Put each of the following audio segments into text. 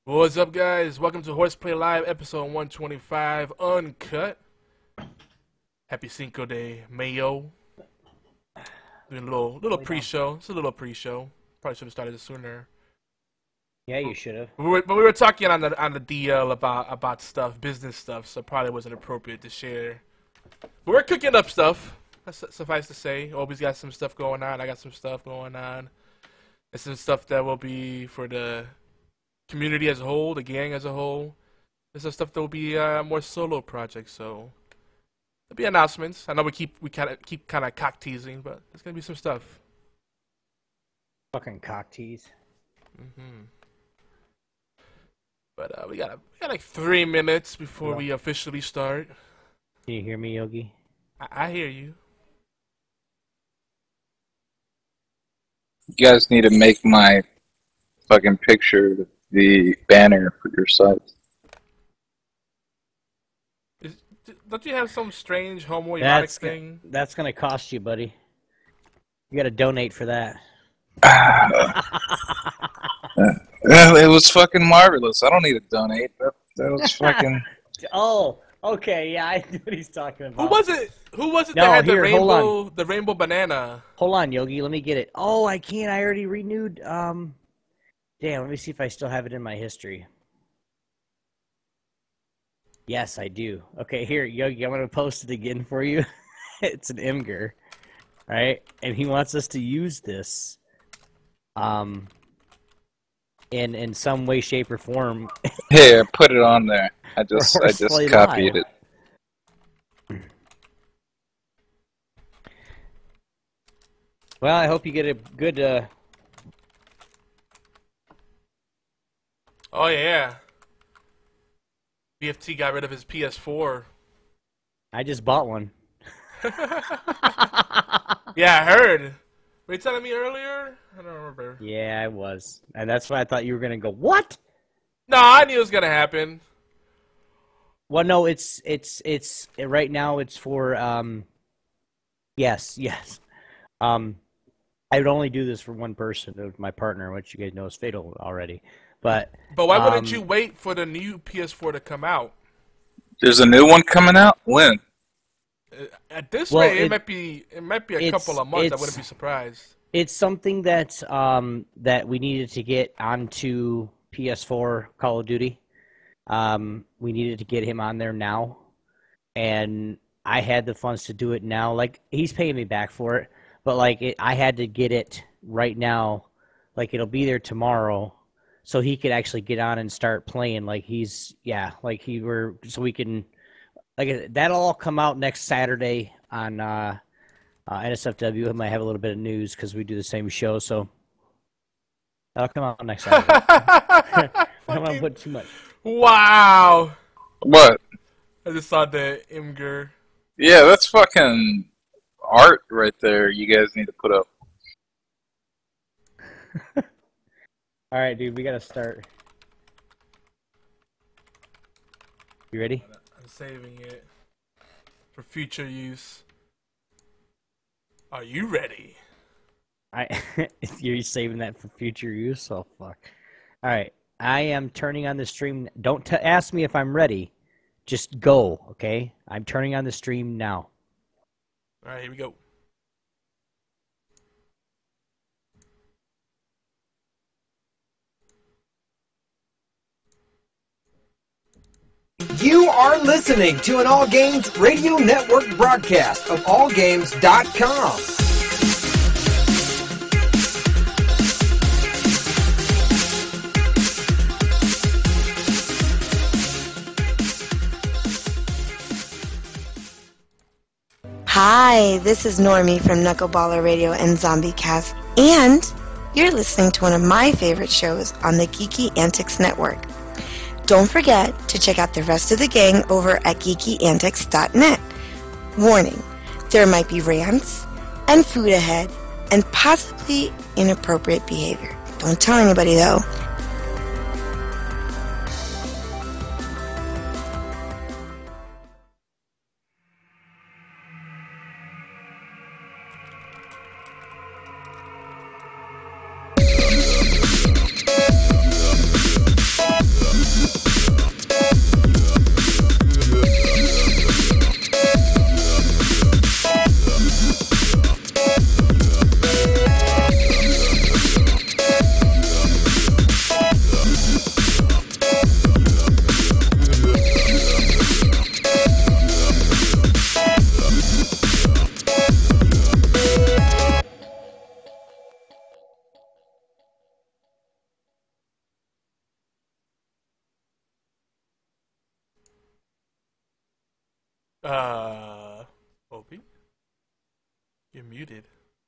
What's up, guys? Welcome to HorsePLAY Live, episode 125, Uncut. Happy Cinco de Mayo. Doing a little pre-show. It's a little pre-show. Probably should have started it sooner. Yeah, you should have. But we were talking on the DL about stuff, business stuff, so probably wasn't appropriate to share. But we're cooking up stuff. That's suffice to say. Obi's got some stuff going on. I got some stuff going on. It's some stuff that will be for the community as a whole, the gang as a whole. There's some stuff that will be more solo projects, so there'll be announcements. I know we kind of cock teasing, but there's gonna be some stuff. Fucking cock tease. But we got like 3 minutes before we officially start. Can you hear me, Yogi? I hear you. You guys need to make my fucking picture the banner for your site. Don't you have some strange homoerotic thing? That's gonna cost you, buddy. You gotta donate for that. It was fucking marvelous. I don't need to donate. That was fucking... Oh, okay, yeah, I know what he's talking about. Who was it No, that had here, the rainbow banana? Hold on, Yogi, let me get it. Oh, I can't. I already renewed. Damn, let me see if I still have it in my history. Yes, I do. Okay, here, Yogi, I'm gonna post it again for you. It's an Imgur, right? And he wants us to use this, in some way, shape, or form. Here, put it on there. I just copied it. Well, I hope you get a good. Oh yeah. BFT got rid of his PS4. I just bought one. Yeah, I heard. Were you telling me earlier? I don't remember. Yeah, I was, and that's why I thought you were gonna go. What? No, I knew it was gonna happen. Well, no, it's right now. It's for yes. I would only do this for one person, my partner, which you guys know is fatal already. But why wouldn't you wait for the new PS4 to come out? There's a new one coming out? When? At this rate, it might be a couple of months. I wouldn't be surprised. It's something that that we needed to get onto PS4 Call of Duty. We needed to get him on there now, and I had the funds to do it now. Like, he's paying me back for it, but like I had to get it right now. Like, it'll be there tomorrow, so he could actually get on and start playing. Like, so we can, like, that'll all come out next Saturday on NSFW. I might have a little bit of news because we do the same show, so that'll come out next Saturday. I don't want to put too much. Wow. What? I just saw the Imgur. Yeah, that's fucking art right there. You guys need to put up. All right, dude, we gotta start. You ready? I'm saving it for future use. Are you ready? You're saving that for future use? Oh, fuck. All right, I am turning on the stream. Don't ask me if I'm ready. Just go, okay? I'm turning on the stream now. All right, here we go. You are listening to an All Games Radio Network broadcast of allgames.com. Hi, this is Normie from Knuckleballer Radio and Zombie Cast, and you're listening to one of my favorite shows on the Geeky Antics Network. Don't forget to check out the rest of the gang over at geekyantics.net. Warning, there might be rants and food ahead and possibly inappropriate behavior. Don't tell anybody though. Obi? You're muted.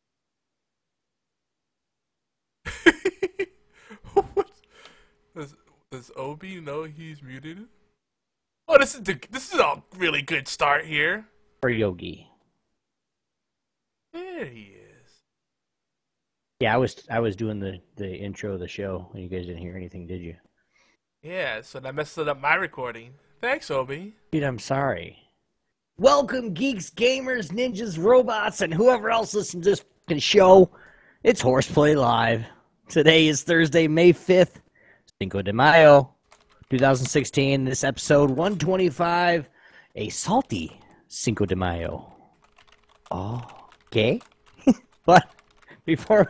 What? Does Obi know he's muted? Oh, this is a really good start here. For Yogi. There he is. Yeah, I was doing the intro of the show, and you guys didn't hear anything, did you? Yeah, so that messed up my recording. Thanks, Obi. Dude, I'm sorry. Welcome, geeks, gamers, ninjas, robots, and whoever else listens to this show. It's HorsePLAY Live. Today is Thursday, May 5th, Cinco de Mayo, 2016. This episode 125, a salty Cinco de Mayo. Oh, okay. But before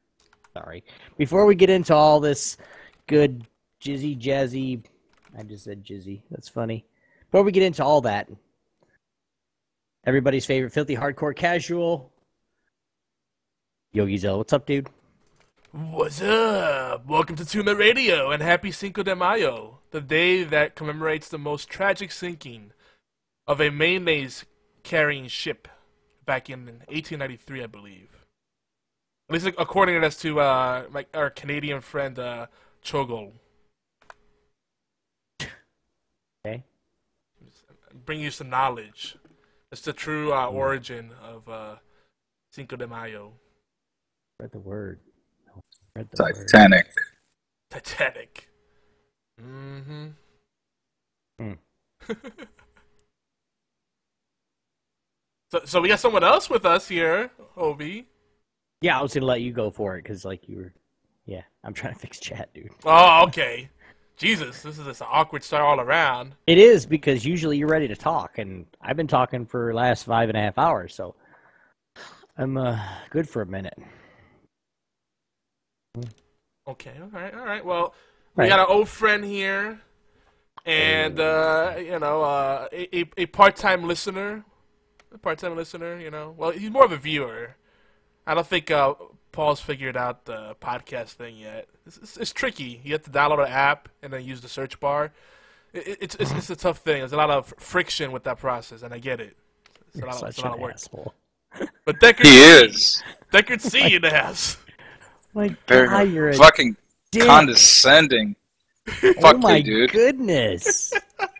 we get into all this good jazzy, I just said jizzy. That's funny. Before we get into all that, everybody's favorite filthy hardcore casual, Yogi Zell. What's up, dude? What's up? Welcome to Tuna Radio and happy Cinco de Mayo, the day that commemorates the most tragic sinking of a mayonnaise-carrying ship back in 1893, I believe. At least according to our Canadian friend Chogol. Okay. Bring you some knowledge. It's the true origin of Cinco de Mayo. Spread the word. Titanic. Titanic. Mm-hmm. So we got someone else with us here, Obi. Yeah, I was gonna let you go for it because, like, you were. Yeah, I'm trying to fix chat, dude. Oh, okay. Jesus, this is just an awkward start all around. It is because usually you're ready to talk, and I've been talking for the last 5.5 hours, so I'm good for a minute. Okay, all right. Well, we got an old friend here, and a part-time listener. Well, he's more of a viewer. I don't think Paul's figured out the podcast thing yet. It's tricky. You have to download an app and then use the search bar. It's a tough thing. There's a lot of friction with that process, and I get it. It's a lot of work. Asshole. But Deckard He is. Deckard C in the house. My Very God, you're a fucking dick. condescending. Oh Fuck my you, dude. goodness!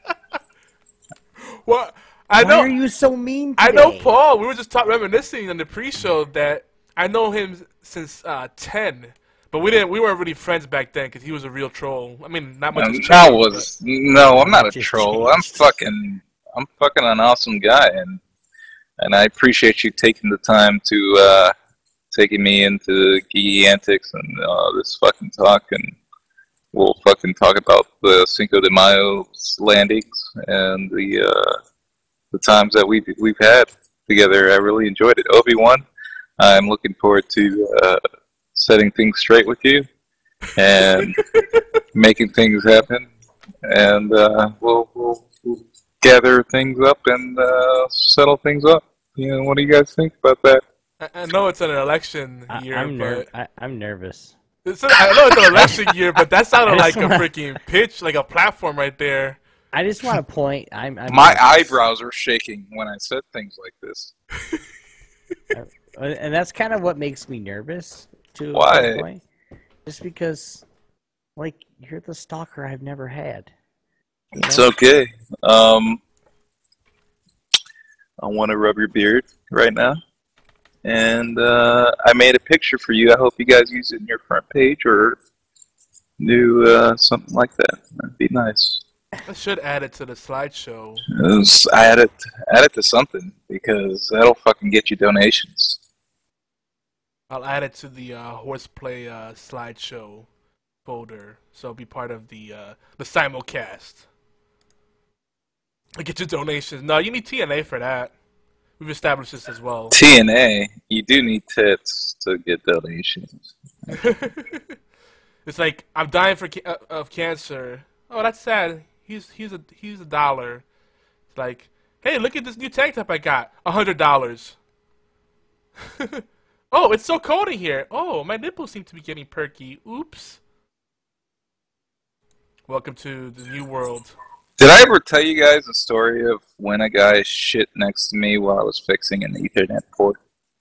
Well, Why are you so mean today? I know Paul. We were just reminiscing on the pre-show that I know him since 10, but we weren't really friends back then because he was a real troll. I mean, not much has changed. I'm not a Just troll. changed. I'm fucking an awesome guy, and I appreciate you taking the time to taking me into geeky antics and this fucking talk, and we'll fucking talk about the Cinco de Mayo's landings and the times that we've had together. I really enjoyed it. Obi-Wan, I'm looking forward to setting things straight with you and making things happen, and we'll gather things up and settle things up. What do you guys think about that? I know it's an election year, I'm but nervous. I know it's an election year, but that sounded like a freaking pitch, like a platform right there. I just want to point. I'm My nervous. eyebrows are shaking when I said things like this. And that's kind of what makes me nervous. To Why? a point. Just because, like, you're the stalker I've never had. You It's know? okay. I want to rub your beard right now. And I made a picture for you. I hope you guys use it in your front page or do something like that. That'd be nice. I should add it to the slideshow. Add it to something because that'll fucking get you donations. I'll add it to the HorsePLAY slideshow folder, so it'll be part of the simulcast. I get your donations. No, you need TNA for that. We've established this as well. TNA, you do need tits to get donations. It's like I'm dying of cancer. Oh, that's sad. He's a dollar. It's like, hey, look at this new tank top I got. $100. Oh, it's so cold in here. Oh, my nipples seem to be getting perky. Oops. Welcome to the new world. Did I ever tell you guys a story of when a guy shit next to me while I was fixing an Ethernet port?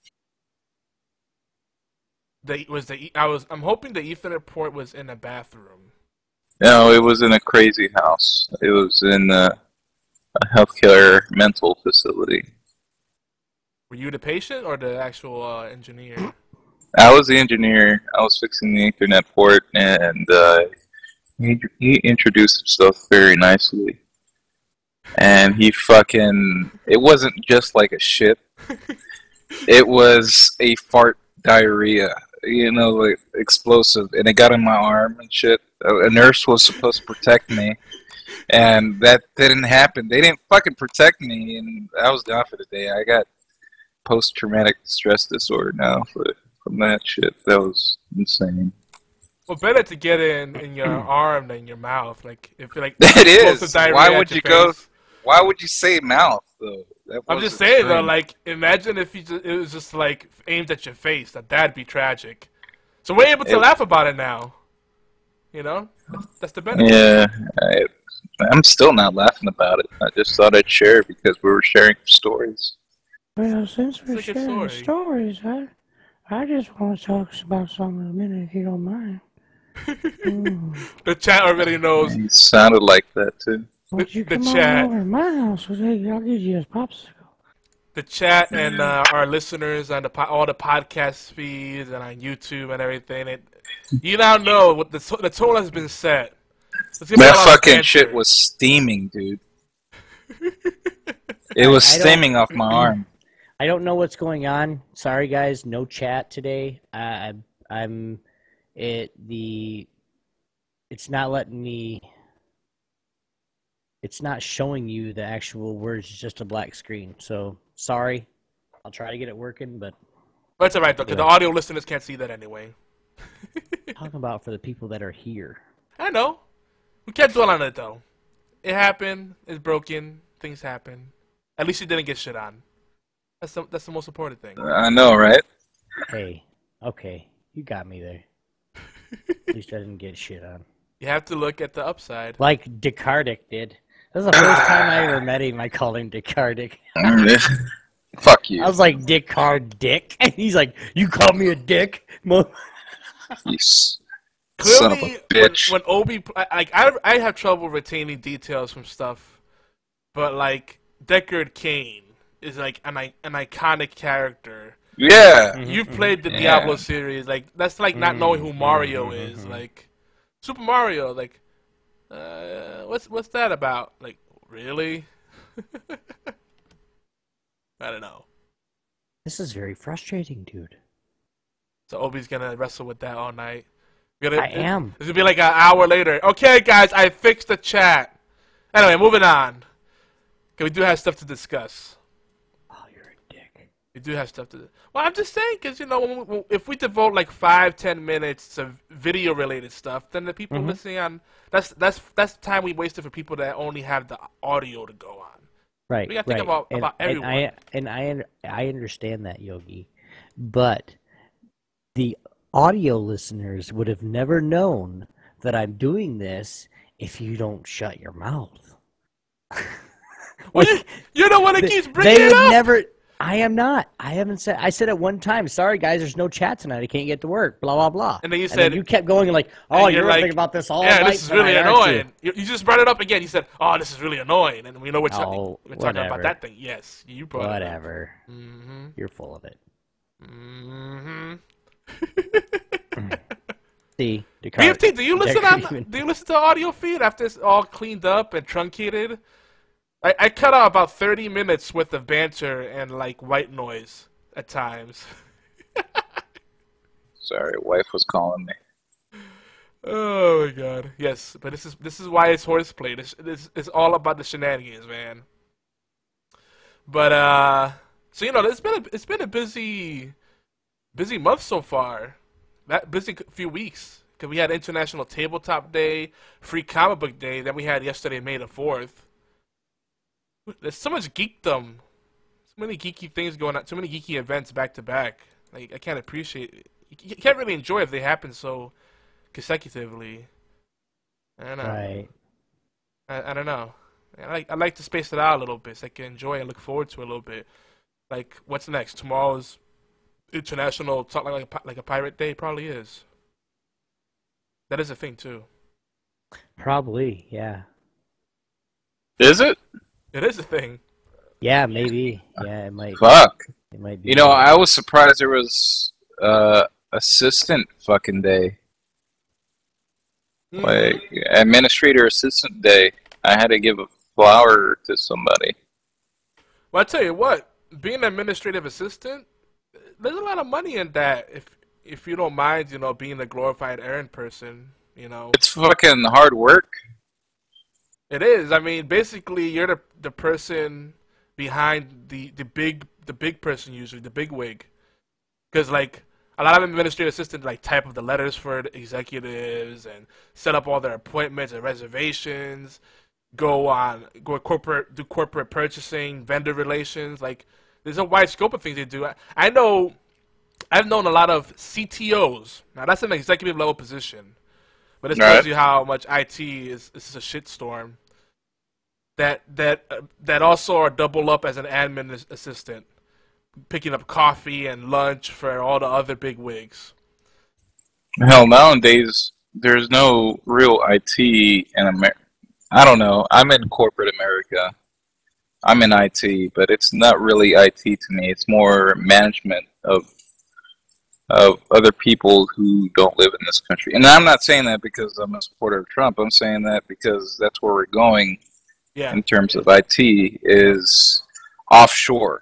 I'm hoping the Ethernet port was in a bathroom. No, it was in a crazy house. It was in a healthcare mental facility. Were you the patient or the actual engineer? I was the engineer. I was fixing the Ethernet port, and he introduced himself very nicely. And he fucking... It wasn't just like a shit. It was a fart diarrhea. You know, like explosive. And it got in my arm and shit. A nurse was supposed to protect me. And that didn't happen. They didn't fucking protect me, and I was gone for the day. I got post-traumatic stress disorder now from that shit. That was insane. Well, better to get in your arm than your mouth. Like if you're like it is. Why would you go? Why would you say mouth though? I'm just saying though. Like imagine if it was just like aimed at your face. That'd be tragic. So we're able to laugh about it now. You know, that's the benefit. Yeah, I'm still not laughing about it. I just thought I'd share because we were sharing stories. Well, since we're sharing stories, I just want to talk about something in a minute, if you don't mind. The chat already knows. He sounded like that too. Won't you come on over to my house? I'll give you a popsicle. The chat and our listeners on all the podcast feeds and on YouTube and everything. You now know what the tone has been set. That fucking shit was steaming, dude. It was steaming off my arm. I don't know what's going on. Sorry, guys. No chat today. It's not letting me. It's not showing you the actual words. It's just a black screen. So sorry. I'll try to get it working, but. That's all right though, because the audio listeners can't see that anyway. Talking about for the people that are here. I know. We can't dwell on it though. It happened. It's broken. Things happen. At least you didn't get shit on. That's the most important thing. I know, right? Hey, okay, you got me there. At least I didn't get shit on. You have to look at the upside. Like Descartes did. That was the first time I ever met him. I called him Descartes. Fuck you. I was like, Descartes dick. And he's like, you called me a dick? You son of a bitch. When Obi, I have trouble retaining details from stuff, but like Deckard Cain is like an iconic character. Yeah. You've played the Diablo series. Like that's like not knowing who Mario is. Like Super Mario. Like what's that about? Like really? I don't know. This is very frustrating, dude. So Obi's gonna wrestle with that all night. I am. It's gonna be like an hour later. Okay, guys, I fixed the chat. Anyway, moving on. Okay, we do have stuff to discuss. Oh, you're a dick. We do have stuff to. Well, I'm just saying, because you know, if we devote like 5-10 minutes to video-related stuff, then the people listening on that's time we wasted for people that only have the audio to go on. Right. We gotta think about everyone. I understand that, Yogi, but the audio listeners would have never known that I'm doing this if you don't shut your mouth. Well, you're the one that keeps bringing it up. Never. I am not. I haven't said. I said it one time. Sorry, guys. There's no chat tonight. I can't get to work. Blah blah blah. And then you said you kept going like, oh, you're thinking about this all night. Yeah, this is really annoying. You just brought it up again. You said, oh, this is really annoying, and we know we're talking about that thing. Yes, you brought it up. Whatever. You're full of it. See, BFT, do you listen to the audio feed after it's all cleaned up and truncated? I cut out about 30 minutes worth of banter and like white noise at times. Sorry, wife was calling me. Oh my god. Yes, but this is why it's horseplay. This is all about the shenanigans, man. But so you know, it's been a busy month so far. That busy few weeks. Because we had International Tabletop Day, Free Comic Book Day, then we had yesterday, May the 4th. There's so much geekdom. So many geeky things going on. So many geeky events back to back. Like, I can't appreciate it. You can't really enjoy it if they happen so consecutively. I don't know. Right. I don't know. I like to space it out a little bit so I can enjoy and look forward to it a little bit. Like, what's next? Tomorrow's International Talk like a Pirate Day. Probably is. That is a thing too. Probably, yeah. Is it? It is a thing. Yeah, maybe. Yeah, it might. Fuck. It might be. You know, I was surprised there was assistant fucking day. Like, administrator assistant day. I had to give a flower to somebody. Well, I tell you what, being an administrative assistant, there's a lot of money in that. If you don't mind, you know, being a glorified errand person, you know. It's fucking hard work. It is. I mean, basically, you're the person behind the big person usually, the big wig, because like a lot of administrative assistants like type up the letters for the executives and set up all their appointments and reservations, do corporate purchasing, vendor relations. Like, there's a wide scope of things they do. I've known a lot of CTOs. Now that's an executive level position, but it tells you how much IT is a shitstorm. That also are double up as an admin assistant, picking up coffee and lunch for all the other big wigs. Hell, nowadays there's no real IT in America. I don't know. I'm in corporate America. I'm in IT, but it's not really IT to me. It's more management of other people who don't live in this country. And I'm not saying that because I'm a supporter of Trump. I'm saying that because that's where we're going. Yeah. In terms of IT, is offshore.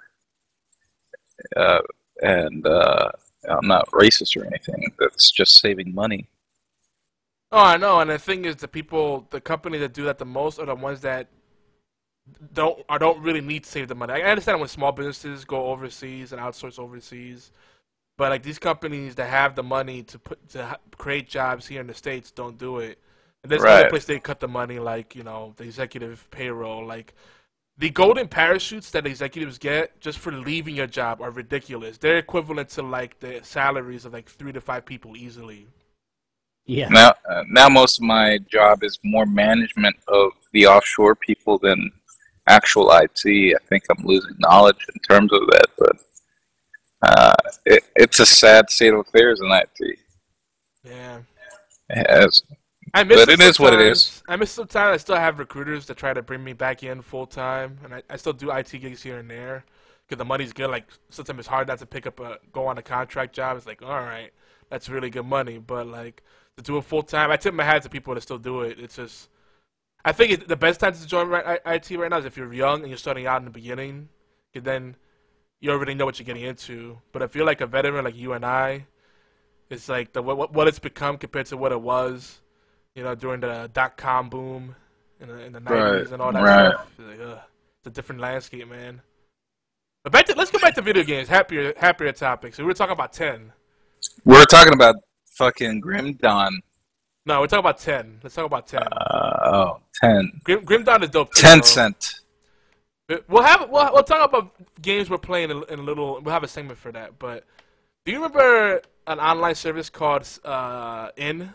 And I'm not racist or anything. That's just saving money. Oh, I know. And the thing is, the companies that do that the most are the ones that don't really need to save the money. I understand when small businesses go overseas and outsource overseas, but like these companies that have the money to create jobs here in the States don't do it. And there's other places they cut the money, like, you know, the executive payroll. Like, the golden parachutes that executives get just for leaving your job are ridiculous. They're equivalent to like the salaries of like 3 to 5 people easily. Yeah. Now most of my job is more management of the offshore people than actual IT. I think I'm losing knowledge in terms of that, but it's a sad state of affairs in IT. Yeah. But it is what it is. I miss sometimes I still have recruiters that try to bring me back in full time, and I still do IT gigs here and there because the money's good. Like, sometimes it's hard not to go on a contract job. It's like, all right, that's really good money, but like to do it full time, I tip my hat to people that still do it. It's just, I think the best time to join IT right now is if you're young and you're starting out in the beginning, because then you already know what you're getting into. But if you're like a veteran like you and I, it's like what it's become compared to what it was. You know, during the .com boom in the 90s and all that stuff. It's, like, it's a different landscape, man. But let's go back to video games. Happier topics. So we were talking about 10. We're talking about fucking Grim Dawn. No, we're talking about 10. Let's talk about 10. 10. Grim Dawn is dope too. Tencent. We'll talk about games we're playing in a little. We'll have a segment for that. But do you remember an online service called INN?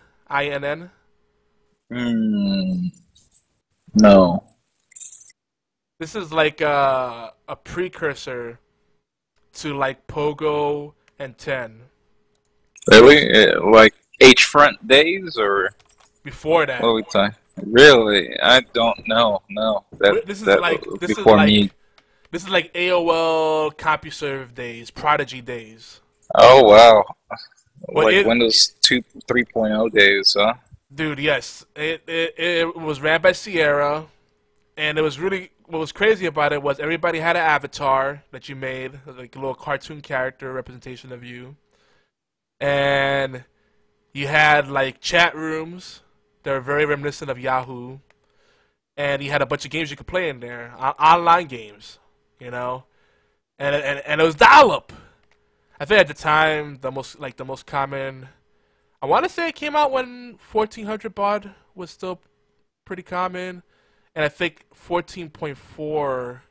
No. This is like a precursor to like Pogo and 10. Really? Like H-Front days or before that? What are we talking? Really? I don't know. No. This is like AOL CompuServe days, Prodigy days. Oh wow. Well, like Windows 3.0 days, huh? Dude, yes. It was ran by Sierra, and it was really, what was crazy about it was everybody had an avatar that you made, like a little cartoon character representation of you. And you had like chat rooms that were very reminiscent of Yahoo. And you had a bunch of games you could play in there, online games, you know. And it was dial-up. I think at the time the most common, I want to say it came out when 1400 baud was still pretty common, and I think 14.4K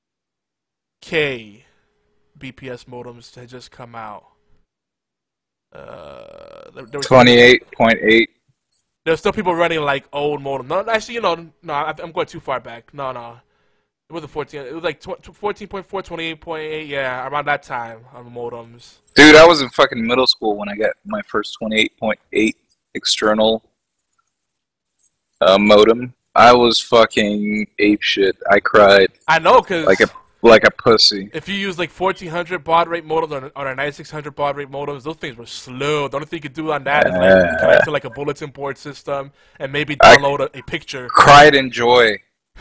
BPS modems had just come out. 28.8 There's still people running like old modem. No, actually, no, I'm going too far back. No. It wasn't 14. It was like 14.4, 28.8. Yeah, around that time on modems. Dude, I was in fucking middle school when I got my first 28.8 external modem. I was fucking ape shit. I cried. I know, cause like a pussy. If you use like 1400 baud rate modems or 9600 baud rate modems, those things were slow. The only thing you could do on that is like connect to like a bulletin board system and maybe download a picture. Cried in joy.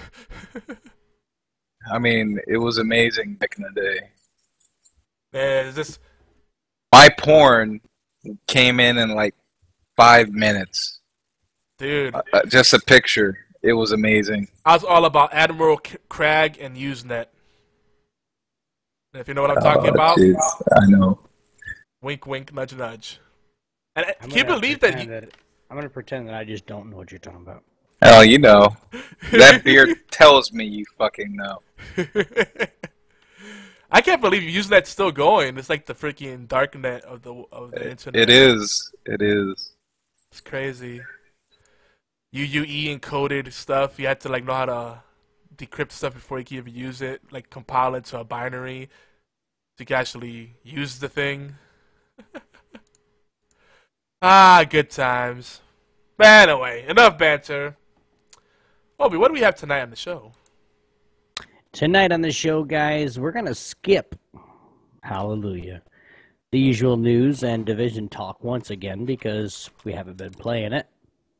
I mean, it was amazing back in the day. Man, is this? My porn came in like 5 minutes. Dude. Just a picture. It was amazing. I was all about Admiral Crag and Usenet. If you know what I'm talking about. Geez, I know. Wink, wink, nudge, nudge. And can you believe that? I'm going to pretend that I just don't know what you're talking about. Oh, you know. That beard tells me you fucking know. I can't believe Usenet's still going. It's like the freaking darknet of the internet. It is. It is. It's crazy. UUE encoded stuff. You had to like know how to decrypt stuff before you could even use it. Like compile it to a binary so you can actually use the thing. Good times. But anyway, enough banter. Obi, what do we have tonight on the show? Tonight on the show, guys, we're going to skip, hallelujah, the usual news and division talk once again because we haven't been playing it.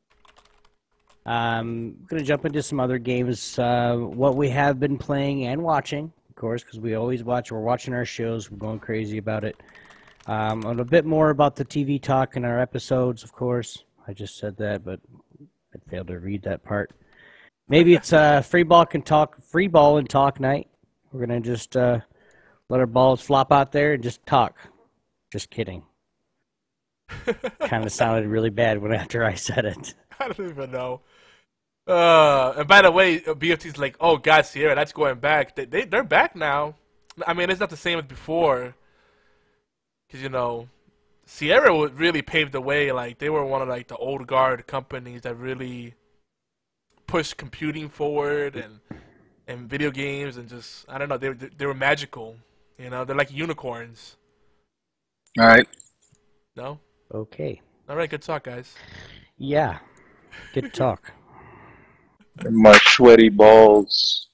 I'm going to jump into some other games, what we have been playing and watching, of course, because we always watch. We're watching our shows. We're going crazy about it. And a bit more about the TV talk in our episodes, of course. I just said that, but I failed to read that part. Maybe it's free ball and talk night. We're going to just let our balls flop out there and just talk. Just kidding. Kind of sounded really bad after I said it. I don't even know. And by the way, BFT's like, oh, God, Sierra, that's going back. They're back now. I mean, it's not the same as before. Because, Sierra would really pave the way. Like, they were one of, like, the old guard companies that really pushed computing forward and video games and just, I don't know, they were magical. They're like unicorns. All right. No? Okay. All right, good talk, guys. Yeah. Good talk. My sweaty balls.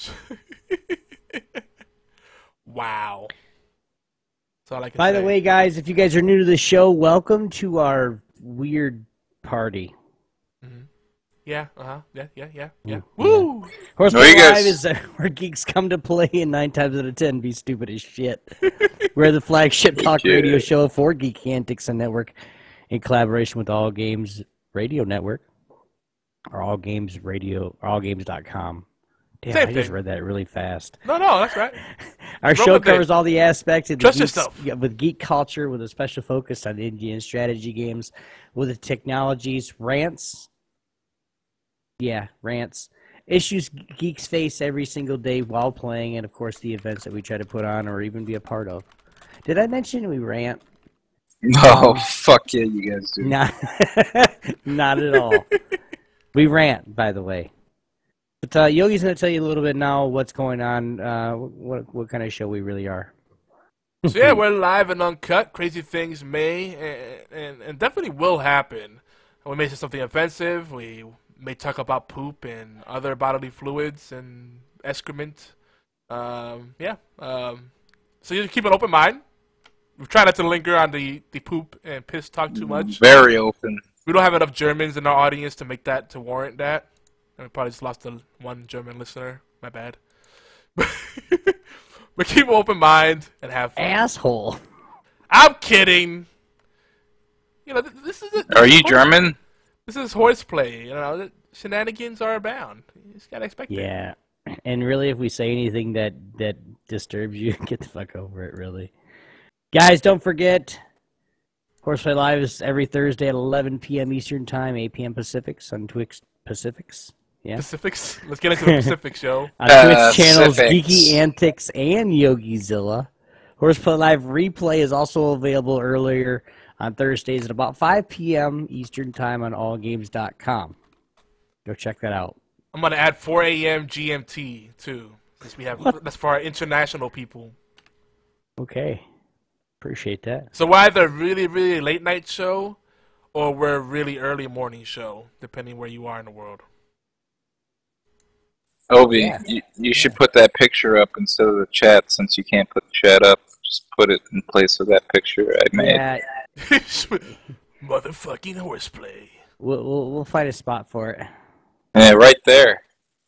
Wow. That's all I can By say. the way, guys, if you guys are new to the show, welcome to our weird party. Mm-hmm. Yeah, yeah. Yeah. Woo! HorsePLAY Live is where geeks come to play and 9 times out of 10 be stupid as shit. We're the flagship talk radio show for Geek Antics and Network in collaboration with All Games Radio Network. Or All Games Radio, or allgames.com. Damn, Same I just thing. read that really fast. No, that's right. Our show covers all the aspects of the Trust geeks, yourself. with geek culture, with a special focus on Indian strategy games, with the technologies, rants. Yeah, rants. Issues geeks face every single day while playing, and of course the events that we try to put on or even be a part of. Did I mention we rant? No, fuck yeah, you guys do. Not, not at all. We rant, by the way. But Yogi's going to tell you a little bit now what's going on, what kind of show we really are. So yeah, we're live and uncut. Crazy things may and definitely will happen. We may say something offensive. We may talk about poop and other bodily fluids and excrement. So you keep an open mind. We try not to linger on the poop and piss talk too much. Very open. We don't have enough Germans in our audience to warrant that. And we probably just lost one German listener. My bad. But keep an open mind and have fun. Asshole. I'm kidding. This is it. Are you German? This is HorsePLAY. Shenanigans are abound. You just gotta expect it. Yeah. And really, if we say anything that disturbs you, get the fuck over it, really. Guys, don't forget, HorsePLAY Live is every Thursday at 11 p.m. Eastern Time, 8 p.m. Pacifics on Twix Pacifics. Yeah. Pacifics? Let's get into the Pacifics, yo. On Twitch channels Pacifics. Geeky Antics and YogiZilla. HorsePLAY Live replay is also available earlier on Thursdays at about 5 p.m. Eastern Time on allgames.com. Go check that out. I'm gonna add 4 a.m. GMT too, since we have that's for our international people. Okay, appreciate that. So we're either really, really late night show, or we're a really early morning show, depending where you are in the world. Obi, Yeah. you should put that picture up instead of the chat, since you can't put the chat up. Just put it in place of that picture I made. Yeah, Motherfucking horseplay. we'll find a spot for it. Yeah, right there.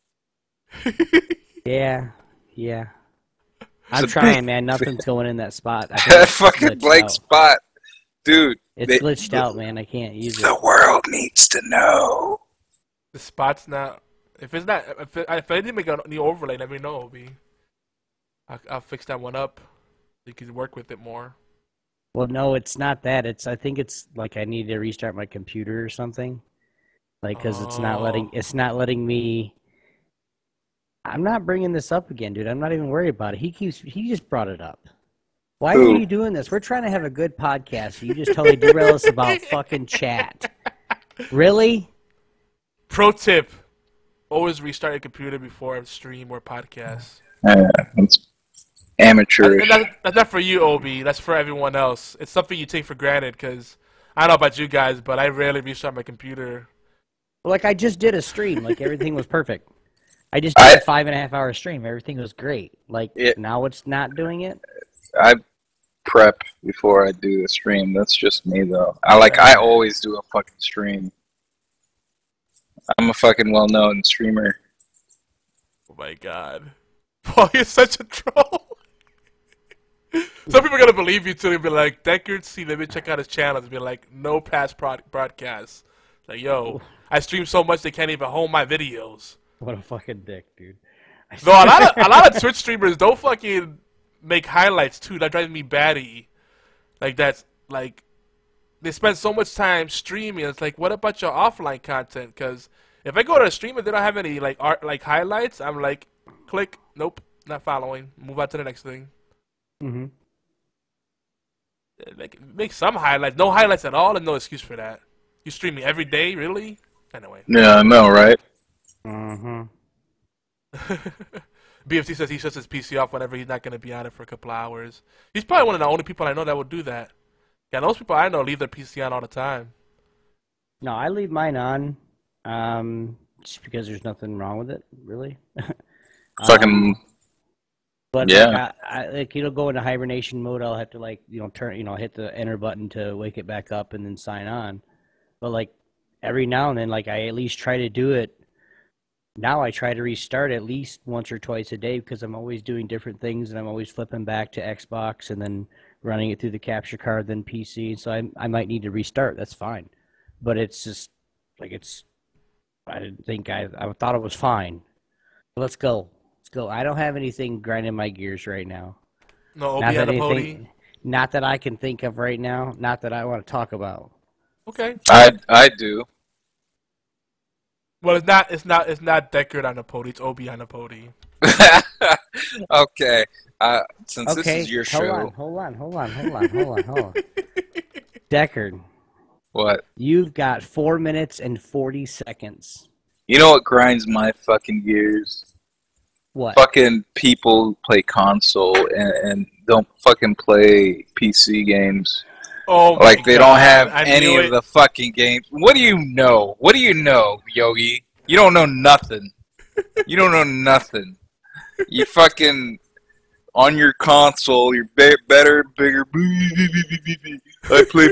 Yeah. I'm a trying, big- man. Nothing's going in that spot. I think That it's fucking glitched blank out. spot. Dude. It's glitched out, man. I can't use it. The world needs to know. The spot's not. If it's not, if I didn't make a new overlay, let me know, Obi. I'll fix that one up. You can work with it more. Well, no, it's not that. I think it's like I need to restart my computer or something. Like, because it's not letting me. I'm not bringing this up again, dude. I'm not even worried about it. He just brought it up. Why are you doing this? We're trying to have a good podcast. You just totally derail us about fucking chat. Really? Pro tip: always restart your computer before a stream or podcast. It's amateurish. That's not for you, Obi. That's for everyone else. It's something you take for granted because I don't know about you guys, but I rarely restart my computer. Like, I just did a stream. Like, everything was perfect. I just did a 5.5-hour stream. Everything was great. Like, now it's not doing it? I prep before I do a stream. That's just me, though. I always do a fucking stream. I'm a fucking well-known streamer. Oh my god. Paul, you're such a troll. Some people are gonna believe you too. They'll be like, Deckard, see, let me check out his channel. They'll be like, no past broadcasts. Like, yo, I stream so much they can't even hold my videos. What a fucking dick, dude. No, a lot of Twitch streamers don't fucking make highlights too. That drives me batty. Like, that's like they spend so much time streaming. It's like, what about your offline content? Because if I go to a stream and they don't have any like highlights, I'm like, click, nope, not following. Move on to the next thing. Mm-hmm. Like, make some highlights. No highlights at all, and no excuse for that. You stream me every day, really? Anyway. Yeah, I know, right? Mm-hmm. BFT says he shuts his PC off whenever he's not going to be on it for a couple hours. He's probably one of the only people I know that would do that. Yeah, most people I know leave their PC on all the time. No, I leave mine on, just because there's nothing wrong with it, really. Fucking But yeah, like it'll go into hibernation mode. I'll have to hit the enter button to wake it back up and then sign on. But like every now and then, like I at least try to do it. Now I try to restart at least once or twice a day because I'm always doing different things and I'm always flipping back to Xbox and then running it through the capture card, then PC. So I might need to restart. That's fine. But it's just like I didn't think I thought it was fine. Let's go. I don't have anything grinding my gears right now. No, Obi had a pony. Not that I can think of right now. Not that I want to talk about. Okay. I do. Well, it's not Deckard on a pony. It's Obi on a pony. Okay. Since this is your show. Hold on. Deckard. What? You've got 4 minutes and 40 seconds. You know what grinds my fucking gears? What? Fucking people who play console and don't fucking play PC games. Oh, like they don't have I any of the fucking games. What do you know? What do you know, Yogi? You don't know nothing. You don't know nothing. You fucking on your console. You're better, bigger. I play.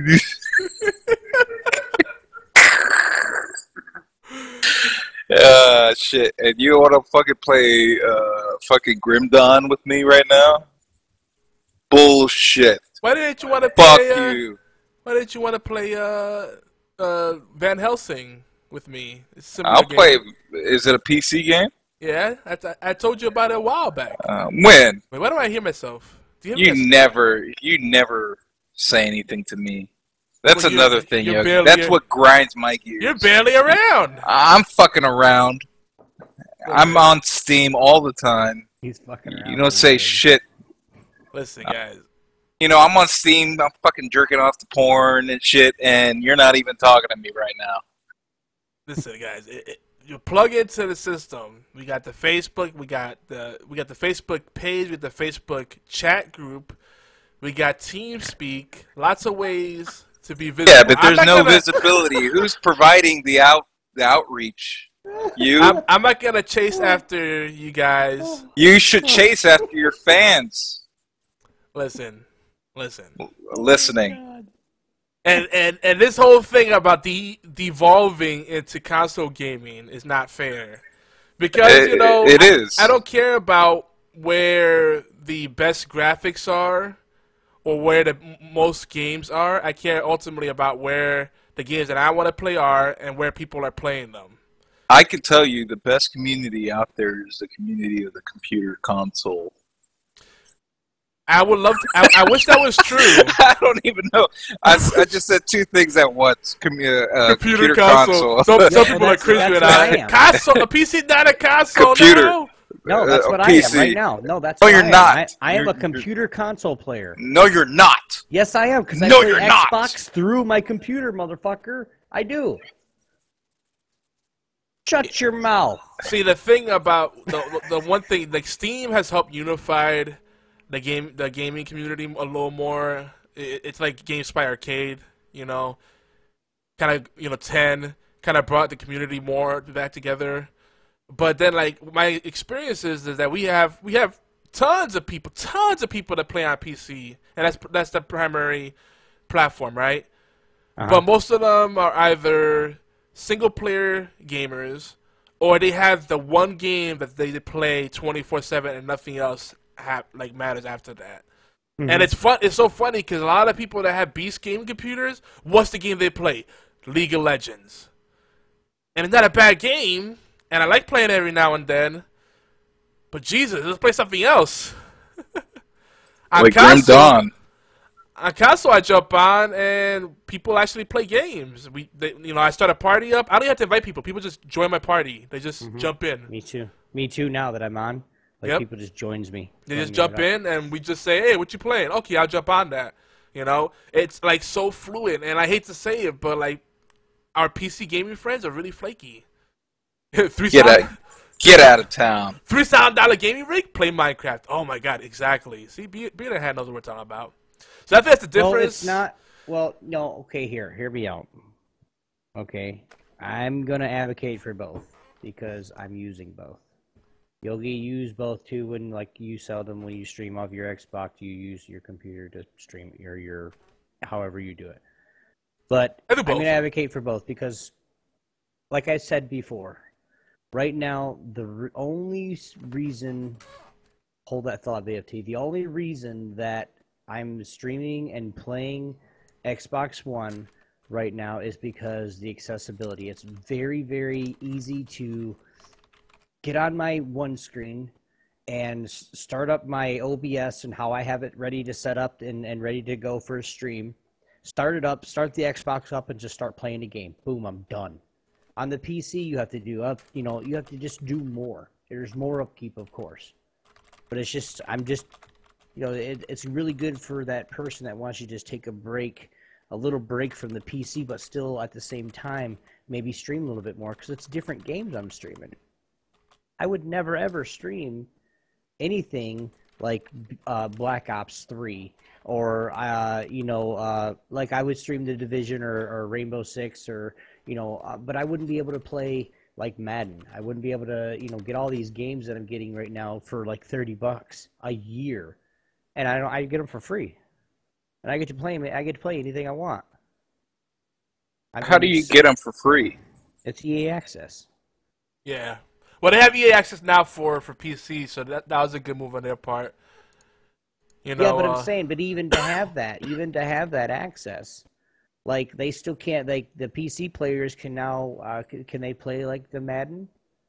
Shit. And you want to fucking play fucking Grim Dawn with me right now? Bullshit. Why didn't you want to play? Fuck you. Why didn't you want to play Van Helsing with me? It's a similar I'll game. play. Is it a PC game? Yeah, I told you about it a while back. When? Wait, why do I hear myself? Do You never say anything to me. That's Well, another thing, you're Yogi. barely- That's what grinds my gears. You're barely around. I'm fucking around. I'm on Steam all the time. He's fucking around. You don't say shit. Listen, guys. You know, I'm on Steam. I'm fucking jerking off to porn and shit, and you're not even talking to me right now. Listen, guys, you plug into the system. We got the Facebook. We got the Facebook page with the Facebook chat group. We got TeamSpeak. Lots of ways to be visible. Yeah, but there's no visibility. Who's providing the outreach? You? I'm not gonna chase after you guys. You should chase after your fans. Listening. And this whole thing about devolving into console gaming is not fair. Because, it is. I don't care about where the best graphics are or where the most games are. I care ultimately about where the games that I want to play are and where people are playing them. I can tell you the best community out there is the community of the computer console. I would love to, I wish that was true. I don't even know. I just said two things at once. Computer console. Some people are crazy with that. Console, a PC, not a console. Computer. No, that's what I am right now. No, that's no, what you're I not. am. I am a computer console player. No, you're not. Yes, I am, because I no, play you're Xbox not. through my computer, motherfucker. I do. Shut your mouth. See, the thing about the one thing, like Steam has helped unified the gaming community a little more. It's like GameSpy Arcade, kind of 10 kind of brought the community more back together. But then, like, my experience is that we have tons of people that play on PC, and that's the primary platform, right? But most of them are either single-player gamers, or they have the one game that they play 24/7 and nothing else matters after that. And it's fun. It's so funny because a lot of people that have beast game computers, what's the game they play? League of Legends. And it's not a bad game, and I like playing it every now and then. But Jesus, let's play something else. Like Grim Dawn. On console, I jump on and people actually play games. I start a party up. I don't have to invite people. People just join my party. They just jump in. Me too. Me too. Now that I'm on, people just joins me. They just jump in and we just say, "Hey, what you playing?" Okay, I'll jump on that. It's like so fluid, and I hate to say it, but like our PC gaming friends are really flaky. Get out of town. $3,000 gaming rig, play Minecraft. Oh my God, exactly. See, being a hand knows what we're talking about. So I think that's the difference. Well, it's not. Well, no. Okay, hear me out. Okay, I'm gonna advocate for both because I'm using both. Yogi use both too when you sell them when you stream off your Xbox. You use your computer to stream your however you do it. But I'm gonna advocate for both because, like I said before, right now the only reason. Hold that thought, BFT. The only reason that I'm streaming and playing Xbox One right now is because the accessibility. It's very, very easy to get on my one screen and start up my OBS and how I have it ready to set up and ready to go for a stream. Start it up, start the Xbox up, and just start playing the game. Boom, I'm done. On the PC, you have to do you have to just do more. There's more upkeep, of course. But it's just, it's really good for that person that wants you to just take a little break from the PC, but still at the same time maybe stream a little bit more because it's different games I'm streaming. I would never ever stream anything like Black Ops 3 or like I would stream The Division or Rainbow Six or but I wouldn't be able to play like Madden. I wouldn't be able to get all these games that I'm getting right now for like $30 a year. And I get them for free, and I get to play them. I get to play anything I want. How do you get them for free? It's EA Access. Yeah, well, they have EA Access now for PC, so that was a good move on their part. Yeah, but I'm saying, but even to have that access, like they still can't. Like the PC players can now, can they play like the Madden?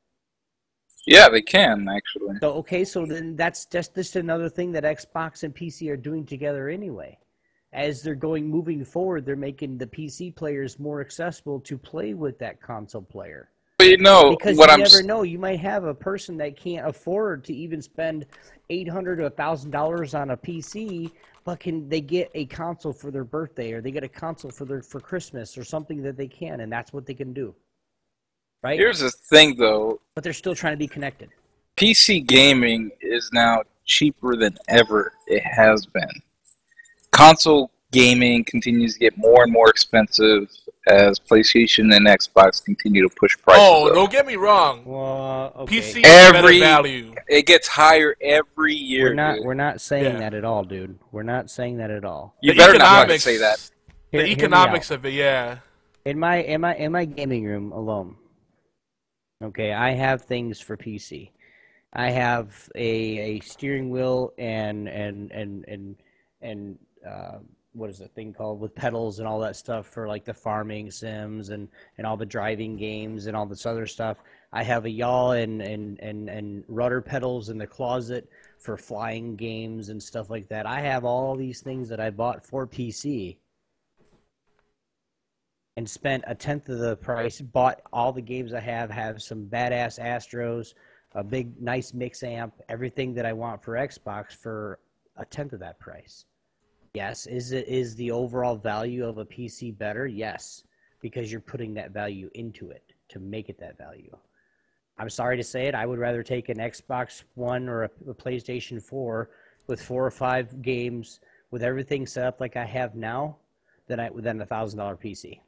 Yeah, they can, actually. So, okay, so then that's just another thing that Xbox and PC are doing together anyway. As they're moving forward, they're making the PC players more accessible to play with that console player. But you know, Because what you I'm never know. You might have a person that can't afford to even spend $800 to $1,000 on a PC, but can they get a console for their birthday, or they get a console for Christmas, or something that they can, and that's what they can do, right? Here's the thing, though. But they're still trying to be connected. PC gaming is now cheaper than ever it has been. Console gaming continues to get more and more expensive as PlayStation and Xbox continue to push prices up. Don't get me wrong. Well, okay. PC is better value. It gets higher every year. We're not saying that at all, dude. We're not saying that at all. You better not fucking say that. The economics of it, yeah. In my gaming room alone, okay, I have things for PC. I have a steering wheel and what is that thing called, with pedals and all that stuff for like the farming sims and all the driving games and all this other stuff. I have a yaw and rudder pedals in the closet for flying games and stuff like that. I have all these things that I bought for PC and spent a tenth of the price, bought all the games I have some badass Astros, a big nice mix amp, everything that I want for Xbox for a tenth of that price. Yes, is the overall value of a PC better? Yes, because you're putting that value into it to make it that value. I'm sorry to say it, I would rather take an Xbox One or a PlayStation 4 with 4 or 5 games with everything set up like I have now than a $1,000 PC.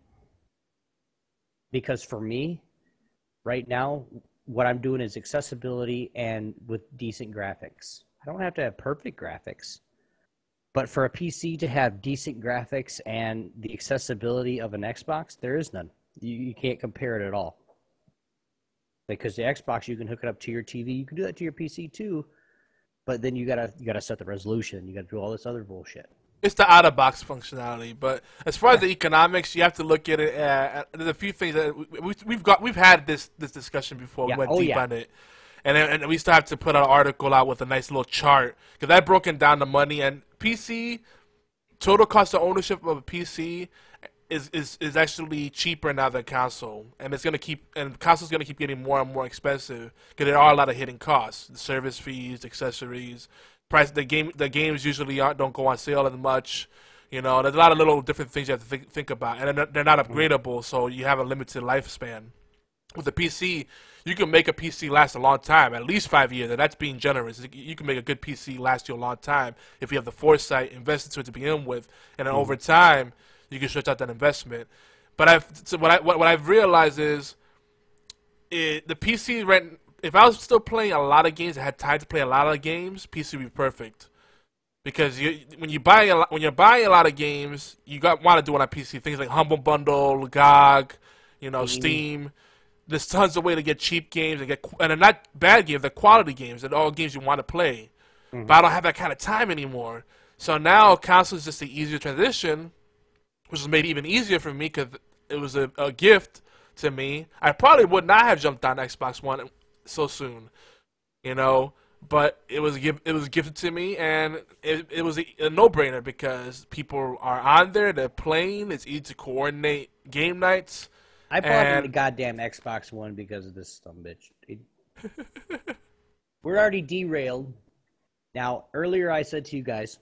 Because for me, right now, what I'm doing is accessibility and with decent graphics. I don't have to have perfect graphics. But for a PC to have decent graphics and the accessibility of an Xbox, there is none. You can't compare it at all. Because the Xbox, you can hook it up to your TV. You can do that to your PC too. But then you gotta set the resolution. You gotta do all this other bullshit. It's the out-of-box functionality. But as far as the economics, you have to look at it. There's a few things that we've had this discussion before. Yeah. We went deep on it. And we still have to put an article out with a nice little chart, because I've broken down the money, and PC total cost of ownership of a PC is actually cheaper now than console, and console's gonna keep getting more and more expensive because there are a lot of hidden costs, the service fees, accessories, price. The games usually don't go on sale as much. You know, there's a lot of little different things you have to think about, and they're not upgradable, so you have a limited lifespan. With a PC, you can make a PC last a long time, at least 5 years, and that's being generous. You can make a good PC last you a long time if you have the foresight, invest into it to begin with, and then over time, you can stretch out that investment. But what I've realized is the PC rent. If I was still playing a lot of games, I had time to play a lot of games, PC would be perfect. Because when you're buying a lot of games, you want to do it on PC. Things like Humble Bundle, GOG, Steam. There's tons of way to get cheap games and they're not bad games, they're quality games. They're all games you want to play. But I don't have that kind of time anymore. So now console is just the easier transition, which was made even easier for me because it was a gift to me. I probably would not have jumped on Xbox One so soon, but it was gifted to me, and it was a no-brainer because people are on there, they're playing, it's easy to coordinate game nights. I bought the goddamn Xbox One because of this bitch. We're already derailed. Now, earlier I said to you guys,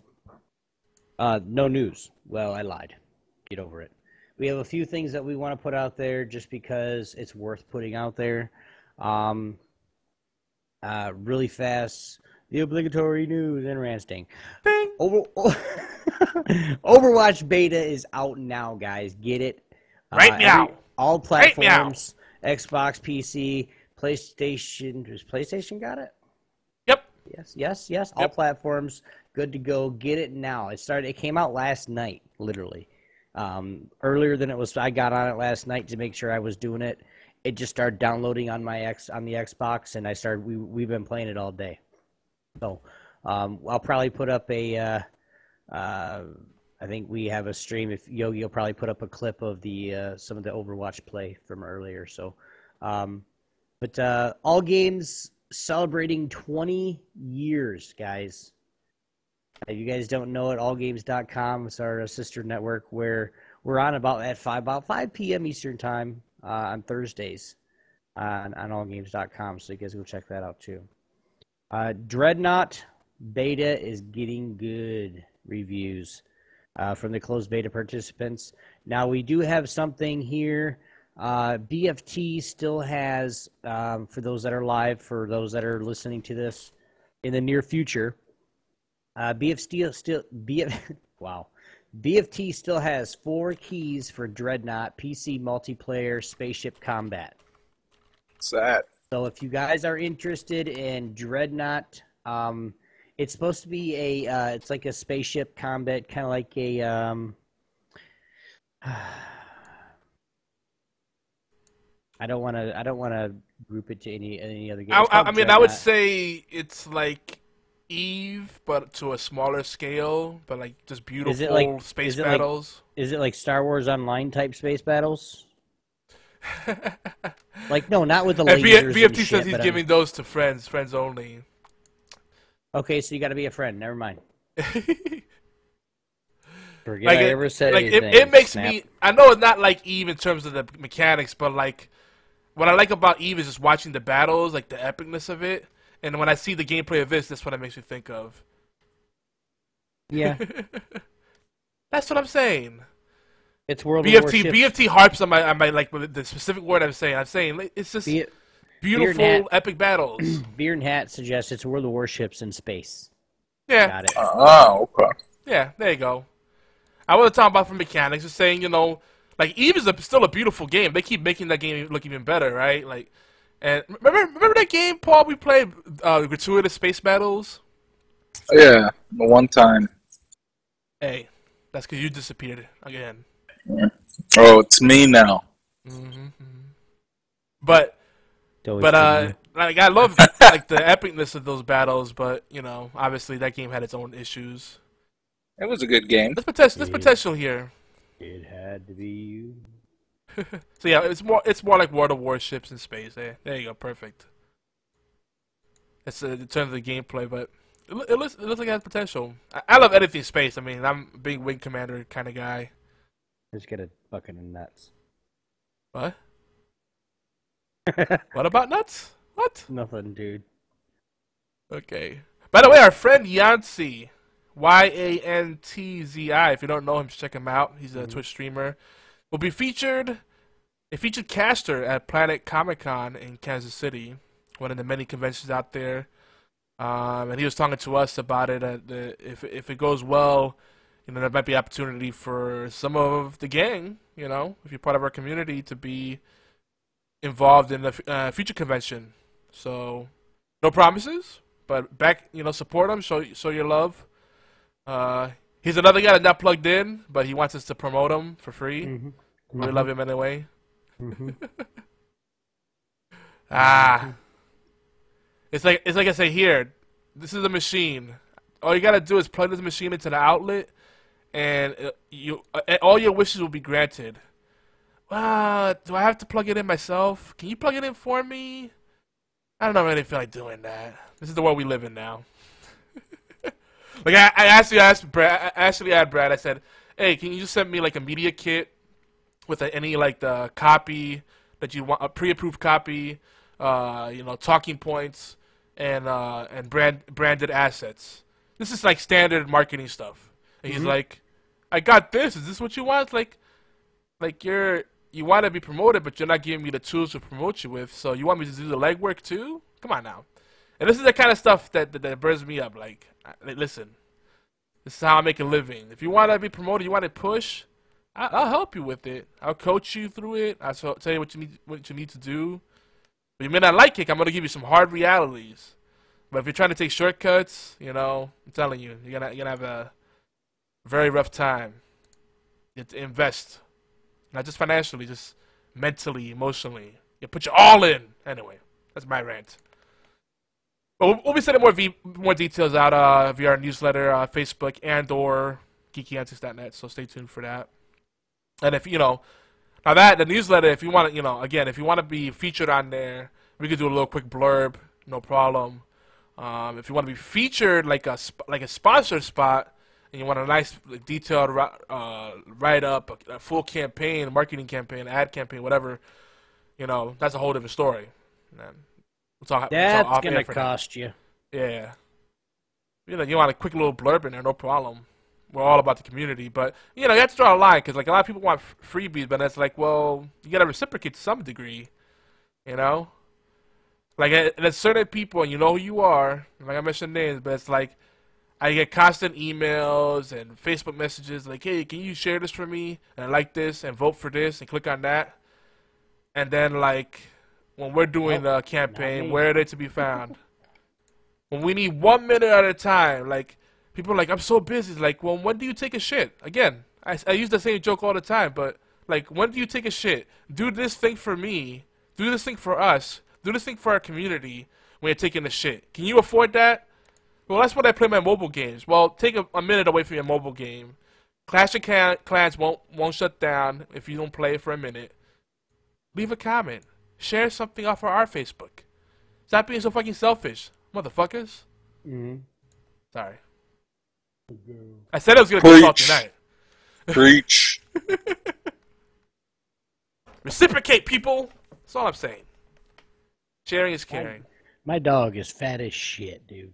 no news. Well, I lied. Get over it. We have a few things that we want to put out there just because it's worth putting out there. Really fast, the obligatory news and ranting. Overwatch beta is out now, guys. Get it. Right now. All platforms, Xbox, PC, PlayStation. Does PlayStation got it? Yep. Yes. All platforms, good to go. Get it now. It came out last night, literally. Earlier than it was. I got on it last night to make sure I was doing it. It just started downloading on the Xbox, and we've been playing it all day. So, I'll probably put up I think we have a stream. If Yogi will probably put up a clip of some of the Overwatch play from earlier. So, but all games celebrating 20 years, guys. If you guys don't know it, allgames.com is our sister network where we're on about 5 p.m. Eastern time on Thursdays. on allgames.com, so you guys go check that out too. Dreadnought beta is getting good reviews from the closed beta participants. Now we do have something here. BFT still has, for those that are live, for those that are listening to this in the near future, BFT still has 4 keys for Dreadnought PC multiplayer spaceship combat. What's that? So if you guys are interested in Dreadnought, it's supposed to be it's like a spaceship combat, kind of like a I don't want to group it to any other game. I mean, I would say it's like Eve, but to a smaller scale, but like just beautiful space battles. Is it like Star Wars Online type space battles? Like, no, not with the lasers. BFT says he's giving those to friends only. Okay, so you got to be a friend. Never mind. Forget like I ever said anything. It makes me. I know it's not like Eve in terms of the mechanics, but like what I like about Eve is just watching the battles, like the epicness of it. And when I see the gameplay of this, that's what it makes me think of. Yeah, that's what I'm saying. It's World BFT. of Warships. BFT harps on my like the specific word I'm saying. I'm saying like, it's just beautiful, epic battles. Beer and Hat suggests it's World of Warships in space. Yeah. Got it. Oh, okay. Yeah, there you go. I wasn't talking about from mechanics. Just saying, like Eve is still a beautiful game. They keep making that game look even better, right? Like, and remember that game, Paul? We played gratuitous space battles. Yeah, the one time. Hey, that's because you disappeared again. Yeah. Oh, it's me now. But like I love like the epicness of those battles, but obviously that game had its own issues. It was a good game. There's potential here. It had to be you. So yeah, it's more like World of Warships in space. There you go, perfect. It's in terms of the gameplay, but it looks like it has potential. I love anything space. I mean, I'm a big Wing Commander kind of guy. Just get a bucket of nuts. What? What about nuts? What? Nothing, dude. Okay. By the way, our friend Yancy, YANTZI, if you don't know him, check him out. He's a Twitch streamer. Will be a featured caster at Planet Comic-Con in Kansas City, one of the many conventions out there. And he was talking to us about it. If it goes well, there might be opportunity for some of the gang, if you're part of our community, to be involved in the future convention. So, no promises, but support him, show your love. He's another guy that's not plugged in, but he wants us to promote him for free. We love him anyway. It's like I say here. This is a machine. All you gotta do is plug this machine into the outlet, and all your wishes will be granted. Do I have to plug it in myself? Can you plug it in for me? I don't really feel like doing that. This is the world we live in now. Like I actually asked Brad. I said, "Hey, can you just send me like a media kit with any like the copy that you want, a pre-approved copy, talking points and branded assets. This is like standard marketing stuff." And he's like, "I got this. Is this what you want? Like you want to be promoted, but you're not giving me the tools to promote you with. So you want me to do the legwork too? Come on now." And this is the kind of stuff that burns me up. Like, listen, this is how I make a living. If you want to be promoted, you want to push, I'll help you with it. I'll coach you through it. I'll tell you what you need to do. But you may not like it. I'm gonna give you some hard realities. But if you're trying to take shortcuts, I'm telling you, you're gonna have a very rough time. You have to invest, not just financially, just mentally, emotionally. You put your all in. Anyway, that's my rant. But we'll be sending more details out via our newsletter, Facebook, and/or geekyantics.net. So stay tuned for that. And if now the newsletter, if you want to, again, if you want to be featured on there, we could do a little quick blurb, no problem. If you want to be featured like a sponsor spot, and you want a nice detailed write up, a full campaign, marketing campaign, ad campaign, whatever, you know, that's a whole different story. And That's gonna cost you. Yeah. You know, you want a quick little blurb in there, no problem. We're all about the community, but you know, you have to draw a line because like a lot of people want freebies, but it's like, well, you gotta reciprocate to some degree, you know. Like there's certain people, and you know who you are. Like I mentioned names, but it's like I get constant emails and Facebook messages like, hey, can you share this for me? And I like this and vote for this and click on that. And then like when we're doing the campaign, where are they to be found? When we need 1 minute at a time, like. People are like, I'm so busy. It's like, well, when do you take a shit? Again, I use the same joke all the time, but, like, when do you take a shit? Do this thing for me. Do this thing for us. Do this thing for our community when you're taking a shit. Can you afford that? Well, that's when I play my mobile games. Well, take a minute away from your mobile game. Clash of Clans won't shut down if you don't play it for a minute. Leave a comment. Share something off of our Facebook. Stop being so fucking selfish, motherfuckers. Mm-hmm. Sorry. I said I was going to go talk tonight. Preach. Reciprocate, people. That's all I'm saying. Sharing is caring. My dog is fat as shit, dude.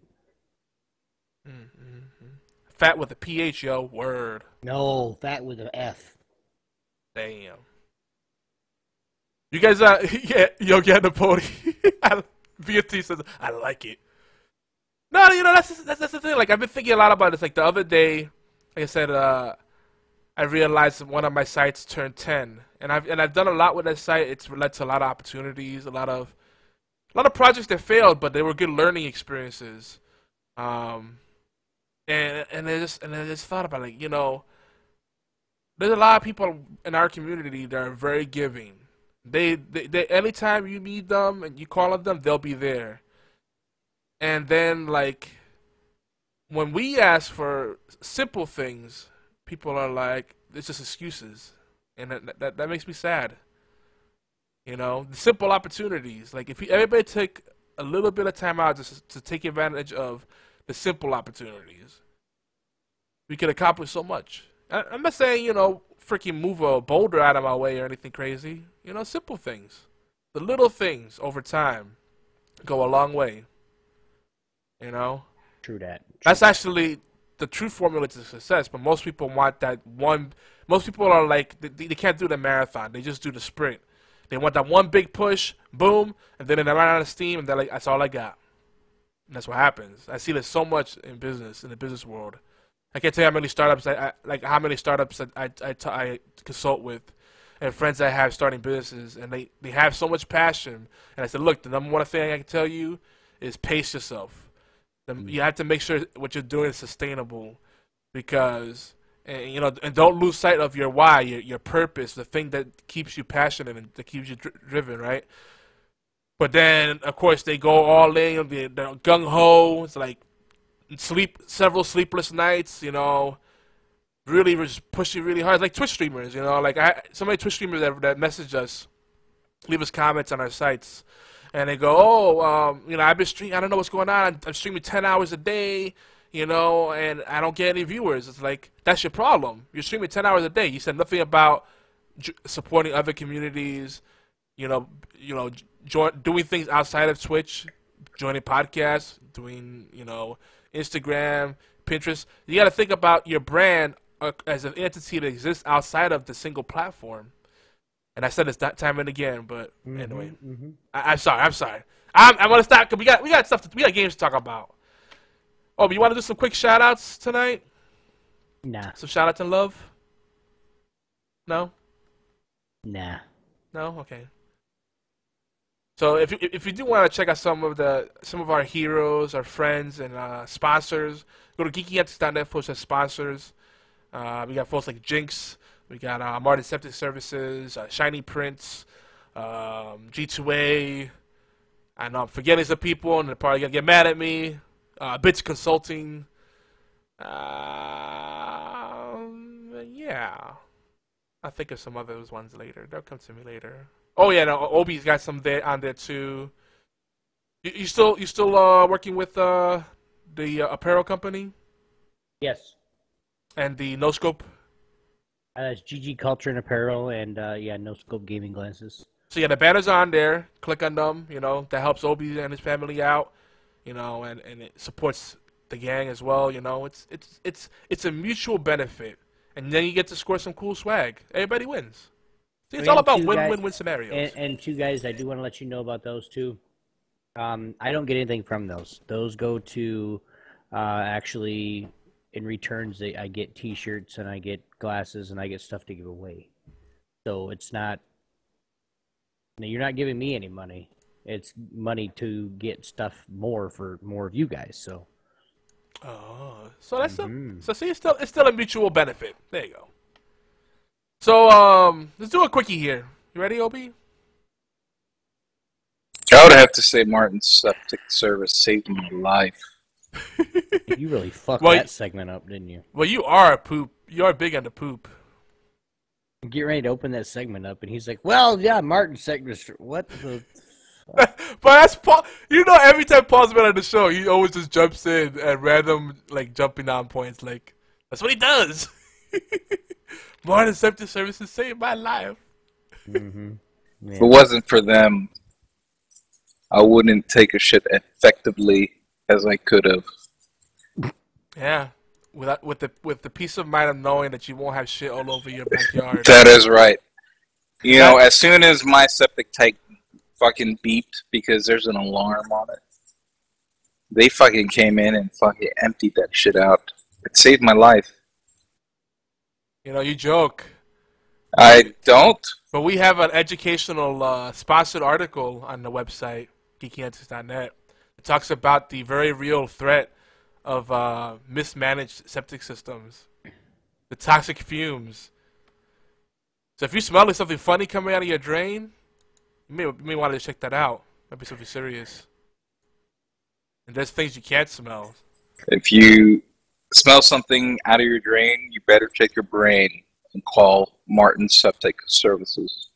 Fat with a PH, yo. Word. No, fat with an F. Damn. You guys, yeah, yo, get the pony. VFT says, I like it. No, you know, that's the thing. Like, I've been thinking a lot about this. Like, the other day, like I said, I realized one of my sites turned 10. And I've done a lot with that site. It's led to a lot of opportunities, a lot of projects that failed, but they were good learning experiences. And I just thought about, like, you know, there's a lot of people in our community that are very giving. They anytime you need them and you call on them, they'll be there. And then, like, when we ask for simple things, people are like, it's just excuses. And that makes me sad. You know, the simple opportunities. Like, if everybody took a little bit of time out to take advantage of the simple opportunities, we could accomplish so much. I'm not saying, you know, freaking move a boulder out of my way or anything crazy. You know, simple things. The little things over time go a long way. You know? True that. That's actually the true formula to success, but most people want that one. Most people are like, they can't do the marathon. They just do the sprint. They want that one big push, boom, and then they run out of steam, and they're like, that's all I got. And that's what happens. I see this so much in business, in the business world. I can't tell you how many startups how many startups I consult with, and friends I have starting businesses, and they have so much passion. And I said, look, the number one thing I can tell you is pace yourself. You have to make sure what you're doing is sustainable, because, and, you know, and don't lose sight of your why, your purpose, the thing that keeps you passionate and that keeps you driven, right? But then, of course, they go all in, they're gung ho. It's like several sleepless nights, you know, really pushing really hard. It's like Twitch streamers, you know, like so many Twitch streamers that message us, leave us comments on our sites. And they go, oh, you know, I've been streaming. I don't know what's going on. I'm streaming 10 hours a day, you know, and I don't get any viewers. It's like, that's your problem. You're streaming 10 hours a day. You said nothing about supporting other communities, you know, doing things outside of Twitch, joining podcasts, doing, you know, Instagram, Pinterest. You got to think about your brand as an entity that exists outside of the single platform. And I said this time and again, but anyway, I'm sorry. I'm gonna stop because we got games to talk about. Oh, but you want to do some quick shout outs tonight? Nah. Some shout outs and love? No. Nah. No. Okay. So if you do want to check out some of our heroes, our friends, and sponsors, go to geekyantics.net/as sponsors. We got folks like Jinx. We got Martin Septic Services, Shiny Prints, G2A. I know I'm forgetting some people, and they're probably going to get mad at me. Bits Consulting. Yeah. I'll think of some other ones later. They'll come to me later. Oh, yeah, no, Obi's got some on there, too. You still working with the apparel company? Yes. And the No-Scope? It's GG Culture and Apparel, and, No Scope Gaming Glasses. So yeah, the banners are on there. Click on them. You know, that helps Obi and his family out. You know, and it supports the gang as well. You know, it's a mutual benefit, and then you get to score some cool swag. Everybody wins. See, it's all about win-win-win scenarios. And two guys, I do want to let you know about those too. I don't get anything from those. Those go to actually in returns. I get T-shirts and I get glasses and I get stuff to give away. So it's not. You're not giving me any money. It's money to get stuff more for more of you guys. So. Oh, so that's so see, it's still a mutual benefit. There you go. So let's do a quickie here. You ready, Obi? I would have to say Martin's septic service saved my life. You really fucked that segment up, didn't you? Well, you are a poop. You are big on the poop. Get ready to open that segment up, and he's like, "Well, yeah, Martin segment. What the?" But that's Paul. You know, every time Paul's been on the show, he always just jumps in at random, like jumping on points. Like that's what he does. Martin Septic Services saved my life. Mm-hmm. Yeah. If it wasn't for them, I wouldn't take a shit effectively as I could have. Yeah, with the peace of mind of knowing that you won't have shit all over your backyard. That is right. You know, as soon as my septic tank fucking beeped because there's an alarm on it, they fucking came in and fucking emptied that shit out. It saved my life. You know, you joke. I don't. But we have an educational sponsored article on the website, geekyantics.net. It talks about the very real threat of mismanaged septic systems, the toxic fumes. So if you smell like something funny coming out of your drain, you may want to check that out. Might be something serious. And there's things you can't smell. If you smell something out of your drain, you better check your brain and call Martin Septic Services.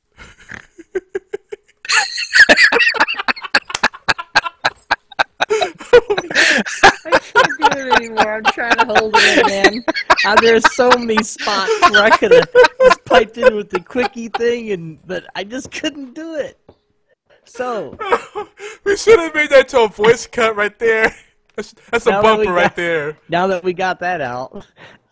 I can't do it anymore. I'm trying to hold it in, man. There's so many spots where I could have just piped in with the quickie thing, but I just couldn't do it. So we should have made that to a voice cut right there. That's a bumper right there. Now that we got that out.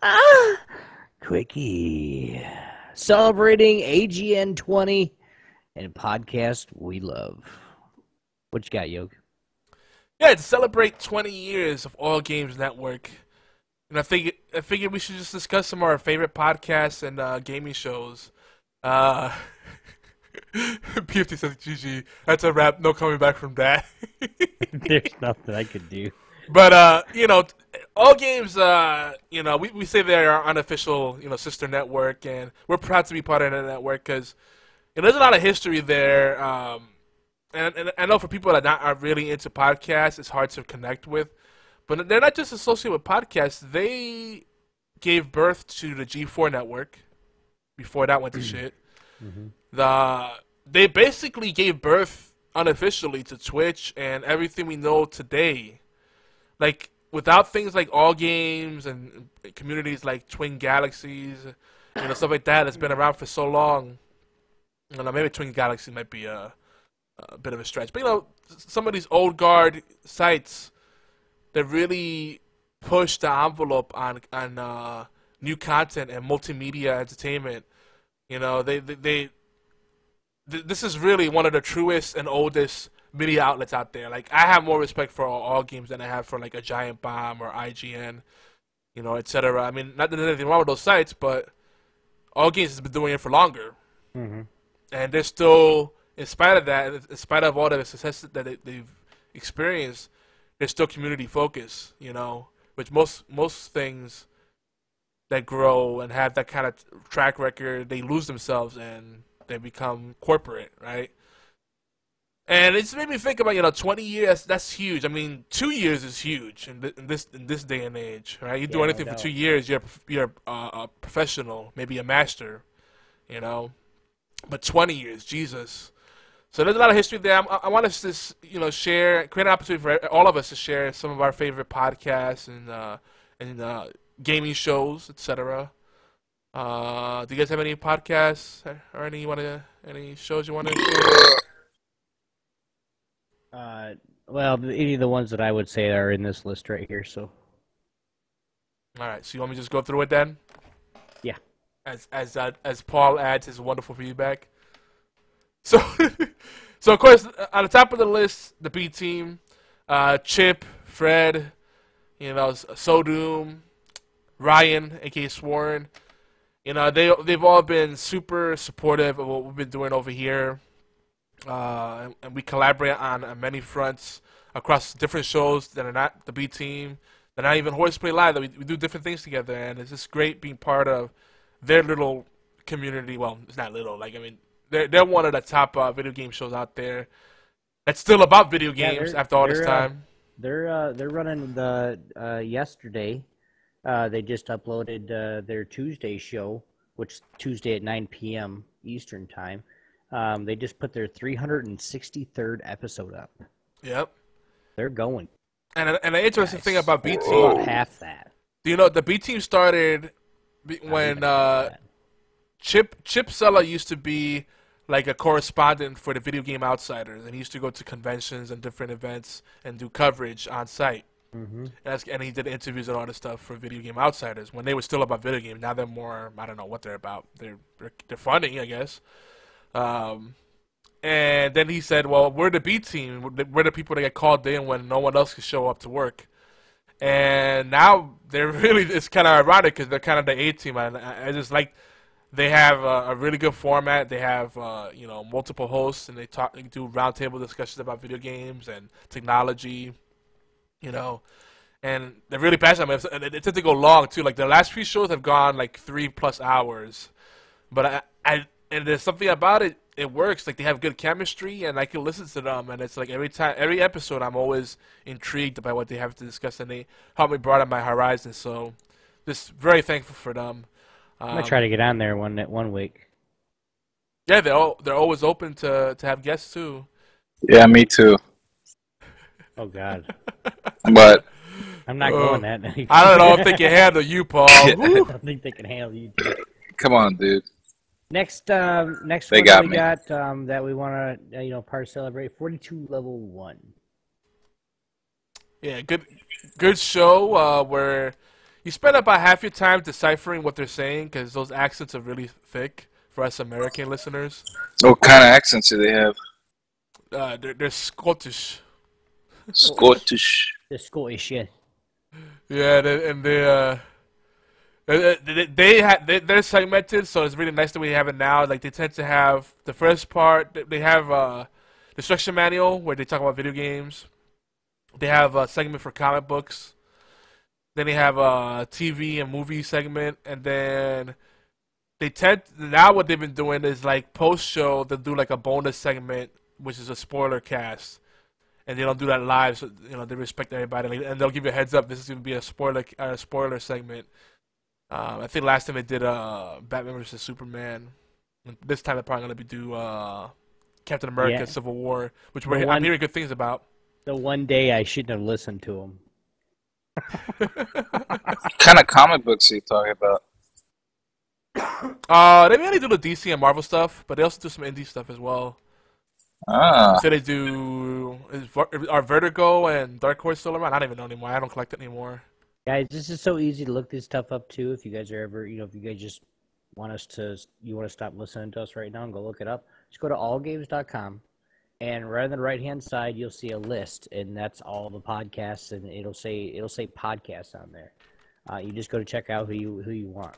Quickie. Celebrating AGN 20 and podcast we love. What you got, Yoke? Yeah, to celebrate 20 years of All Games Network. And I figured we should just discuss some of our favorite podcasts and gaming shows. P50 says GG. That's a wrap. No coming back from that. There's nothing I could do. But, you know, All Games, you know, we say they're our unofficial, you know, sister network, and we're proud to be part of that network because, you know, there's a lot of history there. And I know for people that are really into podcasts, it's hard to connect with. But they're not just associated with podcasts. They gave birth to the G4 network before that went to shit. Mm-hmm. They basically gave birth unofficially to Twitch and everything we know today. Like, without things like All Games and communities like Twin Galaxies, you know, stuff like that that's been around for so long. You know, maybe Twin Galaxy might be a bit of a stretch. But, you know, some of these old guard sites that really push the envelope on new content and multimedia entertainment, you know, this is really one of the truest and oldest media outlets out there. Like, I have more respect for All Games than I have for, like, a Giant Bomb or IGN, you know, etc. I mean, not that there's anything wrong with those sites, but All Games has been doing it for longer. Mm-hmm. And they're still, in spite of that, in spite of all the success that they've experienced, they're still community focused, you know, which most things that grow and have that kind of track record, they lose themselves and they become corporate, right? And it's made me think about, you know, 20 years, that's huge. I mean, 2 years is huge in this day and age, right? You do anything for 2 years, you're a professional, maybe a master, you know. But 20 years, Jesus. So there's a lot of history there. I want us to, you know, create an opportunity for all of us to share some of our favorite podcasts and gaming shows, etc. Do you guys have any podcasts or any you want to Any shows you want to share? Well, any of the ones that I would say are in this list right here. So. All right. So you want me to just go through it then? Yeah. As Paul adds his wonderful feedback. So, so of course, on the top of the list, the B team, Chip, Fred, Sodom, Ryan, aka Sworn. They've all been super supportive of what we've been doing over here, and we collaborate on many fronts across different shows that are not the B team, that are not even HorsePLAY Live. That we do different things together, and it's just great being part of their little community. Well, it's not little. They're one of the top video game shows out there. That's still about video games after all this time. They're running the yesterday. They just uploaded their Tuesday show, which Tuesday at 9 p.m. Eastern time. They just put their 363rd episode up. Yep. They're going. And the interesting thing about B team, about half that. Do you know the B team started when Chip Sella used to be like a correspondent for the Video Game Outsiders, and he used to go to conventions and different events and do coverage on site. Mm-hmm. And he did interviews and all this stuff for Video Game Outsiders when they were still about video games. Now they're more, I don't know what they're about. They're funny, I guess. And then he said, well, we're the B team. We're the people that get called in when no one else can show up to work. And now they're really, it's kind of ironic because they're kind of the A team. And I just like, they have a really good format. They have, multiple hosts, and they do roundtable discussions about video games and technology, and they're really passionate. It tends to go long too. Like the last few shows have gone like 3+ hours, but and there's something about it. It works. Like they have good chemistry, and I can listen to them. And it's like every episode, I'm always intrigued by what they have to discuss, and they help me broaden my horizons. So, just very thankful for them. I'm gonna try to get on there one week. Yeah, they're always open to have guests too. Yeah, me too. Oh God. But I'm not going that. I don't know if they can handle you, Paul. I don't think they can handle you. Come on, dude. Next They one got we me. got that we want to part celebrate 42 level 1. Yeah, good show where you spend about half your time deciphering what they're saying because those accents are really thick for us American listeners. What kind of accents do they have? They're Scottish. Scottish. The Scottish, yeah. Yeah, they're segmented, so it's really nice that we have it now. Like they tend to have the first part. They have the instruction manual where they talk about video games. They have a segment for comic books. Then they have a TV and movie segment, and then now what they've been doing is like post show they'll do like a bonus segment, which is a spoiler cast, and they don't do that live, so they respect everybody, and they'll give you a heads up. This is gonna be a spoiler segment. I think last time they did Batman vs Superman. This time they're probably gonna do Captain America: Civil War, which I'm hearing good things about. The one day I shouldn't have listened to him. What kind of comic books are you talking about? They mainly do the DC and Marvel stuff, but they also do some indie stuff as well. So they do. Are Vertigo and Dark Horse still around? I don't even know anymore. I don't collect it anymore. Guys, this is so easy to look this stuff up too. If you guys are ever, if you guys just want to stop listening to us right now and go look it up, just go to allgames.com, and right on the right hand side you'll see a list, and that's all the podcasts, and it'll say podcasts on there. You just go to check out who you want.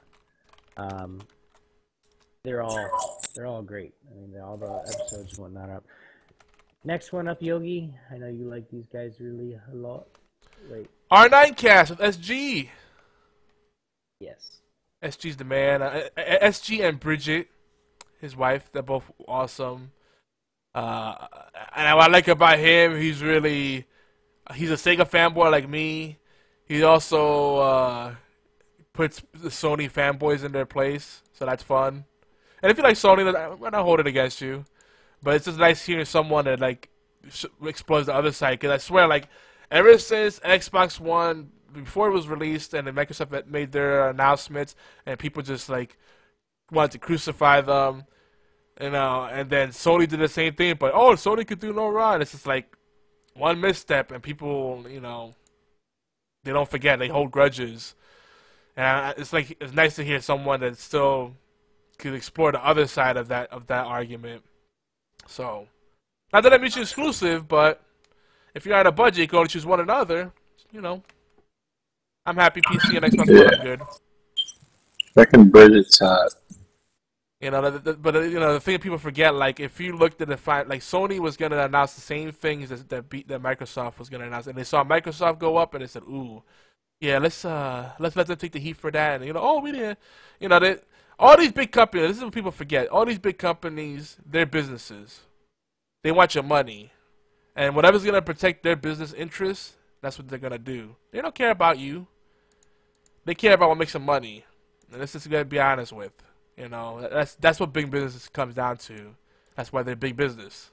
They're all great. I mean, all the episodes and whatnot up. Next one up, Yogi. I know you like these guys really a lot. Wait. R9 cast with SG. Yes. SG's the man. SG and Bridget, his wife, they're both awesome. And what I like about him, he's a Sega fanboy like me. He also puts the Sony fanboys in their place, so that's fun. And if you like Sony, I'm not holding it against you, but it's just nice hearing someone that explores the other side. Because I swear, ever since Xbox One, before it was released, and then Microsoft made their announcements, and people just wanted to crucify them. You know, and then Sony did the same thing, but oh, Sony could do no wrong. It's just like one misstep, and people, you know, they don't forget. They hold grudges, and it's like it's nice to hear someone that still could explore the other side of that argument. So, not that I'm mutually exclusive, but if you're on a budget, you can only choose one or another. You know, I'm happy PC and Xbox One are good. Second Bridget's hot. You know, but you know the thing people forget, like if you looked at the fact, like Sony was gonna announce the same things that Microsoft was gonna announce, and they saw Microsoft go up, and they said, "Ooh, yeah, let's let them take the heat for that." And you know, oh, we didn't, you know, all these big companies. This is what people forget. All these big companies, they're businesses. They want your money, and whatever's gonna protect their business interests, that's what they're gonna do. They don't care about you. They care about what makes them money, and this is gonna be honest with. You know, that's what big business comes down to. That's why they're big business.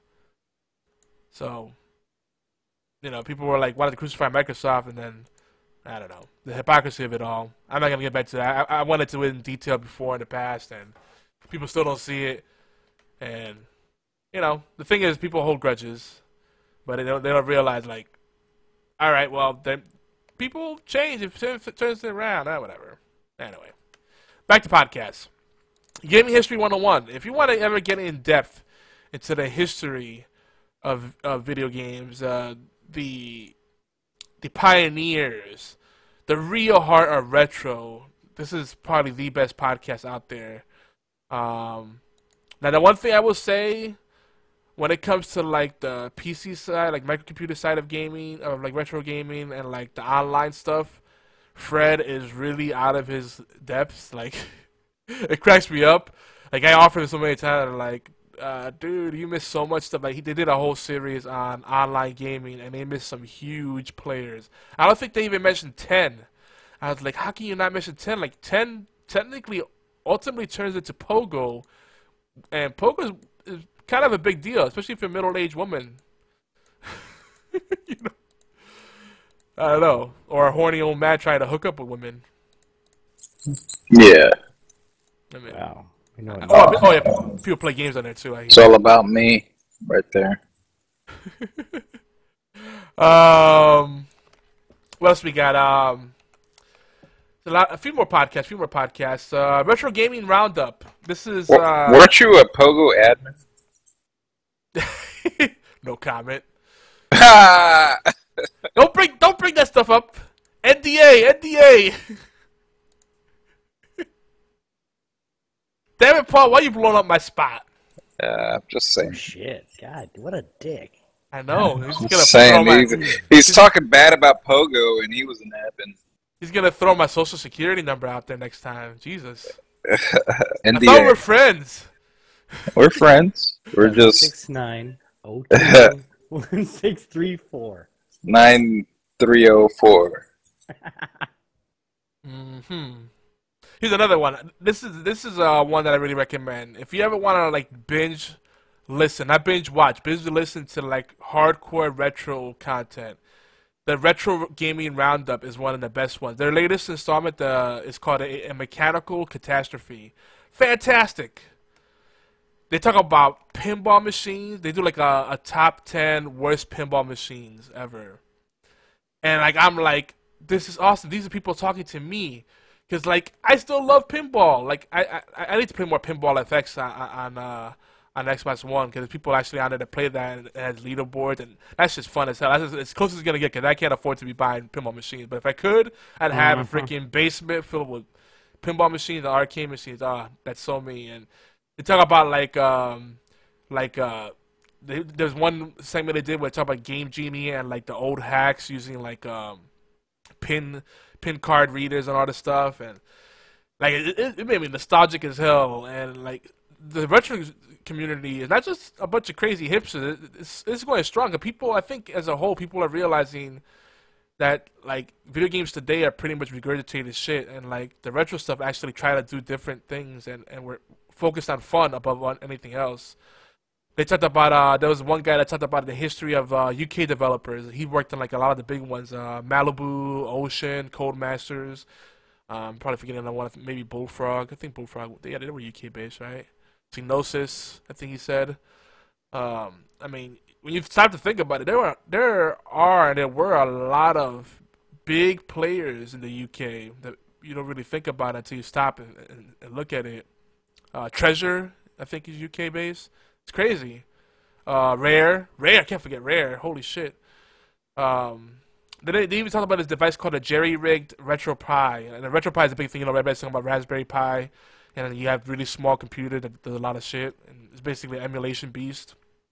So, you know, people were like, wanted to crucify Microsoft, and then, I don't know, the hypocrisy of it all. I'm not going to get back to that. I went into it in detail before in the past, and people still don't see it. And, you know, the thing is, people hold grudges, but they don't realize, like, all right, well, people change. It turns it around. Whatever. Anyway, back to podcasts. Gaming History 101. If you want to ever get in depth into the history of video games, the pioneers, the real heart of retro, this is probably the best podcast out there. Now, the one thing I will say, when it comes to like the PC side, like microcomputer side of gaming, of like retro gaming, and like the online stuff, Fred is really out of his depths. Like. It cracks me up. Like, I offered him so many times, like, dude, you missed so much stuff. Like, they did a whole series on online gaming, and they missed some huge players. I don't think they even mentioned 10. I was like, how can you not mention 10? Like, 10 technically ultimately turns into Pogo, and Pogo is kind of a big deal, especially for a middle-aged woman. You know? I don't know. Or a horny old man trying to hook up with women. Yeah. I mean, Wow. Oh yeah, people play games on there too. It's all about me, right there. What else we got? A few more podcasts. Retro Gaming Roundup. This is. Weren't you a Pogo admin? No comment. Don't bring that stuff up. NDA. Damn it, Paul! Why you blowing up my spot? I'm just saying. Shit, God, what a dick. I know. He's talking bad about Pogo, and he was an admin. He's gonna throw my social security number out there next time. Jesus. I thought we were friends. We're friends. We're just 69021634. 9304. Here's another one. This is one that I really recommend. If you ever want to like binge listen, not binge watch, binge listen to like hardcore retro content, the Retro Gaming Roundup is one of the best ones. Their latest installment is called a Mechanical Catastrophe. Fantastic. They talk about pinball machines. They do like a top 10 worst pinball machines ever. And like I'm like, this is awesome. These are people talking to me. Because, like, I still love pinball. Like, I need to play more Pinball FX on Xbox One because people actually on there to play that and it has leaderboards, and that's just fun as hell. That's as close as it's going to get because I can't afford to be buying pinball machines. But if I could, I'd have a freaking basement filled with pinball machines and arcade machines. That's so me. And they talk about, there's one segment they did where they talk about Game Genie and, like, the old hacks using, like, pin card readers and all this stuff, and like it made me nostalgic as hell. And like the retro community is not just a bunch of crazy hipsters. It's going strong. People, I think, as a whole, people are realizing that like video games today are pretty much regurgitated shit, and like the retro stuff actually try to do different things, and we're focused on fun above anything else. They talked about, there was one guy that talked about the history of UK developers. He worked on like a lot of the big ones, Malibu, Ocean, Codemasters. Probably forgetting another one, maybe Bullfrog. I think Bullfrog, they were UK based, right? Cynosis, I think he said. I mean, when you start to think about it, there were a lot of big players in the UK that you don't really think about until you stop and look at it. Treasure, I think, is UK based. It's crazy. Rare, I can't forget Rare. Holy shit. They even talked about this device called a jerry-rigged RetroPie, and a RetroPie is a big thing. You know, everybody's talking about Raspberry Pi, and you have really small computer that does a lot of shit, and it's basically an emulation beast.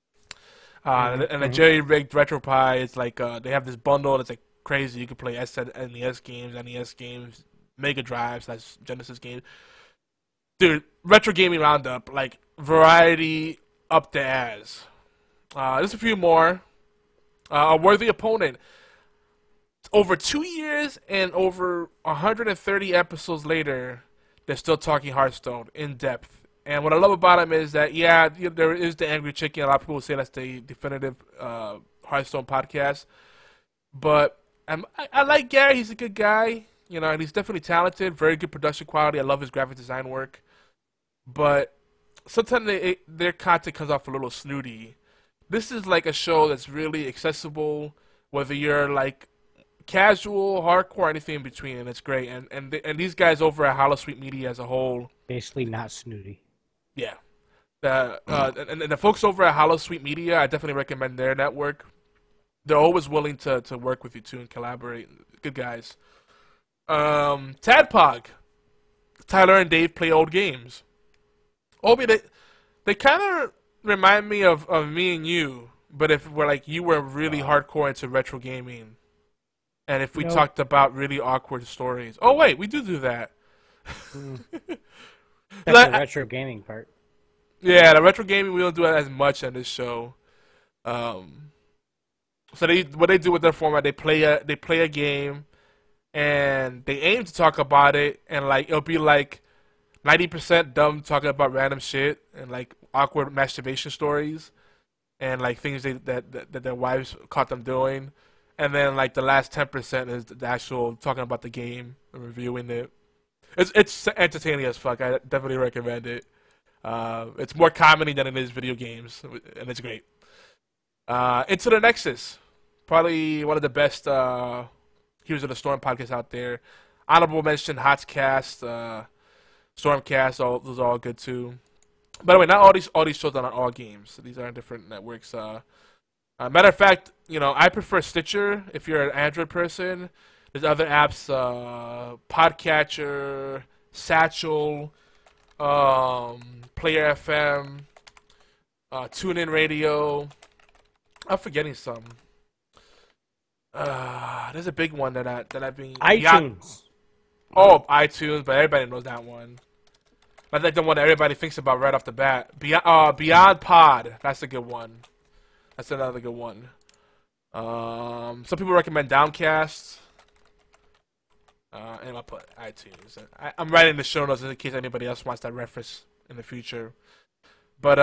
And a jerry-rigged RetroPie is like they have this bundle that's like crazy. You can play SNES games, NES games, Mega Drives, that's Genesis games. Dude, retro gaming roundup, like variety up the ass. There's a few more. A worthy opponent. Over 2 years and over 130 episodes later, they're still talking Hearthstone in depth. And what I love about him is that, yeah, there is the Angry Chicken. A lot of people say that's the definitive Hearthstone podcast. But I like Gary. He's a good guy. You know, and he's definitely talented. Very good production quality. I love his graphic design work. But sometimes their content comes off a little snooty. This is like a show that's really accessible, whether you're like casual, hardcore, anything in between, and it's great. And these guys over at Hollow Sweet Media as a whole, basically not snooty. Yeah. And the folks over at Hollow Sweet Media, I definitely recommend their network. They're always willing to work with you too and collaborate. Good guys. Tadpog. Tyler and Dave play old games. Obi, they kind of remind me of me and you, but if we're like you were really hardcore into retro gaming, and if we talked about really awkward stories. Oh wait, we do that. That's the retro gaming part. Yeah, the retro gaming, we don't do it as much on this show. So what they do with their format, they play a game, and they aim to talk about it, and like it'll be like 90% dumb talking about random shit and like awkward masturbation stories, and like things that their wives caught them doing, and then like the last 10% is the actual talking about the game and reviewing it. It's entertaining as fuck. I definitely recommend it. It's more comedy than it is video games, and it's great. Into the Nexus, probably one of the best Heroes of the Storm podcasts out there. Honorable mention, Hotscast, Stormcast, those are all good too. By the way, not all these shows are on all games. These are on different networks. Matter of fact, you know, I prefer Stitcher if you're an Android person. There's other apps, Podcatcher, Satchel, Player FM, TuneIn Radio. I'm forgetting some. There's a big one that I've been. iTunes. iTunes, but everybody knows that one. I think the one that everybody thinks about right off the bat. Beyond Pod. That's a good one. That's another good one. Some people recommend Downcast. And I'll put iTunes. I'm writing the show notes in case anybody else wants that reference in the future. But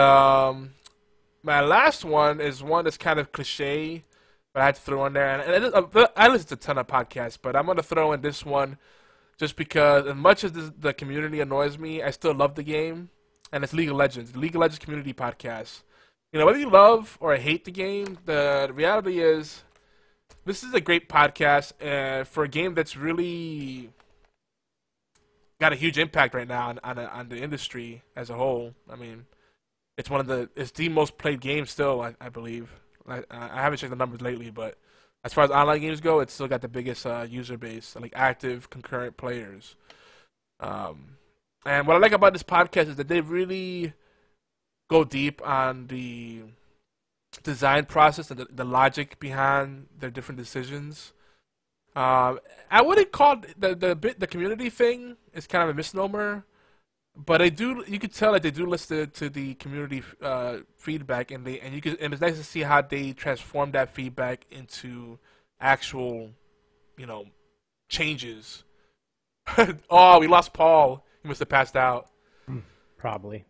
my last one is one that's kind of cliche, but I had to throw in there. And I listen to a ton of podcasts, but I'm going to throw in this one just because as much as the community annoys me, I still love the game. And it's League of Legends. The League of Legends community podcast. You know, whether you love or hate the game, the reality is this is a great podcast for a game that's really got a huge impact right now on the industry as a whole. I mean, it's the most played game still, I believe. I haven't checked the numbers lately, but as far as online games go, it's still got the biggest user base, like active concurrent players. And what I like about this podcast is that they really go deep on the design process and the logic behind their different decisions. I wouldn't call the community thing is kind of a misnomer, but you could tell that they do listen to the community feedback, and it's nice to see how they transform that feedback into actual, you know, changes. Oh, we lost Paul. He must have passed out. Probably.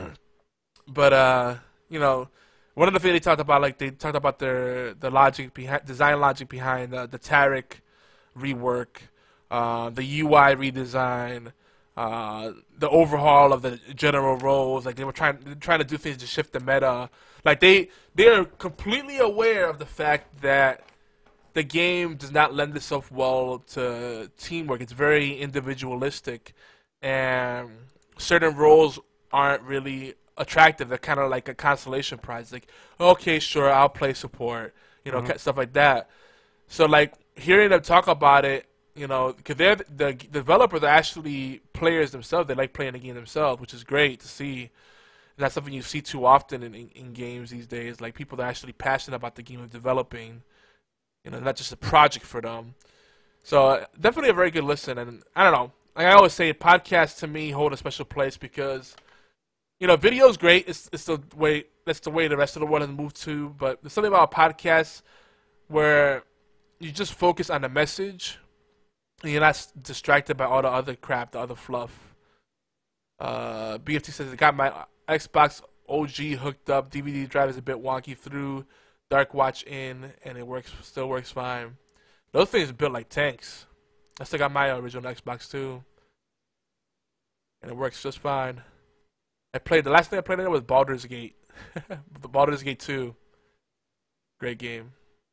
But you know, one of the things they talked about, the logic behind design logic behind the Tarek rework, the UI redesign, the overhaul of the general roles. Like they were trying to do things to shift the meta. Like they are completely aware of the fact that the game does not lend itself well to teamwork. It's very individualistic, and certain roles aren't really attractive. They're kind of like a consolation prize. Like, okay, sure, I'll play support, you know, stuff like that. So, like, hearing them talk about it, you know, because they're the developers are actually players themselves. They like playing the game themselves, which is great to see. And that's something you see too often in games these days. Like, people that are actually passionate about the game of developing, you know, not just a project for them. So, definitely a very good listen. And I don't know. Like I always say, podcasts to me hold a special place because, you know, video is great. It's the way that's the way the rest of the world has moved to. But there's something about podcasts where you just focus on the message, and you're not distracted by all the other crap, the other fluff. BFT says, I got my Xbox OG hooked up. DVD drive is a bit wonky. Through Dark Watch in, and it still works fine. Those things are built like tanks. I still got my original Xbox too, and it works just fine. The last thing I played in it was Baldur's Gate. Baldur's Gate 2. Great game.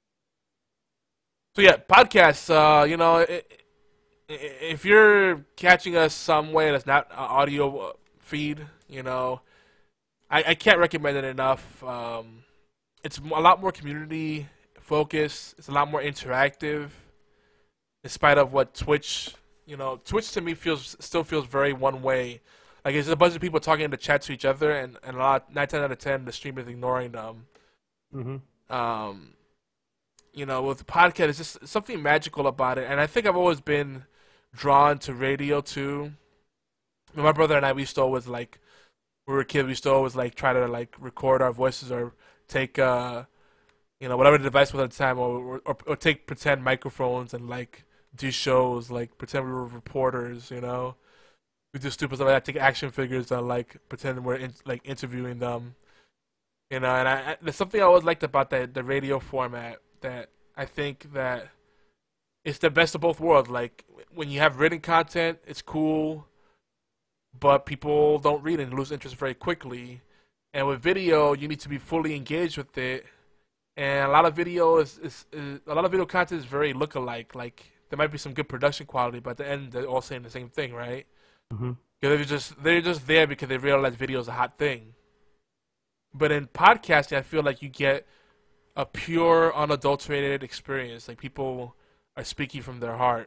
So yeah, podcasts, you know, if you're catching us some way that's not an audio feed, you know, I can't recommend it enough. It's a lot more community focused. It's a lot more interactive. In spite of what Twitch, you know, Twitch to me still feels very one way. Like it's a bunch of people talking in the chat to each other, and 9 times out of 10 the streamer is ignoring them. You know, with the podcast, it's just something magical about it, and I think I've always been drawn to radio too. My brother and I, we used to always like, when we were kids, we used to always like try to like record our voices or take, you know, whatever the device was at the time, or take pretend microphones and like do shows, like pretend we were reporters, you know. We do stupid stuff like that, take action figures and like pretend we're like interviewing them, you know. And there's something I always liked about the radio format that I think that it's the best of both worlds. Like when you have written content, it's cool, but people don't read and lose interest very quickly. And with video, you need to be fully engaged with it. And a lot of video a lot of video content is very look-alike. Like there might be some good production quality, but at the end they're all saying the same thing, right? Because they're just there because they realize video is a hot thing. But in podcasting, I feel like you get a pure, unadulterated experience. Like people are speaking from their heart,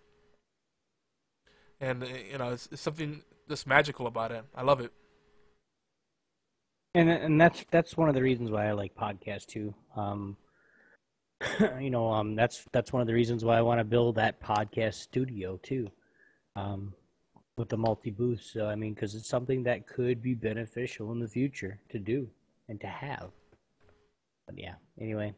and you know, it's something just magical about it. I love it. And that's one of the reasons why I like podcasts too. You know, that's one of the reasons why I want to build that podcast studio too, with the multi-booth. So I mean, because it's something that could be beneficial in the future to do and to have. But yeah, anyway,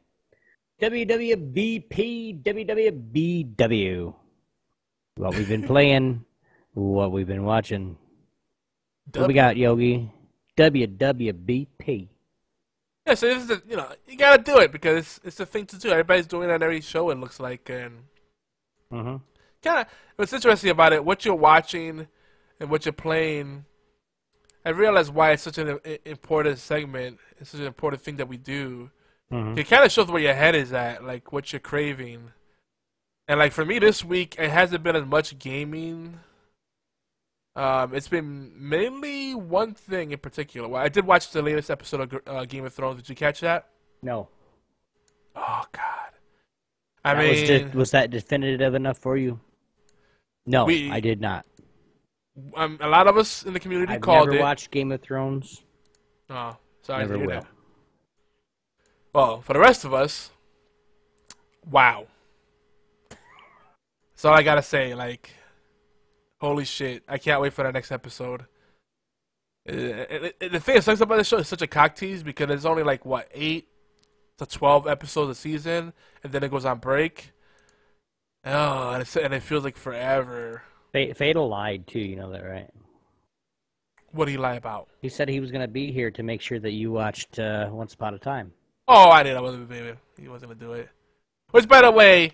WWBP. What we've been playing, what we've been watching. What we got, Yogi? WWBP. Yeah, so this is you know, you gotta do it because it's the thing to do. Everybody's doing it on every show, it looks like, and kind of what's interesting about it, what you're watching and what you're playing. I realize why it's such an important segment. It's such an important thing that we do. It kind of shows where your head is at, like what you're craving. And like for me this week, it hasn't been as much gaming. It's been mainly one thing in particular. Well, I did watch the latest episode of Game of Thrones. Did you catch that? No. Oh God. I mean, was that definitive enough for you? No, I did not. A lot of us in the community called it. I've never watched Game of Thrones. Oh, sorry. Never will. Well, for the rest of us, wow. That's all I gotta say. Like, holy shit! I can't wait for the next episode. The thing that sucks about the show is such a cock tease because there's only like what 8 to 12 episodes a season, and then it goes on break. Oh, and it feels like forever. Fatal lied too. You know that, right? What did he lie about? He said he was going to be here to make sure that you watched Once Upon a Time. Oh, I did. He wasn't going to do it. Which, by the way,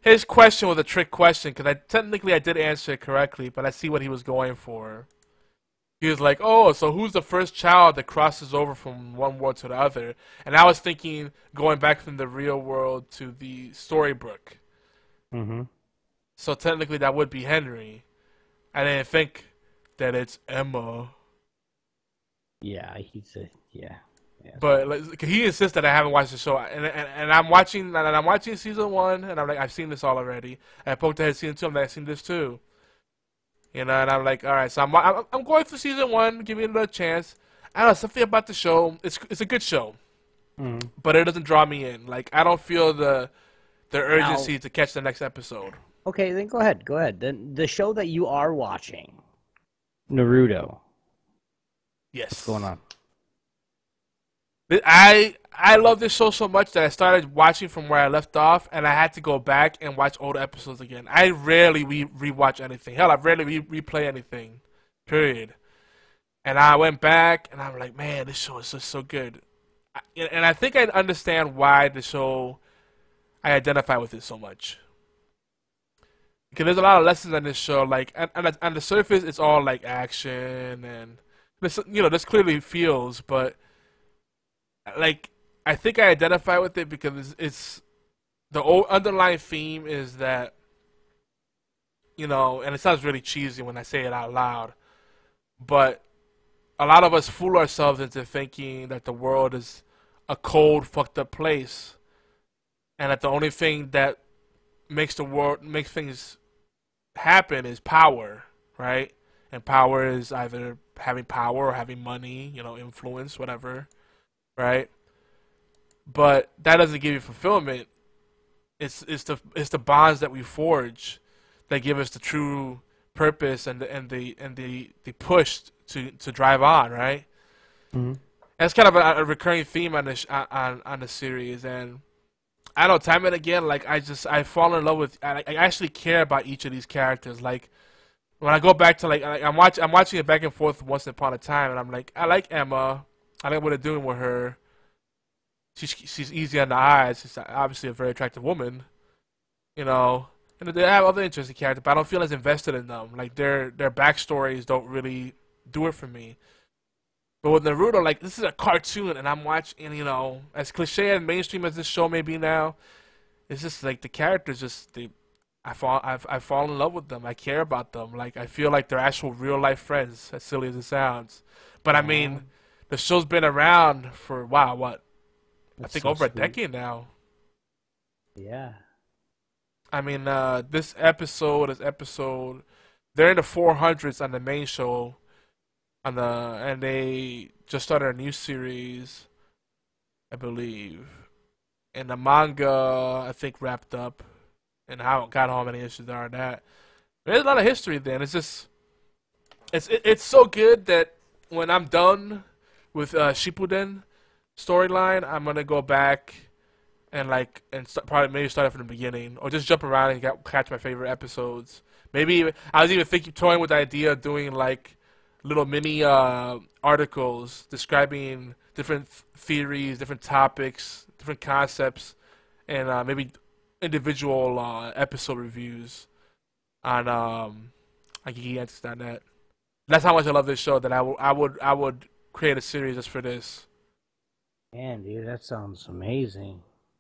his question was a trick question because I did answer it correctly, but I see what he was going for. He was like, "Oh, so who's the first child that crosses over from one world to the other?" And I was thinking going back from the real world to the storybook. Mm-hmm. So technically, that would be Henry. I didn't think that it's Emma. Yeah, yeah. But like, he insists that I haven't watched the show, and I'm watching season 1, and I'm like, I've seen this all already. And I poked ahead season 2, I'm like, I've seen this too. You know, and I'm like, all right, so I'm going through season 1, give me another chance. I don't know, something about the show. It's a good show, but it doesn't draw me in. Like, I don't feel the urgency to catch the next episode. Okay, then go ahead. Then the show that you are watching, Naruto. Yes. What's going on? I love this show so much that I started watching from where I left off, and I had to go back and watch older episodes again. I rarely rewatch anything. Hell, I rarely replay anything. Period. And I went back, and I'm like, man, this show is just so good. And I think I understand why the show, I identify with it so much. Because there's a lot of lessons on this show. Like, on the surface, it's all like action, and this clearly feels, but like, I think I identify with it because it's the old underlying theme is that, and it sounds really cheesy when I say it out loud, but a lot of us fool ourselves into thinking that the world is a cold, fucked up place, and that the only thing that makes things happen is power, right? And power is either having power or having money, influence, whatever. Right, but that doesn't give you fulfillment. It's the bonds that we forge that give us the true purpose and the push to drive on. Right, That's kind of a recurring theme on the series, and I know time and again, like I fall in love with. I actually care about each of these characters. Like when I go back to I'm watching it back and forth once upon a time, and I'm like, I like Emma. I like what they're doing with her. She's easy on the eyes. She's obviously a very attractive woman, And they have other interesting characters, but I don't feel as invested in them. Like their backstories don't really do it for me. But with Naruto, like this is a cartoon, and I'm watching. As cliche and mainstream as this show may be now, it's just like the characters I fall in love with them. I care about them. Like I feel like they're actual real life friends. As silly as it sounds, but I mean. The show's been around for, wow, what? I think over a decade now. Yeah. I mean, this episode, they're in the 400s on the main show, and they just started a new series, I believe. And the manga, I think, wrapped up, and I don't got how many issues there are in that. There's a lot of history then. It's just, it's so good that when I'm done with Shippuden storyline, I'm gonna go back and maybe start it from the beginning, or just jump around and catch my favorite episodes. Maybe I was even toying with the idea of doing like little mini articles describing different theories, different topics, different concepts, and maybe individual episode reviews on geekyantics.net. That's how much I love this show that I would create a series just for this. Man, dude, that sounds amazing.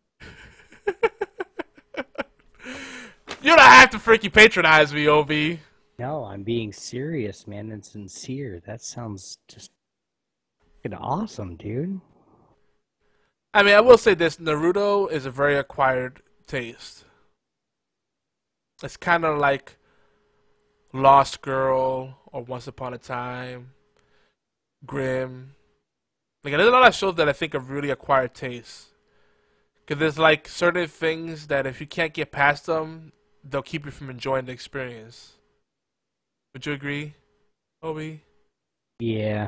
You don't have to freaking patronize me, Obi. No, I'm being serious, man, and sincere. That sounds just fucking awesome, dude. I mean, I will say this: Naruto is a very acquired taste. It's kind of like Lost Girl or Once Upon a Time. Grimm. Like, there's a lot of shows that I think are really acquired tastes. Because there's like certain things that if you can't get past them, they'll keep you from enjoying the experience. Would you agree, Obi? Yeah.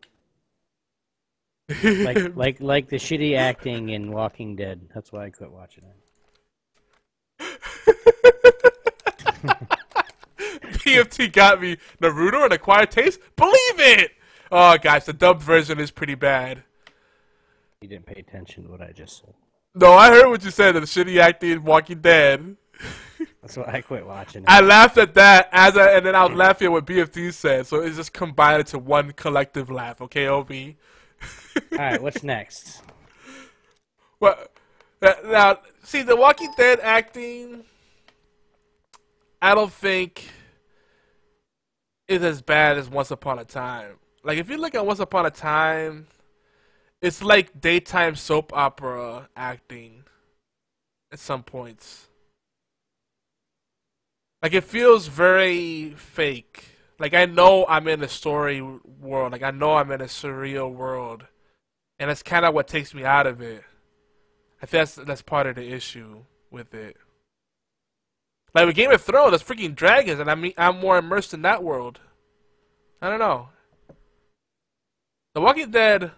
like the shitty acting in Walking Dead. That's why I quit watching it. PFT got me. Naruto, an acquired taste? Believe it! Oh, guys, the dubbed version is pretty bad. You didn't pay attention to what I just said. No, I heard what you said. The shitty acting in Walking Dead. That's why I quit watching it. I laughed at that and then I was laughing at what BFD said. So it's just combined into one collective laugh. Okay, OB. All right, what's next? Well, now see the Walking Dead acting. I don't think is as bad as Once Upon a Time. Like if you look at Once Upon a Time, it's like daytime soap opera acting at some points. Like it feels very fake. Like I know I'm in a story world. Like I know I'm in a surreal world, and that's kind of what takes me out of it. I think that's part of the issue with it. Like with Game of Thrones, that's freaking dragons, and I'm more immersed in that world. I don't know. The Walking Dead,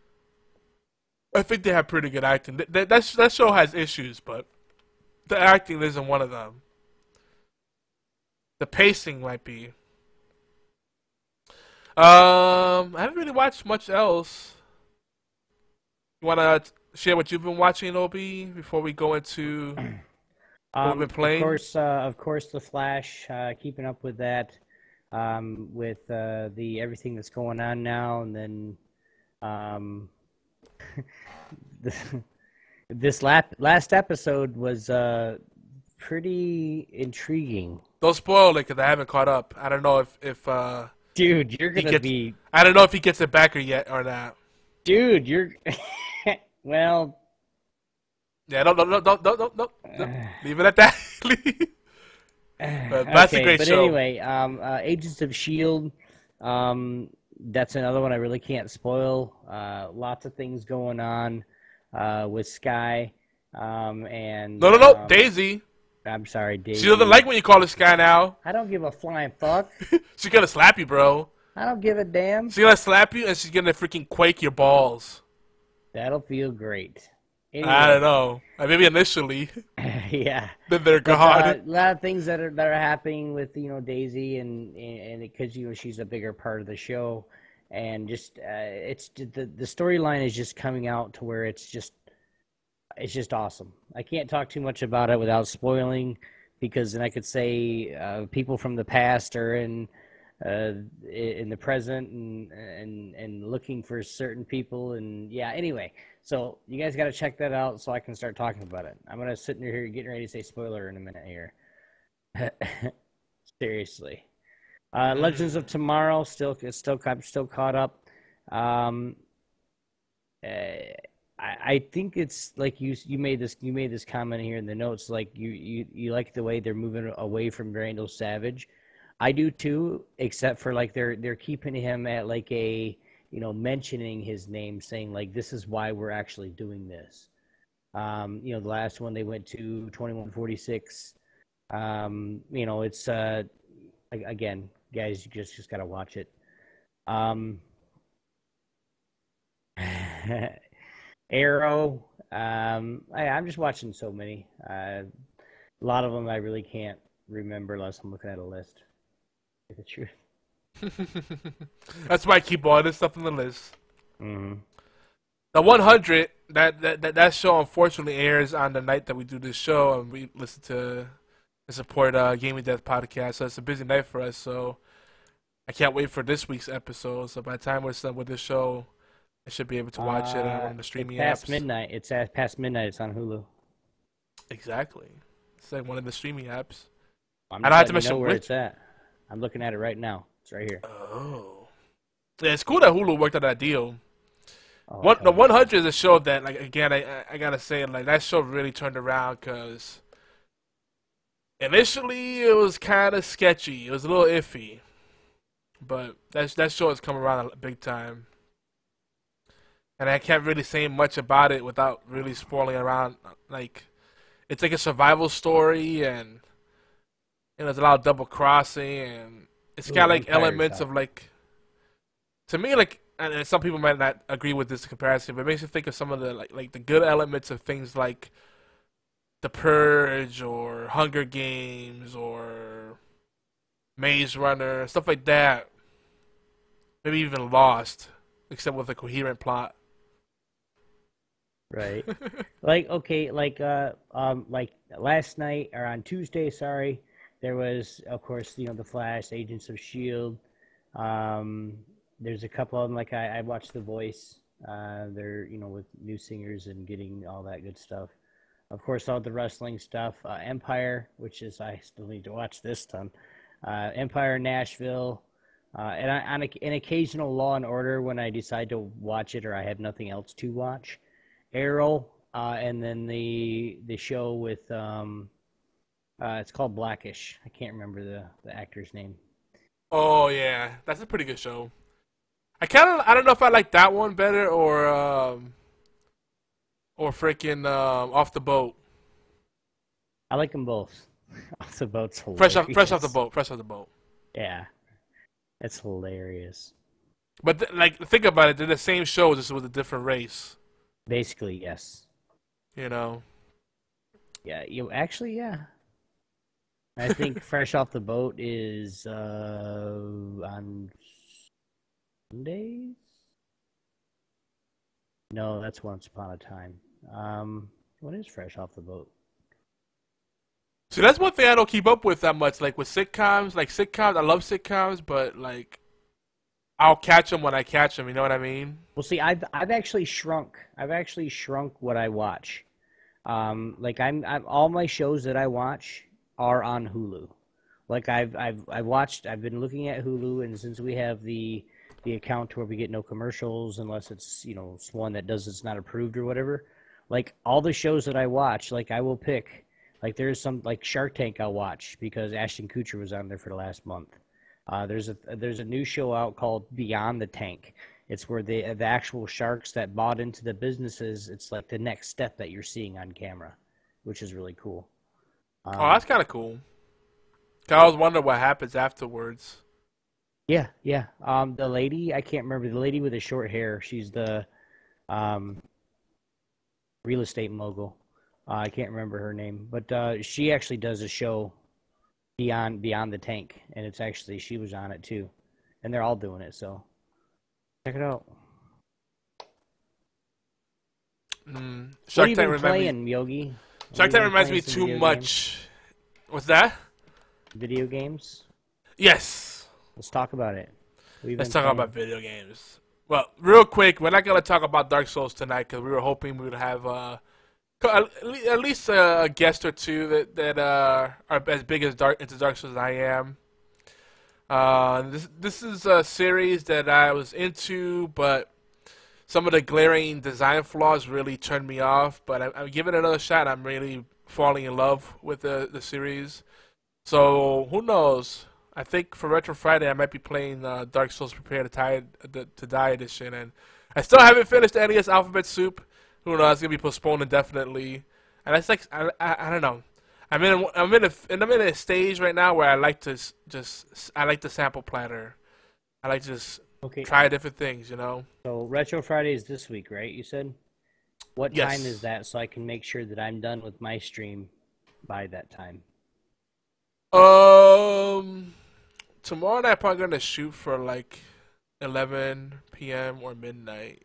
I think they have pretty good acting. That show has issues, but the acting isn't one of them. The pacing might be. I haven't really watched much else. You wanna share what you've been watching, OB, before we go into what we've been playing? Of course, The Flash. Keeping up with that, with the everything that's going on now, and then this last episode was pretty intriguing. Don't spoil it because I haven't caught up. I don't know if dude, you're gonna be. I don't know if he gets it back or not. Dude, you're. Well. Yeah, don't. Leave it at that. But that's a great show. Anyway, Agents of S.H.I.E.L.D. That's another one I really can't spoil. Lots of things going on with Sky. And No, Daisy. I'm sorry, Daisy. She doesn't like when you call her Sky now. I don't give a flying fuck. She's gonna slap you, bro. I don't give a damn. She's gonna slap you and she's gonna freaking quake your balls. That'll feel great. Anyway. I don't know. Maybe initially. Yeah. Then they're gone. A lot of things that are happening with Daisy and because she's a bigger part of the show, and just it's the storyline is just coming out to where it's just awesome. I can't talk too much about it without spoiling, because then I could say people from the past are in the present and looking for certain people, and yeah. Anyway, so you guys got to check that out so I can start talking about it. I'm gonna sit here getting ready to say spoiler in a minute here. Seriously, Legends of Tomorrow I'm still caught up. I think it's like you made this comment here in the notes, like you like the way they're moving away from Randall Savage. I do too, except for like they're keeping him at like a mentioning his name, saying like this is why we're actually doing this. The last one they went to 2146. It's again, guys, you just gotta watch it. Arrow. I'm just watching so many. A lot of them I really can't remember unless I'm looking at a list. The truth. That's why I keep all this stuff on the list. Mm-hmm. The 100 that show unfortunately airs on the night that we do this show, and we listen to and support Gaming Death podcast. So it's a busy night for us. So I can't wait for this week's episode. So by the time we're done with this show, I should be able to watch it on the streaming apps. Midnight. It's past midnight. It's on Hulu. Exactly. It's like one of the streaming apps. I don't have to mention where it's at. I'm looking at it right now. It's right here. Oh. Yeah, it's cool that Hulu worked out that deal. The 100 is a show that, like, again, I gotta say, like, that show really turned around, because initially it was kind of sketchy. It was a little iffy. But that show has come around big time. And I can't really say much about it without really spoiling around. Like, it's like a survival story, and there's a lot of double crossing, and it's got like elements of like, to me, like, and some people might not agree with this comparison, but it makes you think of some of the like the good elements of things like The Purge or Hunger Games or Maze Runner, stuff like that. Maybe even Lost, except with a coherent plot. Right. Like, okay, like last night or on Tuesday, sorry, there was, of course, the Flash, Agents of Shield. There's a couple of them. Like I watched The Voice. They're with new singers and getting all that good stuff. Of course, all the wrestling stuff. Empire, which is I still need to watch this ton. Empire, Nashville, and an occasional Law and Order when I decide to watch it or I have nothing else to watch. Arrow, and then the show with it's called Blackish. I can't remember the actor's name. Oh yeah, that's a pretty good show. I don't know if I like that one better or freaking Off the Boat. I like them both. Off the Boat's hilarious. Fresh off the boat. Yeah, it's hilarious. But think about it, they're the same show, just with a different race. Basically, yes. Yeah, actually, yeah. I think Fresh Off the Boat is on Sundays? No, that's Once Upon a Time. What is Fresh Off the Boat? See, that's one thing I don't keep up with that much. Like with sitcoms, I love sitcoms, but I'll catch them when I catch them. You know what I mean? Well, see, I've actually shrunk. I've actually shrunk what I watch. I'm all my shows that I watch are on Hulu. Like I've been looking at Hulu, and since we have the account where we get no commercials unless it's one that it's not approved or whatever. Like all the shows that I watch, like I will pick. Like there's some like Shark Tank I'll watch because Ashton Kutcher was on there for the last month. There's a new show out called Beyond the Tank. It's where the actual sharks that bought into the businesses. It's like the next step that you're seeing on camera, which is really cool. Oh, that's kind of cool. I always wonder what happens afterwards. Yeah. The lady, I can't remember, the lady with the short hair. She's the real estate mogul. I can't remember her name, but she actually does a show Beyond the Tank, and it's actually she was on it too, and they're all doing it. So check it out. Shark Tank playing, Yogi? Shark Tank reminds me too much. What's that? Video games? Yes. Let's talk about it. Let's talk about video games. Well, real quick, we're not going to talk about Dark Souls tonight because we were hoping we would have at least a guest or two that are as big into Dark Souls as I am. This is a series that I was into, but some of the glaring design flaws really turned me off. But I'm giving it another shot. I'm really falling in love with the series. So who knows? I think for Retro Friday I might be playing Dark Souls Prepare to Die edition, and I still haven't finished the NES Alphabet Soup. Who knows? It's gonna be postponed indefinitely, and it's like I don't know. I'm in a stage right now where I like to sample platter. I like to just try different things, So Retro Friday is this week, right? You said. What time is that, so I can make sure that I'm done with my stream by that time? Tomorrow night I'm probably gonna shoot for like 11 p.m. or midnight.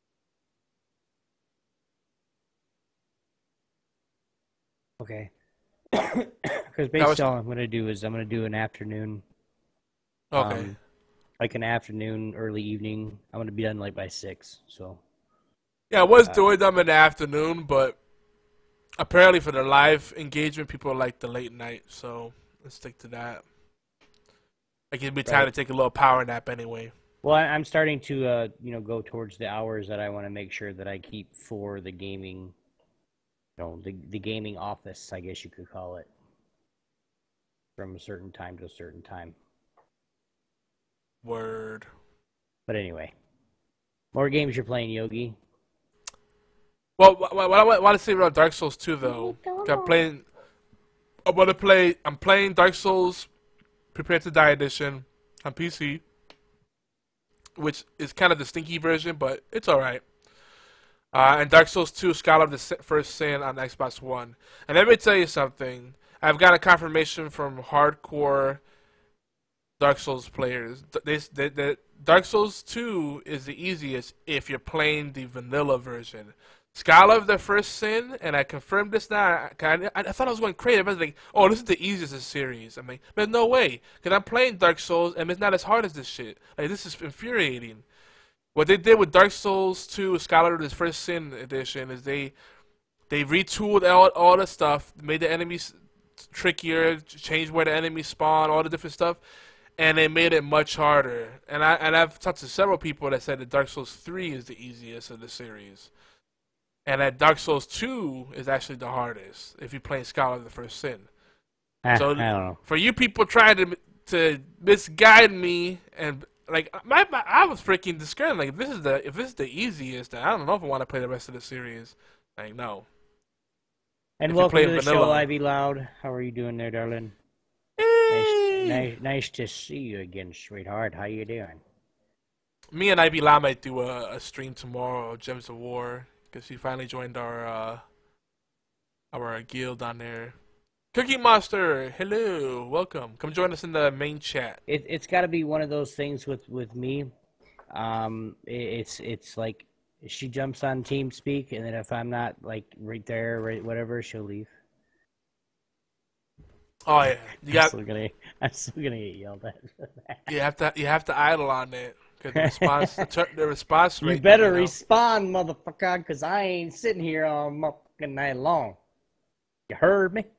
Okay. Because basically all I'm gonna do is I'm gonna do an afternoon. Okay. Like an afternoon, early evening. I'm gonna be done like by 6. So. Yeah, I was doing them in the afternoon, but apparently for the live engagement, people like the late night, so let's stick to that. Like it'd be time to take a little power nap anyway. Well, I'm starting to, go towards the hours that I want to make sure that I keep for the gaming, the gaming office, I guess you could call it, from a certain time to a certain time. Word. But anyway, more games you're playing, Yogi. Well, what I want to say about Dark Souls 2, though, I'm playing Dark Souls Prepare to Die edition on PC, which is kind of the stinky version, but it's alright. And Dark Souls 2 Scholar of the First Sin on Xbox One. And let me tell you something. I've got a confirmation from hardcore Dark Souls players. Dark Souls 2 is the easiest if you're playing the vanilla version. Scholar of the First Sin, and I confirmed this now. I thought I was going crazy. I was like, oh, this is the easiest of the series. I'm like, but no way, because I'm playing Dark Souls, and it's not as hard as this shit. Like, this is infuriating. What they did with Dark Souls 2, Scholar of the First Sin edition, is they retooled all the stuff, made the enemies trickier, changed where the enemies spawn, all the different stuff, and they made it much harder. And I've talked to several people that said that Dark Souls 3 is the easiest of the series. And that Dark Souls 2 is actually the hardest if you're playing Scholar of the First Sin. So I don't know. for you people trying to misguide me, and like I was freaking discouraged. Like, if this is the easiest, I don't know if I want to play the rest of the series. Like, no. And If you welcome play to the vanilla. show, Ivy Loud. How are you doing there, darling? Hey! Nice to see you again, sweetheart. How you doing? Me and Ivy La might do a stream tomorrow, Gems of War, because she finally joined our guild on there. Cookie Monster, hello, welcome. Come join us in the main chat. It's got to be one of those things with me. It's like she jumps on TeamSpeak, and then if I'm not like right there, right whatever, she'll leave. Oh yeah, I'm still gonna get yelled at. you have to idle on it because the response rate. You better respond, motherfucker, because I ain't sitting here all fucking night long. You heard me?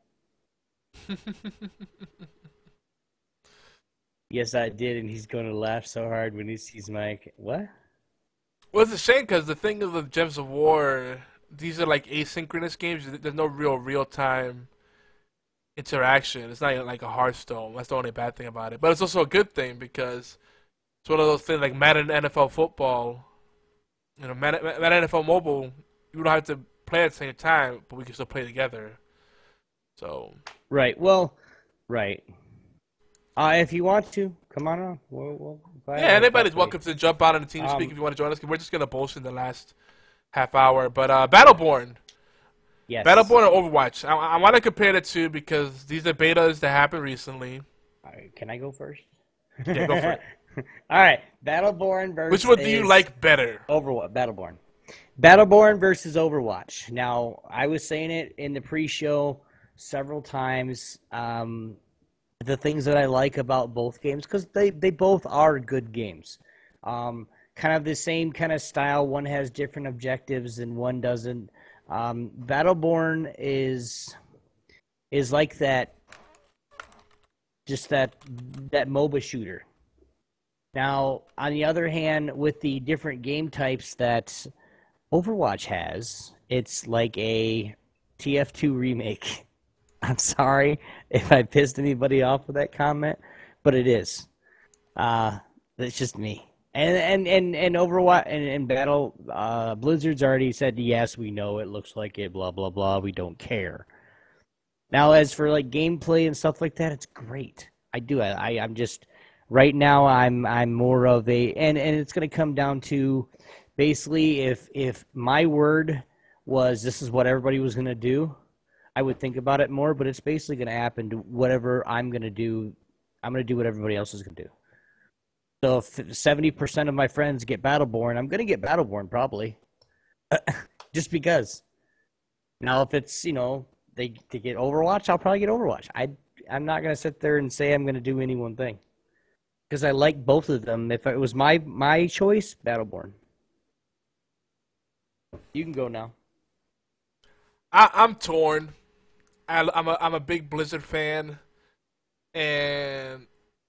Yes, I did, and he's going to laugh so hard when he sees Mike. What? Well, it's a shame because the thing of the Gems of War, these are like asynchronous games. There's no real time interaction. It's not like a Hearthstone. That's the only bad thing about it. But it's also a good thing because it's one of those things like Madden NFL football. You know, Madden NFL mobile, you don't have to play at the same time, but we can still play together. So. Right. Well, right. If you want to, come on on. We'll yeah, anybody's welcome to jump on the team speak if you want to join us. We're just gonna bullshit the last half hour. But Battleborn. Yes. Battleborn or Overwatch? I want to compare the two because these are betas that happened recently. All right, can I go first? Yeah, go for it. All right, Battleborn versus. Which one do you like better? Overwatch. Battleborn. Battleborn versus Overwatch. Now, I was saying it in the pre-show several times. The things that I like about both games, because they both are good games. Kind of the same kind of style. One has different objectives and one doesn't. Battleborn is like that, just that MOBA shooter. Now, on the other hand, with the different game types that Overwatch has, it's like a TF2 remake. I'm sorry if I pissed anybody off with that comment, but it is. That's just me. And Overwatch and Battle Blizzard's already said yes, we know it looks like it, blah blah blah. We don't care. Now, as for like gameplay and stuff like that, it's great. I'm just right now. I'm more of a and it's gonna come down to basically if my word was this is what everybody was gonna do, I would think about it more, but it's basically going to happen to whatever I'm going to do. I'm going to do what everybody else is going to do. So if 70% of my friends get Battleborn, I'm going to get Battleborn probably. Just because. Now, if it's, they get Overwatch, I'll probably get Overwatch. I'm not going to sit there and say I'm going to do any one thing. Because I like both of them. If it was my choice, Battleborn. You can go now. I'm torn. I'm a big Blizzard fan, and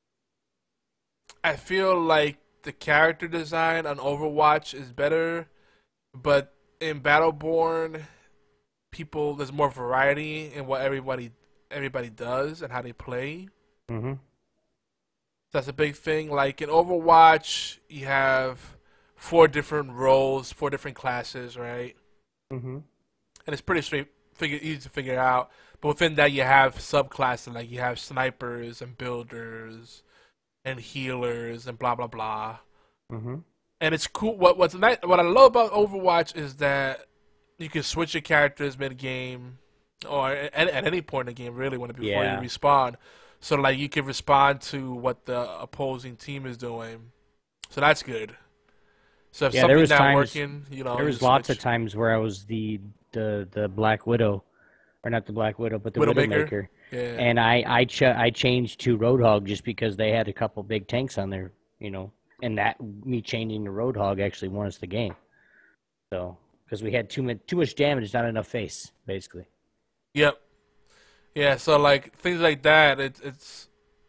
I feel like the character design on Overwatch is better, but in Battleborn, there's more variety in what everybody does and how they play. Mm-hmm. That's a big thing. Like in Overwatch, you have 4 different roles, 4 different classes, right? Mm-hmm. And it's pretty easy to figure out. But within that, you have subclasses, like you have snipers and builders and healers and blah blah blah. Mm-hmm. And it's cool. What I love about Overwatch is that you can switch your characters mid game, or at any point in the game, really, before you respawn. So like you can respond to what the opposing team is doing. So that's good. So if Yeah, there something's was not times- working, you know, There you was lots switch. of times where I was the Black Widow, or not the Black Widow, but the Widowmaker? Widowmaker. Yeah. And I changed to Roadhog just because they had a couple big tanks on there, you know. And that me changing to Roadhog actually won us the game. So because we had too much damage, not enough face, basically. Yep. Yeah. So like things like that, it's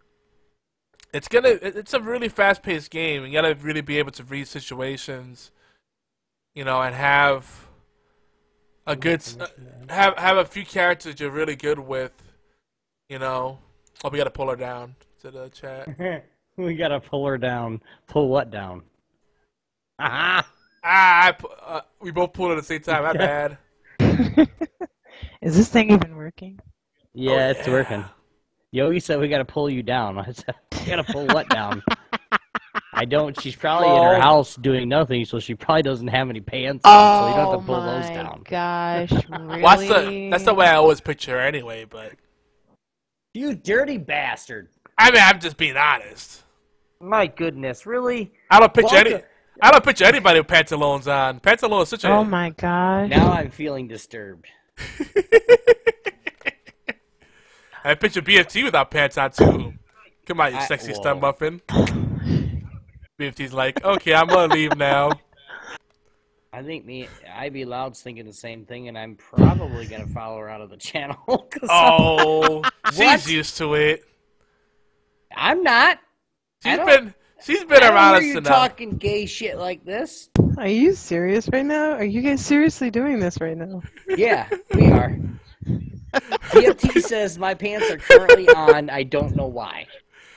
a really fast-paced game. You gotta really be able to read situations, you know, and have a good have a few characters you're really good with, you know. Oh, we gotta pull her down to the chat. We gotta pull her down. Pull what down? Aha! We both pulled at the same time. My bad. Is this thing even working? Yeah, Oh, it's yeah. working. Yogi said we gotta pull you down. I said, we gotta pull what down? I don't. She's probably in her house doing nothing, so she probably doesn't have any pants on, so you don't have to pull those down. Gosh, really? Well, that's the way I always picture her anyway. But You dirty bastard! I mean, I'm just being honest. My goodness, really? I don't picture Welcome. I don't picture anybody with pantaloons on. Pantaloons is such a. Oh my gosh. Now I'm feeling disturbed. I picture BFT without pants on too. Come on, you sexy whoa. stunt muffin. BFT's like, okay, I'm gonna leave now. I think IB Loud's thinking the same thing, and I'm probably gonna follow her out of the channel. 'Cause Oh, she's What? used to it. I'm not. She's don't- been I don't around hear us you enough. talking gay shit like this. Are you serious right now? Are you guys seriously doing this right now? Yeah, we are. BFT says my pants are currently on. I don't know why.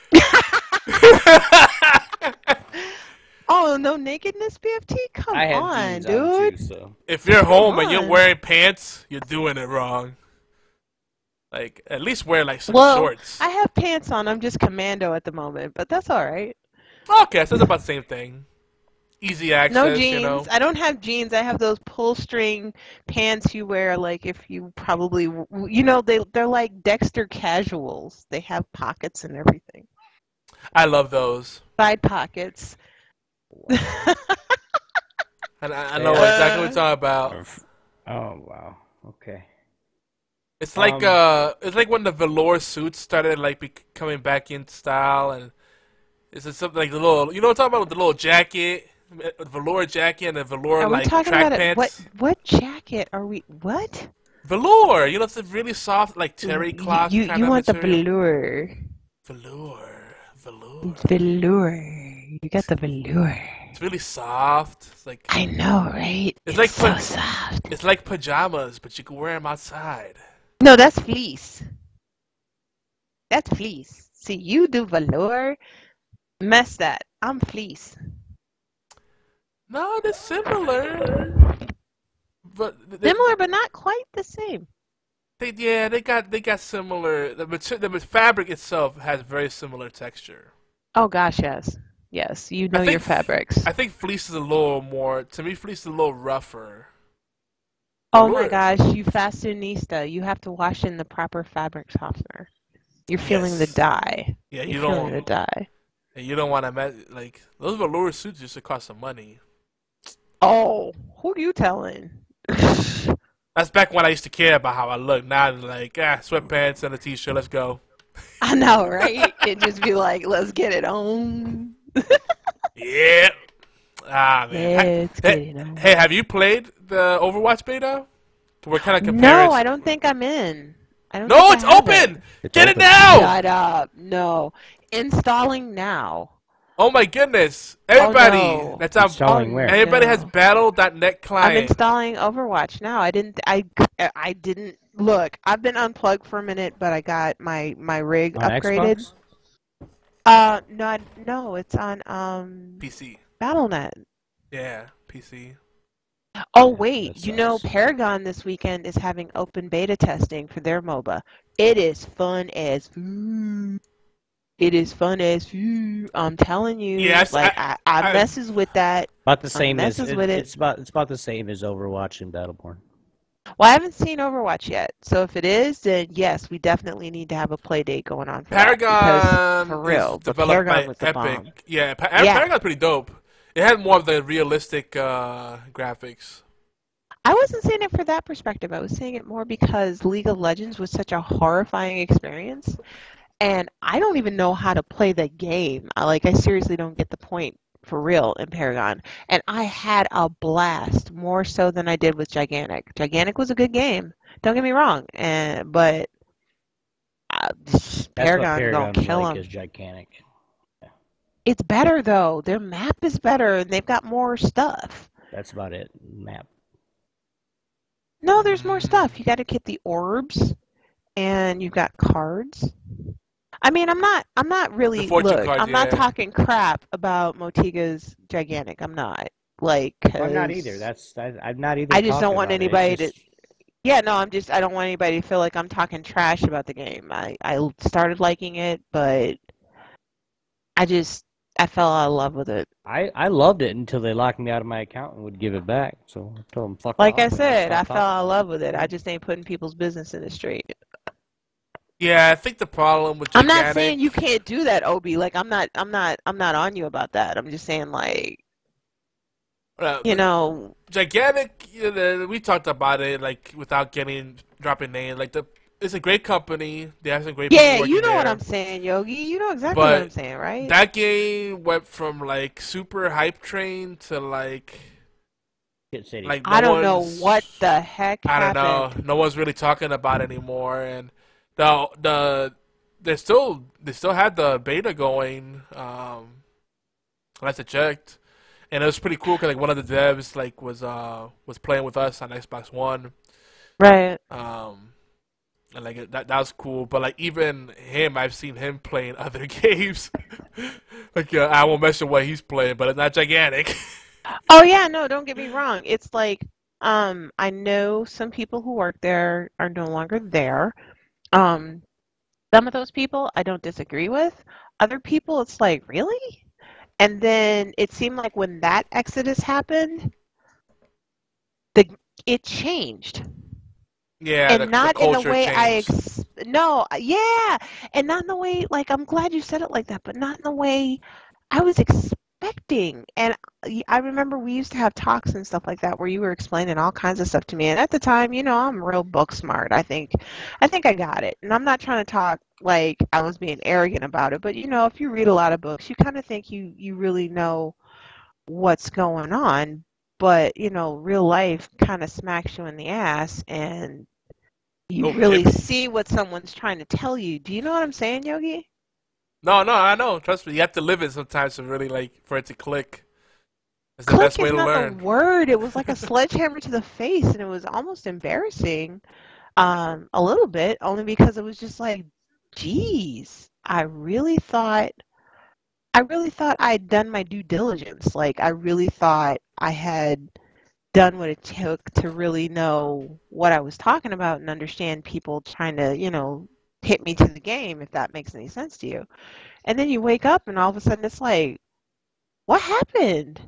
Oh, no nakedness, BFT? Come I have on, jeans dude. on too, so. If you're home and you're on. wearing pants, you're doing it wrong. Like, at least wear like some Well, shorts. I have pants on. I'm just commando at the moment, but that's all right. Okay, so it's about the same thing. Easy access, No jeans. you know. I don't have jeans. I have those pull string pants you wear, like if you probably, you know, they're like Dexter casuals. They have pockets and everything. I love those. Side pockets. And I know exactly what you're talking about. Oh wow. Okay. It's like when the velour suits started like coming back in style, and it's just something like the little, you know what I'm talking about, with the little jacket, velour jacket and the velour Are we like talking track about pants. what jacket are we? What? Velour, you know, it's a really soft like terry cloth You kind of want material. the velour? Velour. You got the velour. It's really soft. It's like I know, right? It's like so put- soft. it's like pajamas, but you can wear them outside. No, that's fleece. That's fleece. See, you do velour. Mess that. I'm fleece. No, they're similar. But Similar, but not quite the same. they got similar. The fabric itself has very similar texture. Oh gosh, yes, yes. You know think your fabrics. I think fleece is a little more. To me, fleece is a little rougher. Oh my Velour. gosh, you fashionista. You have to wash in the proper fabric softener. You're feeling the Yes. dye. Yeah, You're feeling the dye. you don't want to like those velour suits used to cost some money. Oh, who you telling? That's back when I used to care about how I looked. Now I'm like, sweatpants and a t-shirt. Let's go. I know, right? It'd just be like, let's get it on. Yeah. Ah man. Let's get it on. Hey, have you played the Overwatch beta? We're kind of comparing. No, I don't think I'm in. I don't No, think it's I have open. It's Get it open. now. Shut up. No. Installing now. Oh my goodness! Everybody, no. that's how. Installing where? Everybody No. has Battle.net I'm client. installing Overwatch now. I didn't look. I've been unplugged for a minute, but I got my rig On upgraded. Xbox? No, it's on PC. BattleNet. Yeah, PC. Oh wait, That you know sucks. Paragon this weekend is having open beta testing for their MOBA. It is fun as food. It is fun as food. I'm telling you. Yes, like I- I messes with that. About the same as messes with it. it's about the same as Overwatch and Battleborn. Well, I haven't seen Overwatch yet, so if it is, then yes, we definitely need to have a play date going on for that, because Paragon for real, is the developed Paragon by was the Epic. bomb. Yeah, Yeah. Paragon's pretty dope. It had more of the realistic graphics. I wasn't saying it for that perspective. I was saying it more because League of Legends was such a horrifying experience, and I don't even know how to play the game. I seriously don't get the point for real in Paragon. And I had a blast, more so than I did with Gigantic. Gigantic was a good game. Don't get me wrong, but That's Paragon what don't Paragon's kill like, them. is gigantic. It's better though. Their map is better, and they've got more stuff. That's about it. Map. No, there's more stuff. You got to get the orbs, and you've got cards. I mean, I'm not really, The fortune look, cards, I'm not yeah. talking crap about Motiga's Gigantic. I'm not. I'm not 'Cause either. I'm not either. I just don't talking want about it. It's anybody just- to. Yeah, no, I don't want anybody to feel like I'm talking trash about the game. I started liking it, but I fell out of love with it. I loved it until they locked me out of my account and would give it back. So I told them, fuck Like off. I and said, I stopped fell out of talking. love with it. I just ain't putting people's business in the street. Yeah, I think the problem with I'm Gigantic... not saying you can't do that, Obi. Like I'm not on you about that. I'm just saying, like, you know, Gigantic, we talked about it, like, without dropping names. Like, it's a great company. They have some great people yeah, working you know what there. I'm saying, Yogi. You know exactly what I'm saying, right? That game went from, like, super hype train to, like... Shit City. Like, I don't know what the heck I don't happened. know. No one's really talking about it anymore, and they still had the beta going. Last I checked, and it was pretty cool because like one of the devs like was playing with us on Xbox One. Right. And like that was cool. But like even him, I've seen him playing other games. Like I won't mention what he's playing, but it's not Gigantic. Oh yeah, no, don't get me wrong. It's like I know some people who work there are no longer there. Some of those people I don't disagree with. Other people, it's like, really? And then it seemed like when that exodus happened, it changed. Yeah, And not the in the culture way changed. and not in the way, like, I'm glad you said it like that, but not in the way I was expecting. And I remember we used to have talks and stuff like that where you were explaining all kinds of stuff to me. And at the time, you know, I'm real book smart. I think I got it. And I'm not trying to talk like I was being arrogant about it, but you know, if you read a lot of books, you kind of think you really know what's going on. But, you know, real life kind of smacks you in the ass and you really see what someone's trying to tell you. Do you know what I'm saying, Yogi? No, I know. Trust me, you have to live it sometimes to really like for it to click. It's the Click best way is to not learn. the word. It was like a sledgehammer to the face, and it was almost embarrassing, a little bit, only because it was just like, geez, I really thought I'd done my due diligence. Like, I really thought I had done what it took to really know what I was talking about and understand people trying to, you know, hit me to the game, if that makes any sense to you. And then you wake up and all of a sudden it's like, what happened?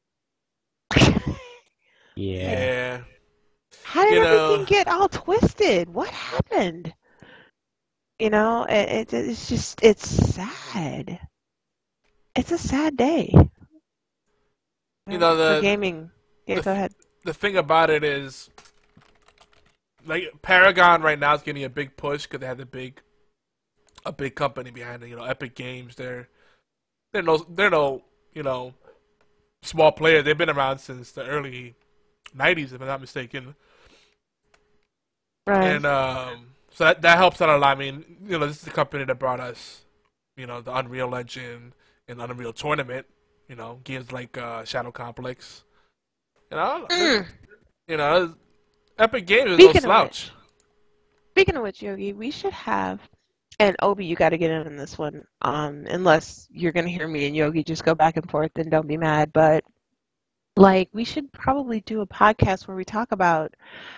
Yeah. How did You know- everything get all twisted? What happened? You know, it's just, it's sad. It's a sad day. You know, for gaming. Yeah, go ahead. The thing about it is, like Paragon right now is getting a big push because they have a big company behind it. You know, Epic Games. They're no you know small player. They've been around since the early '90s, if I'm not mistaken. Right. And so that helps out a lot. I mean, you know, this is the company that brought us, you know, the Unreal Engine and Unreal Tournament. You know, games like Shadow Complex. You know, Epic Games is no slouch. Speaking of which, Yogi, we should have, and Obi, you got to get in on this one. Unless you're gonna hear me and Yogi just go back and forth, then don't be mad. But like, we should probably do a podcast where we talk about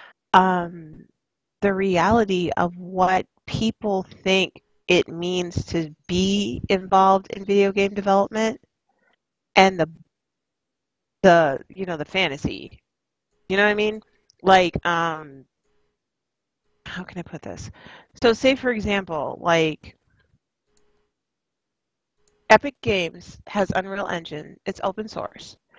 the reality of what people think it means to be involved in video game development and the you know, the fantasy. You know what I mean? Like, how can I put this? So say, for example, like Epic Games has Unreal Engine. It's open source.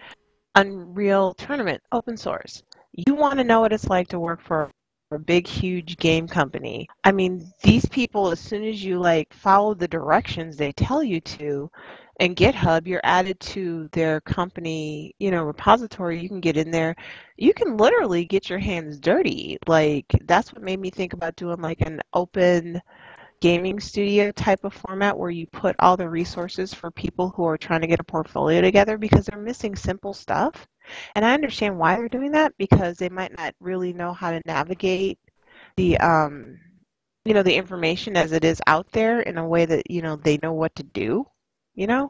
Unreal Tournament, open source. You want to know what it's like to work for a big, huge game company. I mean, these people, as soon as you like follow the directions they tell you to, and GitHub, you're added to their company, repository. You can get in there. You can literally get your hands dirty. Like, that's what made me think about doing like an open gaming studio type of format where you put all the resources for people who are trying to get a portfolio together because they're missing simple stuff. And I understand why they're doing that because they might not really know how to navigate the the information as it is out there in a way that, they know what to do, you know?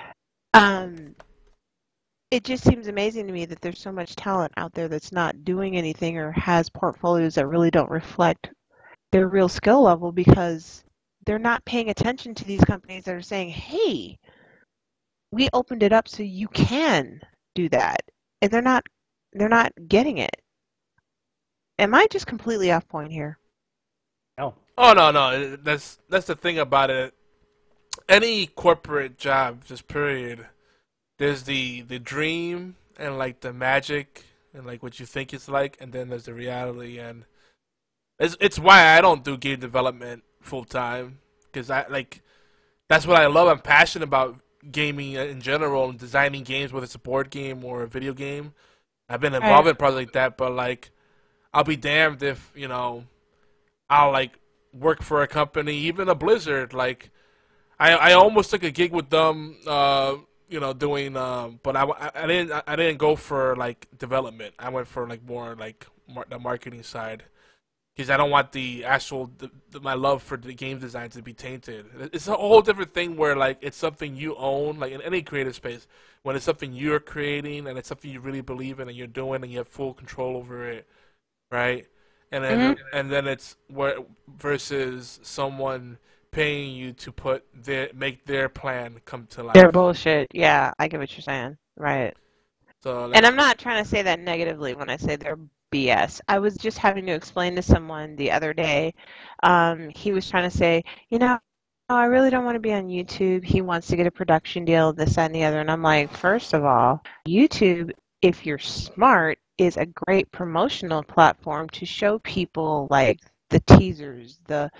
It just seems amazing to me that there's so much talent out there that's not doing anything or has portfolios that really don't reflect their real skill level because they're not paying attention to these companies that are saying, hey, we opened it up so you can do that. And they're not getting it. Am I just completely off point here? No. Oh no. That's the thing about it. Any corporate job, just period. There's the dream and like the magic and like what you think it's like, and then there's the reality, and it's why I don't do game development full time because that's what I love. I'm passionate about gaming in general and designing games, whether it's a board game or a video game. I've been involved in projects like that, but like I'll be damned if I'll like work for a company, even a Blizzard. Like I almost took a gig with them, doing but I didn't go for like development. I went for like more like the marketing side. Because I don't want the actual my love for the game design to be tainted. It's a whole different thing where like it's something you own, like in any creative space. When it's something you're creating and it's something you really believe in and you're doing and you have full control over it, right? And then it's where versus someone paying you to make their plan come to life. They're bullshit. Yeah, I get what you're saying. Right. So, like, and I'm not trying to say that negatively when I say they're BS. I was just having to explain to someone the other day. He was trying to say, I really don't want to be on YouTube. He wants to get a production deal, this, that, and the other. And I'm like, first of all, YouTube, if you're smart, is a great promotional platform to show people like the teasers,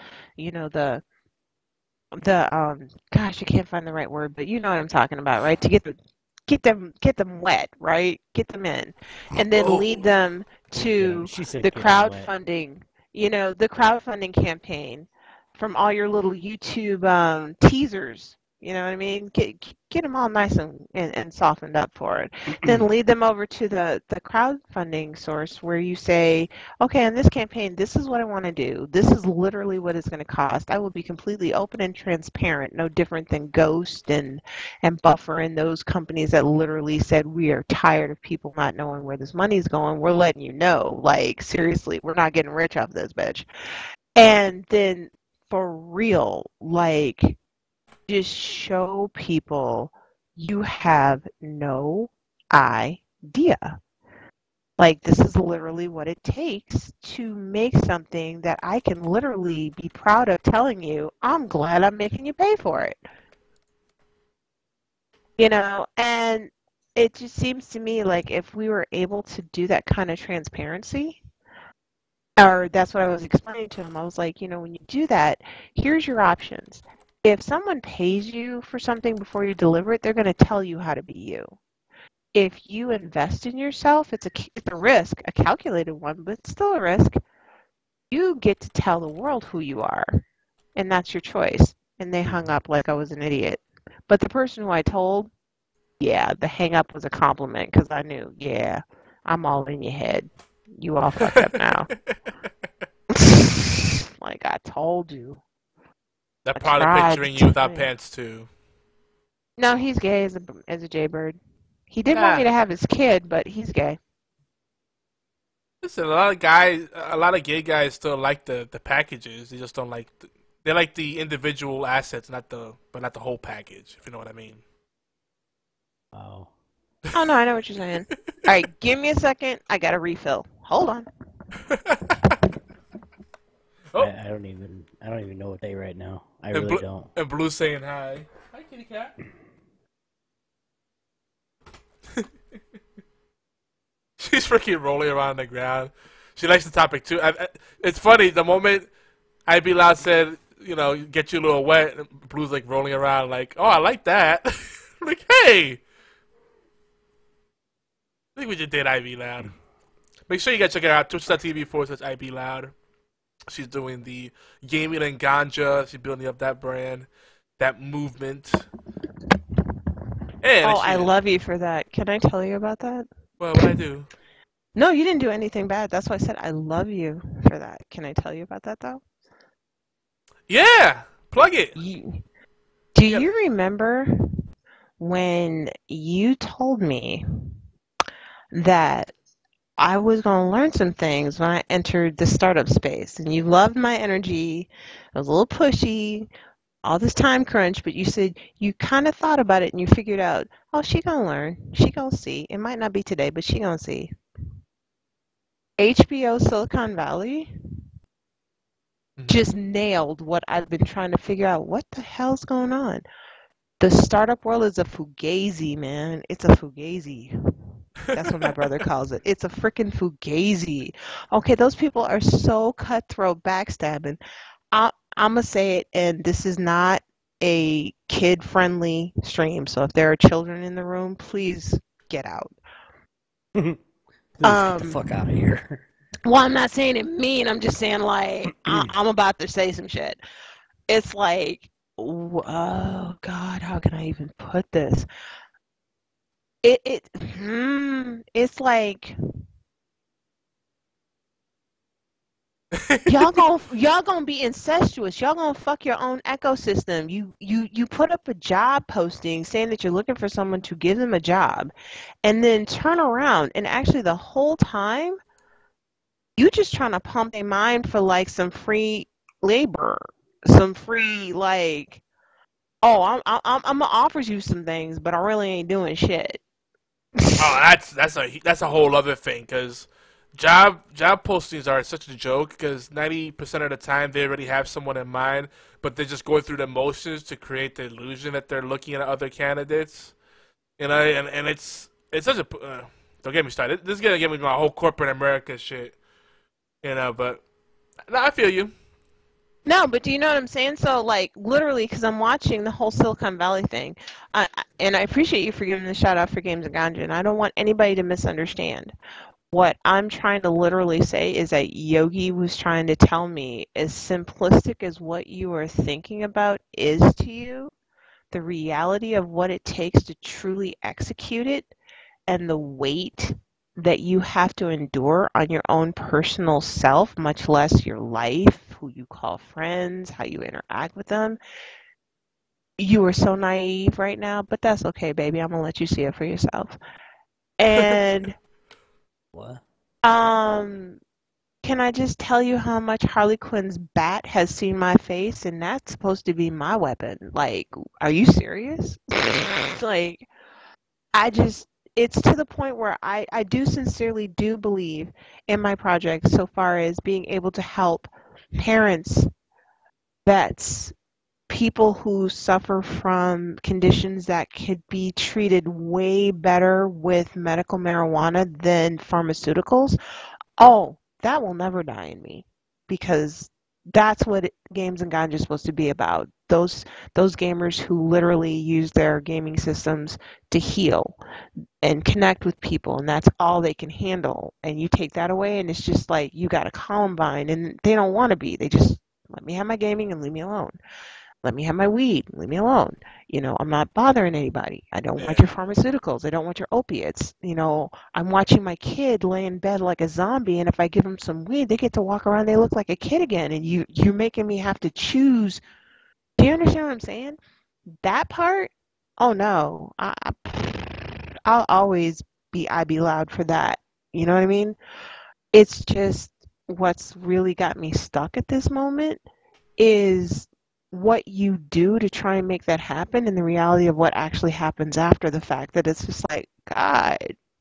gosh, I can't find the right word, but you know what I'm talking about, right? To get them wet, right? Get them in, and then lead them to the crowdfunding, the crowdfunding campaign from all your little YouTube teasers. You know what I mean? Get them all nice and softened up for it. Then lead them over to the crowdfunding source where you say, okay, in this campaign, this is what I want to do. This is literally what it's going to cost. I will be completely open and transparent, no different than Ghost and Buffer and those companies that literally said, we are tired of people not knowing where this money's going. We're letting you know, like, seriously, we're not getting rich off this bitch. And then for real, like, just show people you have no idea. Like, this is literally what it takes to make something that I can literally be proud of telling you, I'm glad I'm making you pay for it. And it just seems to me like if we were able to do that kind of transparency, or that's what I was explaining to him. I was like, when you do that, here's your options. If someone pays you for something before you deliver it, they're going to tell you how to be you. If you invest in yourself, it's a risk, a calculated one, but still a risk. You get to tell the world who you are, and that's your choice. And they hung up like I was an idiot. But the person who I told, yeah, the hang up was a compliment because I knew, yeah, I'm all in your head. You all fucked up now. Like I told you. They're probably picturing you without pants too. No, he's gay as a jaybird. He did want me to have his kid, but he's gay. Listen, a lot of gay guys still like the packages. They just don't like. They like the individual assets, not the whole package. If you know what I mean. Wow. Oh no, I know what you're saying. All right, give me a second. I got a refill. Hold on. Oh. I don't even know what they right now. I really don't. And Blue saying hi. Hi, kitty cat. She's freaking rolling around on the ground. She likes the topic too. It's funny, the moment IB Loud said, you know, get you a little wet, and Blue's like rolling around like, oh, I like that. Like, hey! I think we just did IB Loud. Make sure you guys check it out, twitch.tv/IB Loud. She's doing the gaming and ganja. She's building up that brand, that movement. And I love you for that. Can I tell you about that? Well, what I do? No, you didn't do anything bad. That's why I said I love you for that. Can I tell you about that, though? Yeah! Plug it! Do you remember when you told me that I was going to learn some things when I entered the startup space? And you loved my energy. I was a little pushy, all this time crunch, but you said you kind of thought about it and you figured out, oh, she going to learn. She going to see. It might not be today, but she going to see. HBO Silicon Valley just nailed what I've been trying to figure out. What the hell's going on? The startup world is a fugazi, man. It's a fugazi. That's what my brother calls it. It's a freaking fugazi. Okay, those people are so cutthroat, backstabbing. I'm going to say it, and this is not a kid-friendly stream, so if there are children in the room, please get out. Please get the fuck out of here. Well, I'm not saying it mean. I'm just saying, like, I'm about to say some shit. It's like, oh, God, how can I even put this? It's like, y'all gonna be incestuous. Y'all gonna fuck your own ecosystem. You put up a job posting saying that you're looking for someone to give them a job, and then turn around and actually the whole time you just trying to pump their mind for like some free labor, some free like, oh, I'm gonna offer you some things, but I really ain't doing shit. Oh, that's a whole other thing, because job postings are such a joke, because 90% of the time they already have someone in mind, but they're just going through the motions to create the illusion that they're looking at other candidates. You know, and it's such a don't get me started. This is gonna get me my whole corporate America shit. You know, but no, I feel you. No, but do you know what I'm saying? So, like, literally, because I'm watching the whole Silicon Valley thing, and I appreciate you for giving the shout out for Games and Ganja, and I don't want anybody to misunderstand. What I'm trying to literally say is that Yogi was trying to tell me, as simplistic as what you are thinking about is to you, the reality of what it takes to truly execute it and the weight that you have to endure on your own personal self, much less your life, who you call friends, how you interact with them. You are so naive right now, but that's okay, baby. I'm gonna let you see it for yourself. And what? Can I just tell you how much Harley Quinn's bat has seen my face, and that's supposed to be my weapon? Like, are you serious? Like, it's to the point where I do sincerely do believe in my project so far as being able to help parents, vets, people who suffer from conditions that could be treated way better with medical marijuana than pharmaceuticals. Oh, that will never die in me, because that's what Games and Ganja is supposed to be about. Those gamers who literally use their gaming systems to heal and connect with people, and that's all they can handle. And you take that away, and it's just like you got a Columbine, and they don't want to be. They just let me have my gaming and leave me alone. Let me have my weed, leave me alone. You know, I'm not bothering anybody. I don't want your pharmaceuticals. I don't want your opiates. You know, I'm watching my kid lay in bed like a zombie, and if I give them some weed, they get to walk around, they look like a kid again, and you're making me have to choose. Do you understand what I'm saying? That part, oh no. I'll always be loud for that. You know what I mean? It's just what's really got me stuck at this moment is what you do to try and make that happen, and the reality of what actually happens after the fact. That it's just like, God,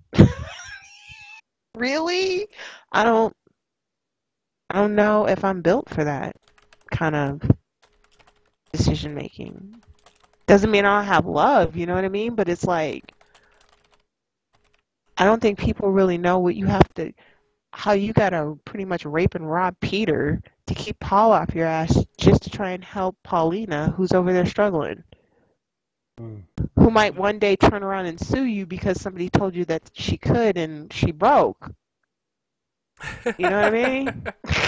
really? I don't know if I'm built for that kind of decision making. Doesn't mean I don't have love, you know what I mean? But it's like, I don't think people really know what you have to, how you gotta pretty much rape and rob Peter to keep Paul off your ass just to try and help Paulina, who's over there struggling. Who might one day turn around and sue you because somebody told you that she could and she broke. You know what I mean?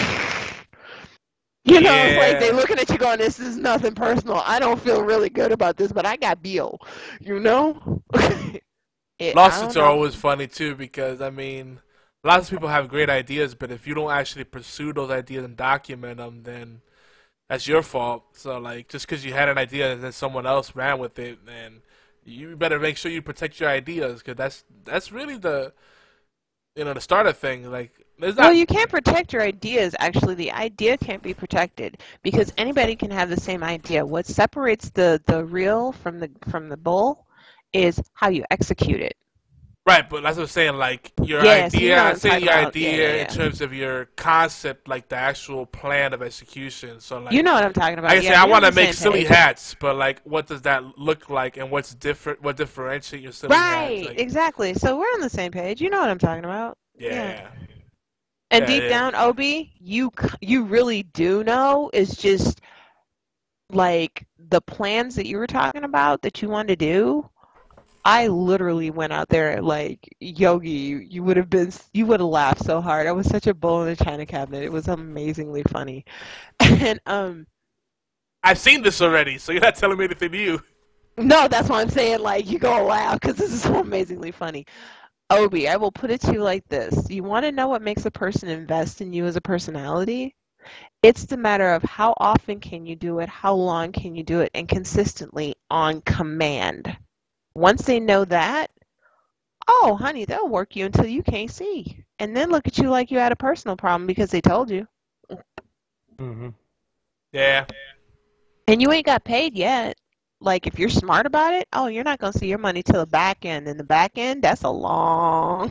You know, it's like they looking at you going, this is nothing personal. I don't feel really good about this, but I got Bill. You know? Lawsuits are always funny, too, because, I mean, lots of people have great ideas, but if you don't actually pursue those ideas and document them, then that's your fault. So, like, just because you had an idea and then someone else ran with it, then you better make sure you protect your ideas, because that's really the, you know, the start of thing. Like, well, you can't protect your ideas. Actually, the idea can't be protected because anybody can have the same idea. What separates the real from the bull is how you execute it. Right, but that's what I'm saying. Like your idea, so you know I'm saying your idea in terms of your concept, like the actual plan of execution. So, like, you know what I'm talking about. Like I say, I want to make silly hats, but like, what does that look like, and what's different? What differentiates your silly hats? Right, like, exactly. So we're on the same page. You know what I'm talking about. Yeah. And deep down, Obi, you really do know is just like the plans that you were talking about that you wanted to do. I literally went out there like Yogi. You would have laughed so hard. I was such a bull in a china cabinet. It was amazingly funny. And I've seen this already, so you're not telling me anything new. No, that's why I'm saying like you gonna laugh because this is so amazingly funny. Obi, I will put it to you like this. You want to know what makes a person invest in you as a personality? It's the matter of how often can you do it, how long can you do it, and consistently on command. Once they know that, oh, honey, they'll work you until you can't see. And then look at you like you had a personal problem because they told you. Mm-hmm. Yeah. And you ain't got paid yet. Like, if you're smart about it, oh, you're not going to see your money till the back end. And the back end, that's a long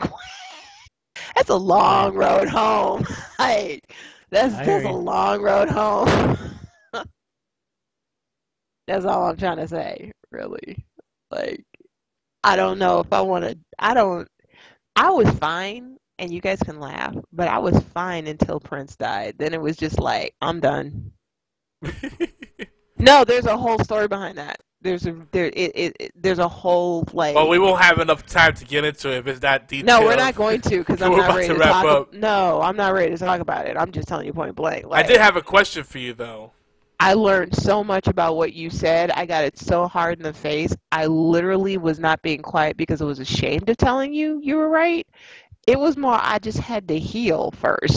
road home. Like, that's a long road home. That's all I'm trying to say, really. Like, I don't know if I want to, I was fine, and you guys can laugh, but I was fine until Prince died. Then it was just like, I'm done. No, there's a whole story behind that. There's a whole, like... Well, we won't have enough time to get into it if it's that detailed. No, we're not going to, because I'm not ready to wrap up. No, I'm not ready to talk about it. I'm just telling you point blank. Like, I did have a question for you, though. I learned so much about what you said. I got it so hard in the face. I literally was not being quiet because I was ashamed of telling you you were right. It was more I just had to heal first.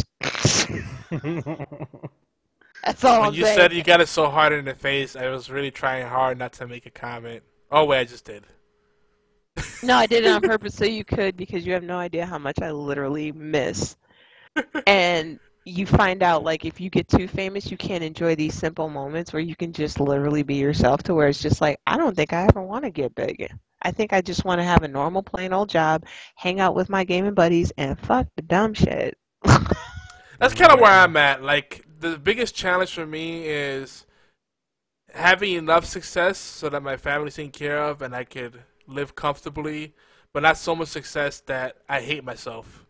That's all I'm saying. When you said you got it so hard in the face, I was really trying hard not to make a comment. Oh, wait, I just did. No, I did it on purpose so you could, because you have no idea how much I literally miss. And you find out, like, if you get too famous, you can't enjoy these simple moments where you can just literally be yourself, to where it's just like, I don't think I ever want to get big. I think I just want to have a normal, plain old job, hang out with my gaming buddies, and fuck the dumb shit. That's kind of where I'm at. Like, the biggest challenge for me is having enough success so that my family's taken care of and I could live comfortably, but not so much success that I hate myself.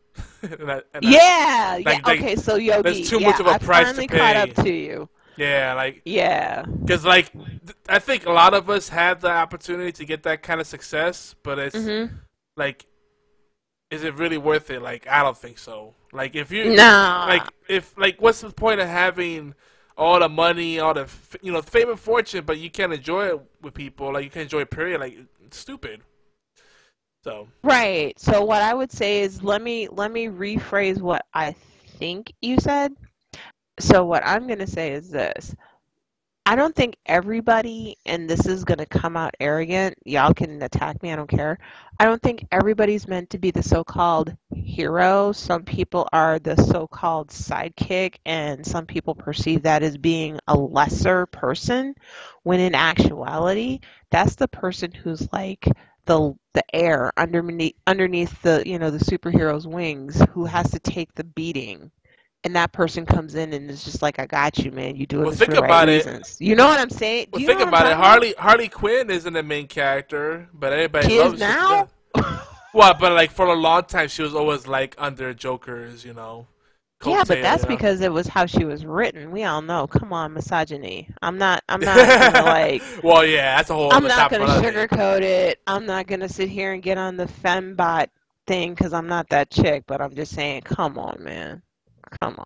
Okay, so Yogi, there's too much of a price to pay. I finally caught up to you. Yeah, like... Yeah. Because, like, I think a lot of us have the opportunity to get that kind of success, but it's, like, is it really worth it? Like, I don't think so. Like, if you... No. Like, what's the point of having all the money, all the, fame and fortune, but you can't enjoy it with people? Like, you can't enjoy it, period. Like, it's stupid. So. Right. So what I would say is, let me rephrase what I think you said. So what I'm going to say is this. I don't think everybody, and this is going to come out arrogant, y'all can attack me, I don't care. I don't think everybody's meant to be the so-called hero. Some people are the so-called sidekick, and some people perceive that as being a lesser person, when in actuality, that's the person who's like the air underneath the, the superhero's wings, who has to take the beating. And that person comes in and is just like, I got you, man. You doing this for the right reasons. You know what I'm saying? Well, think about it. Harley Quinn isn't the main character, but everybody loves her. Now? Well, but like for a long time, she was always like under Joker's, Yeah, coattail, but that's you know? because it was how she was written. We all know. Come on, misogyny. I'm not gonna like. Well, yeah, that's a whole I'm other not topic. gonna sugarcoat it. I'm not gonna sit here and get on the fembot thing because I'm not that chick. But I'm just saying, come on, man. Come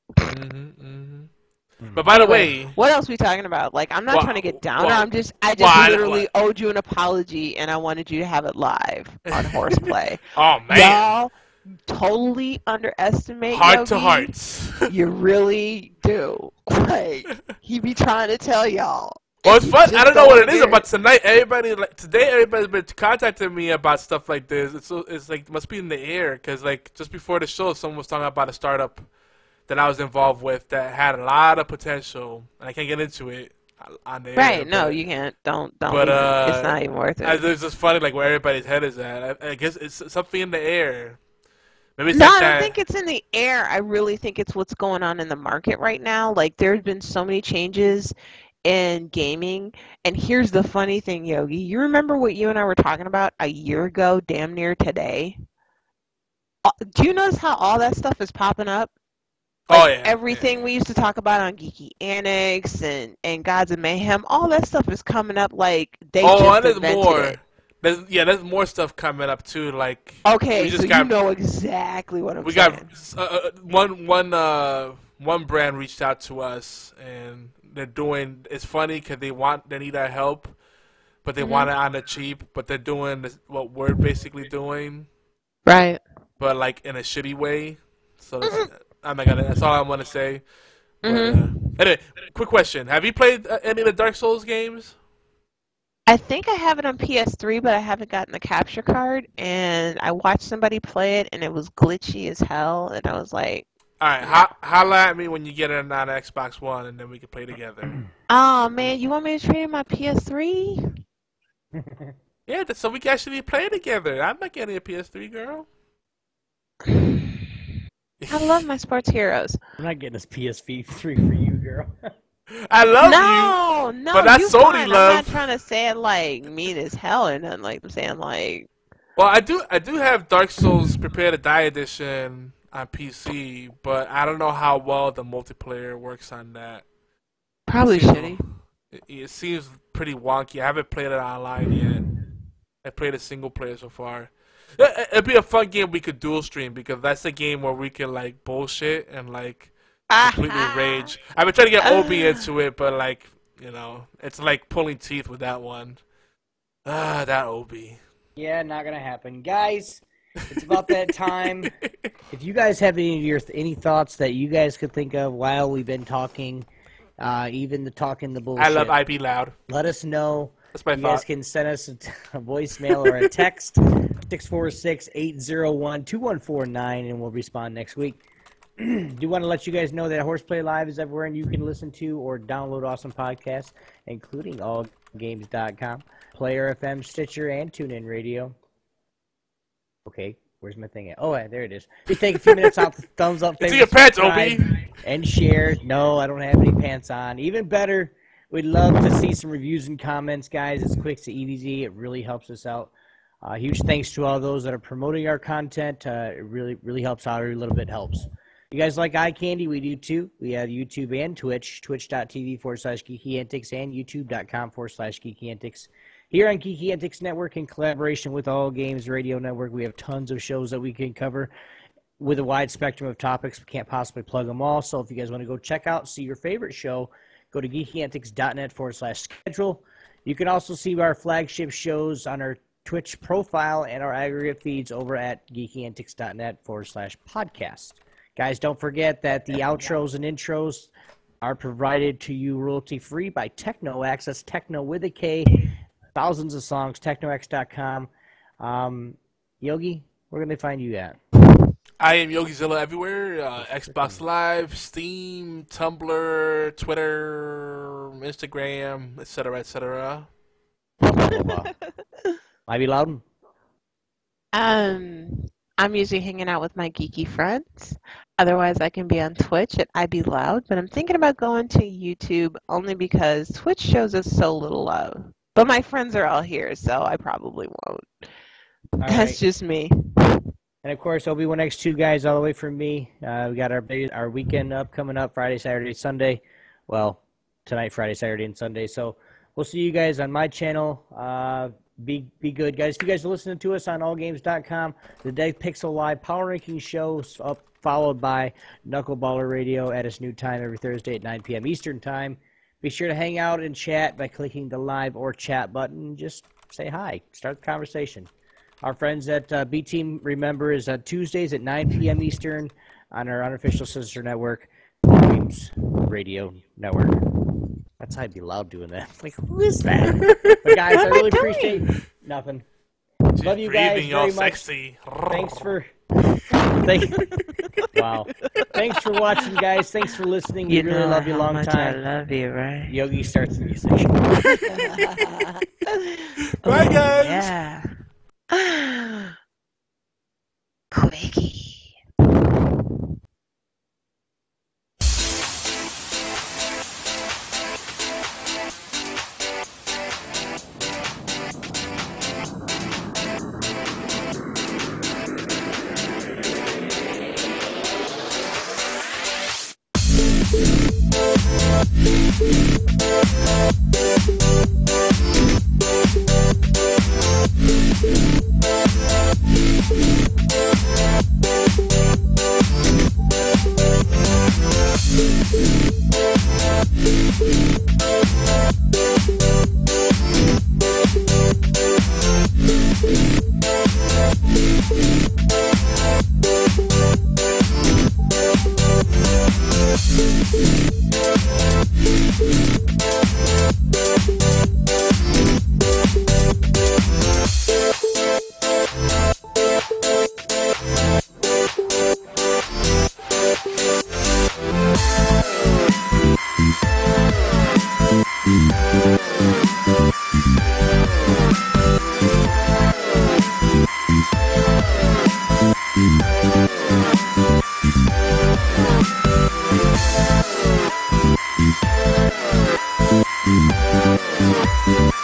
on. But by the Anyway, way, what else we talking about? Like, I'm not Well- trying to get down. well- I just well, literally owed you an apology, and I wanted you to have it live on Horseplay. oh man, Y'all totally underestimate heart to Yogi. hearts. You really do. Like, he be trying to tell y'all. Well, it's You fun. just I don't know what wanna it is hear about tonight. Everybody's been contacting me about stuff like this. It's like it must be in the air because like just before the show, someone was talking about a startup that I was involved with that had a lot of potential, and I can't get into it on the air. Right? No, but- you can't. Don't. But it's not even worth it. it's just funny like where everybody's head is at. I guess it's something in the air. Maybe it's No, like I don't that. think it's in the air. I really think it's what's going on in the market right now. Like, there's been so many changes in gaming. And here's the funny thing, Yogi. You remember what you and I were talking about a year ago, damn near today? Do you notice how all that stuff is popping up? Oh Like, yeah, everything we used to talk about on Geeky Annex and Gods of Mayhem, all that stuff is coming up like they Oh, just and there's invented more. it. There's more stuff coming up too. Like Okay, we so just got, you know exactly what I'm we saying. got one brand reached out to us and they're doing. It's funny because they need our help, but they want it on the cheap. But they're doing what we're basically doing, Right. but like in a shitty way. So I'm not gonna. That's all I want to say. But, anyway, quick question: have you played any of the Dark Souls games? I think I have it on PS3, but I haven't gotten the capture card. And I watched somebody play it, and it was glitchy as hell. And I was like, All right, holla at me when you get it on Xbox One, and then we can play together. "Oh man, you want me to trade in my PS3?" Yeah, so we can actually play together. I'm not getting a PS3, girl. I love my sports heroes. I'm not getting this PSV 3 for you, girl. I love you. No, but that's you Sony fine. love. I'm not trying to say it like mean as hell or nothing. Like, I'm saying like, Well, I do have Dark Souls Prepare to Die edition on PC, but I don't know how well the multiplayer works on that. probably shitty. It seems pretty wonky. I haven't played it online yet. I played a single player so far. It'd be a fun game we could dual stream because that's a game where we can like bullshit and like completely rage. I've been trying to get Obi into it, but like it's like pulling teeth with that one. That Obi. Yeah, not gonna happen, guys. It's about that time. If you guys have any thoughts that you guys could think of while we've been talking, even the bullshit, I love IB Loud. let us know. That's my You guys thought. can send us a voicemail or a text, 646-801-2149, and we'll respond next week. Do want to let you guys know that HorsePlay Live is everywhere, and you can listen to or download awesome podcasts, including allgames.com, Player FM, Stitcher, and TuneIn Radio. Okay, where's my thing at? Oh, there it is. Just take a few minutes off the thumbs up. It's in your pants, subscribe, Obi. and share. No, I don't have any pants on. Even better, we'd love to see some reviews and comments, guys. It's quick to easy. It really helps us out. Huge thanks to all those that are promoting our content. It really helps out. Every little bit helps. You guys like eye candy? We do too. We have YouTube and Twitch, twitch.tv/Geeky Antics and youtube.com/Geeky Antics. Here on Geeky Antics Network, in collaboration with All Games Radio Network, we have tons of shows that we can cover with a wide spectrum of topics. We can't possibly plug them all. So if you guys want to go check out, see your favorite show, go to geekyantics.net/schedule. You can also see our flagship shows on our Twitch profile and our aggregate feeds over at geekyantics.net/podcast. Guys, don't forget that the outros and intros are provided to you royalty-free by Techno Access, Techno with a K, thousands of songs, technox.com. Yogi, where can they find you at? I am YogiZilla everywhere. Xbox Live, Steam, Tumblr, Twitter, Instagram, etc., etc. Ivy Loudon. I'm usually hanging out with my geeky friends. Otherwise, I can be on Twitch at IBLoud, but I'm thinking about going to YouTube only because Twitch shows us so little love. But my friends are all here, so I probably won't. That's right. just me. And of course, Obi1X2 guys, all the way from me. We got our weekend coming up Friday, Saturday, Sunday. Well, tonight, Friday, Saturday, and Sunday. So we'll see you guys on my channel. Be good, guys. If you guys are listening to us on allgames.com, the Dead Pixel Live Power Ranking Show, followed by Knuckleballer Radio at its new time every Thursday at 9 p.m. Eastern Time. Be sure to hang out and chat by clicking the live or chat button. Just say hi. Start the conversation. Our friends at B Team, remember, is Tuesdays at 9 p.m. Eastern on our unofficial sister network, Games Radio Network. That's how I'd be loud doing that. Like, who is that? But guys, I really appreciate nothing. Just love you guys breathing all very much. sexy. Thanks for wow. Thanks for watching, guys. Thanks for listening. We really love you a long time. I love you, right? Yogi starts the music. Bye, guys. Yeah. Quickie. Thank you.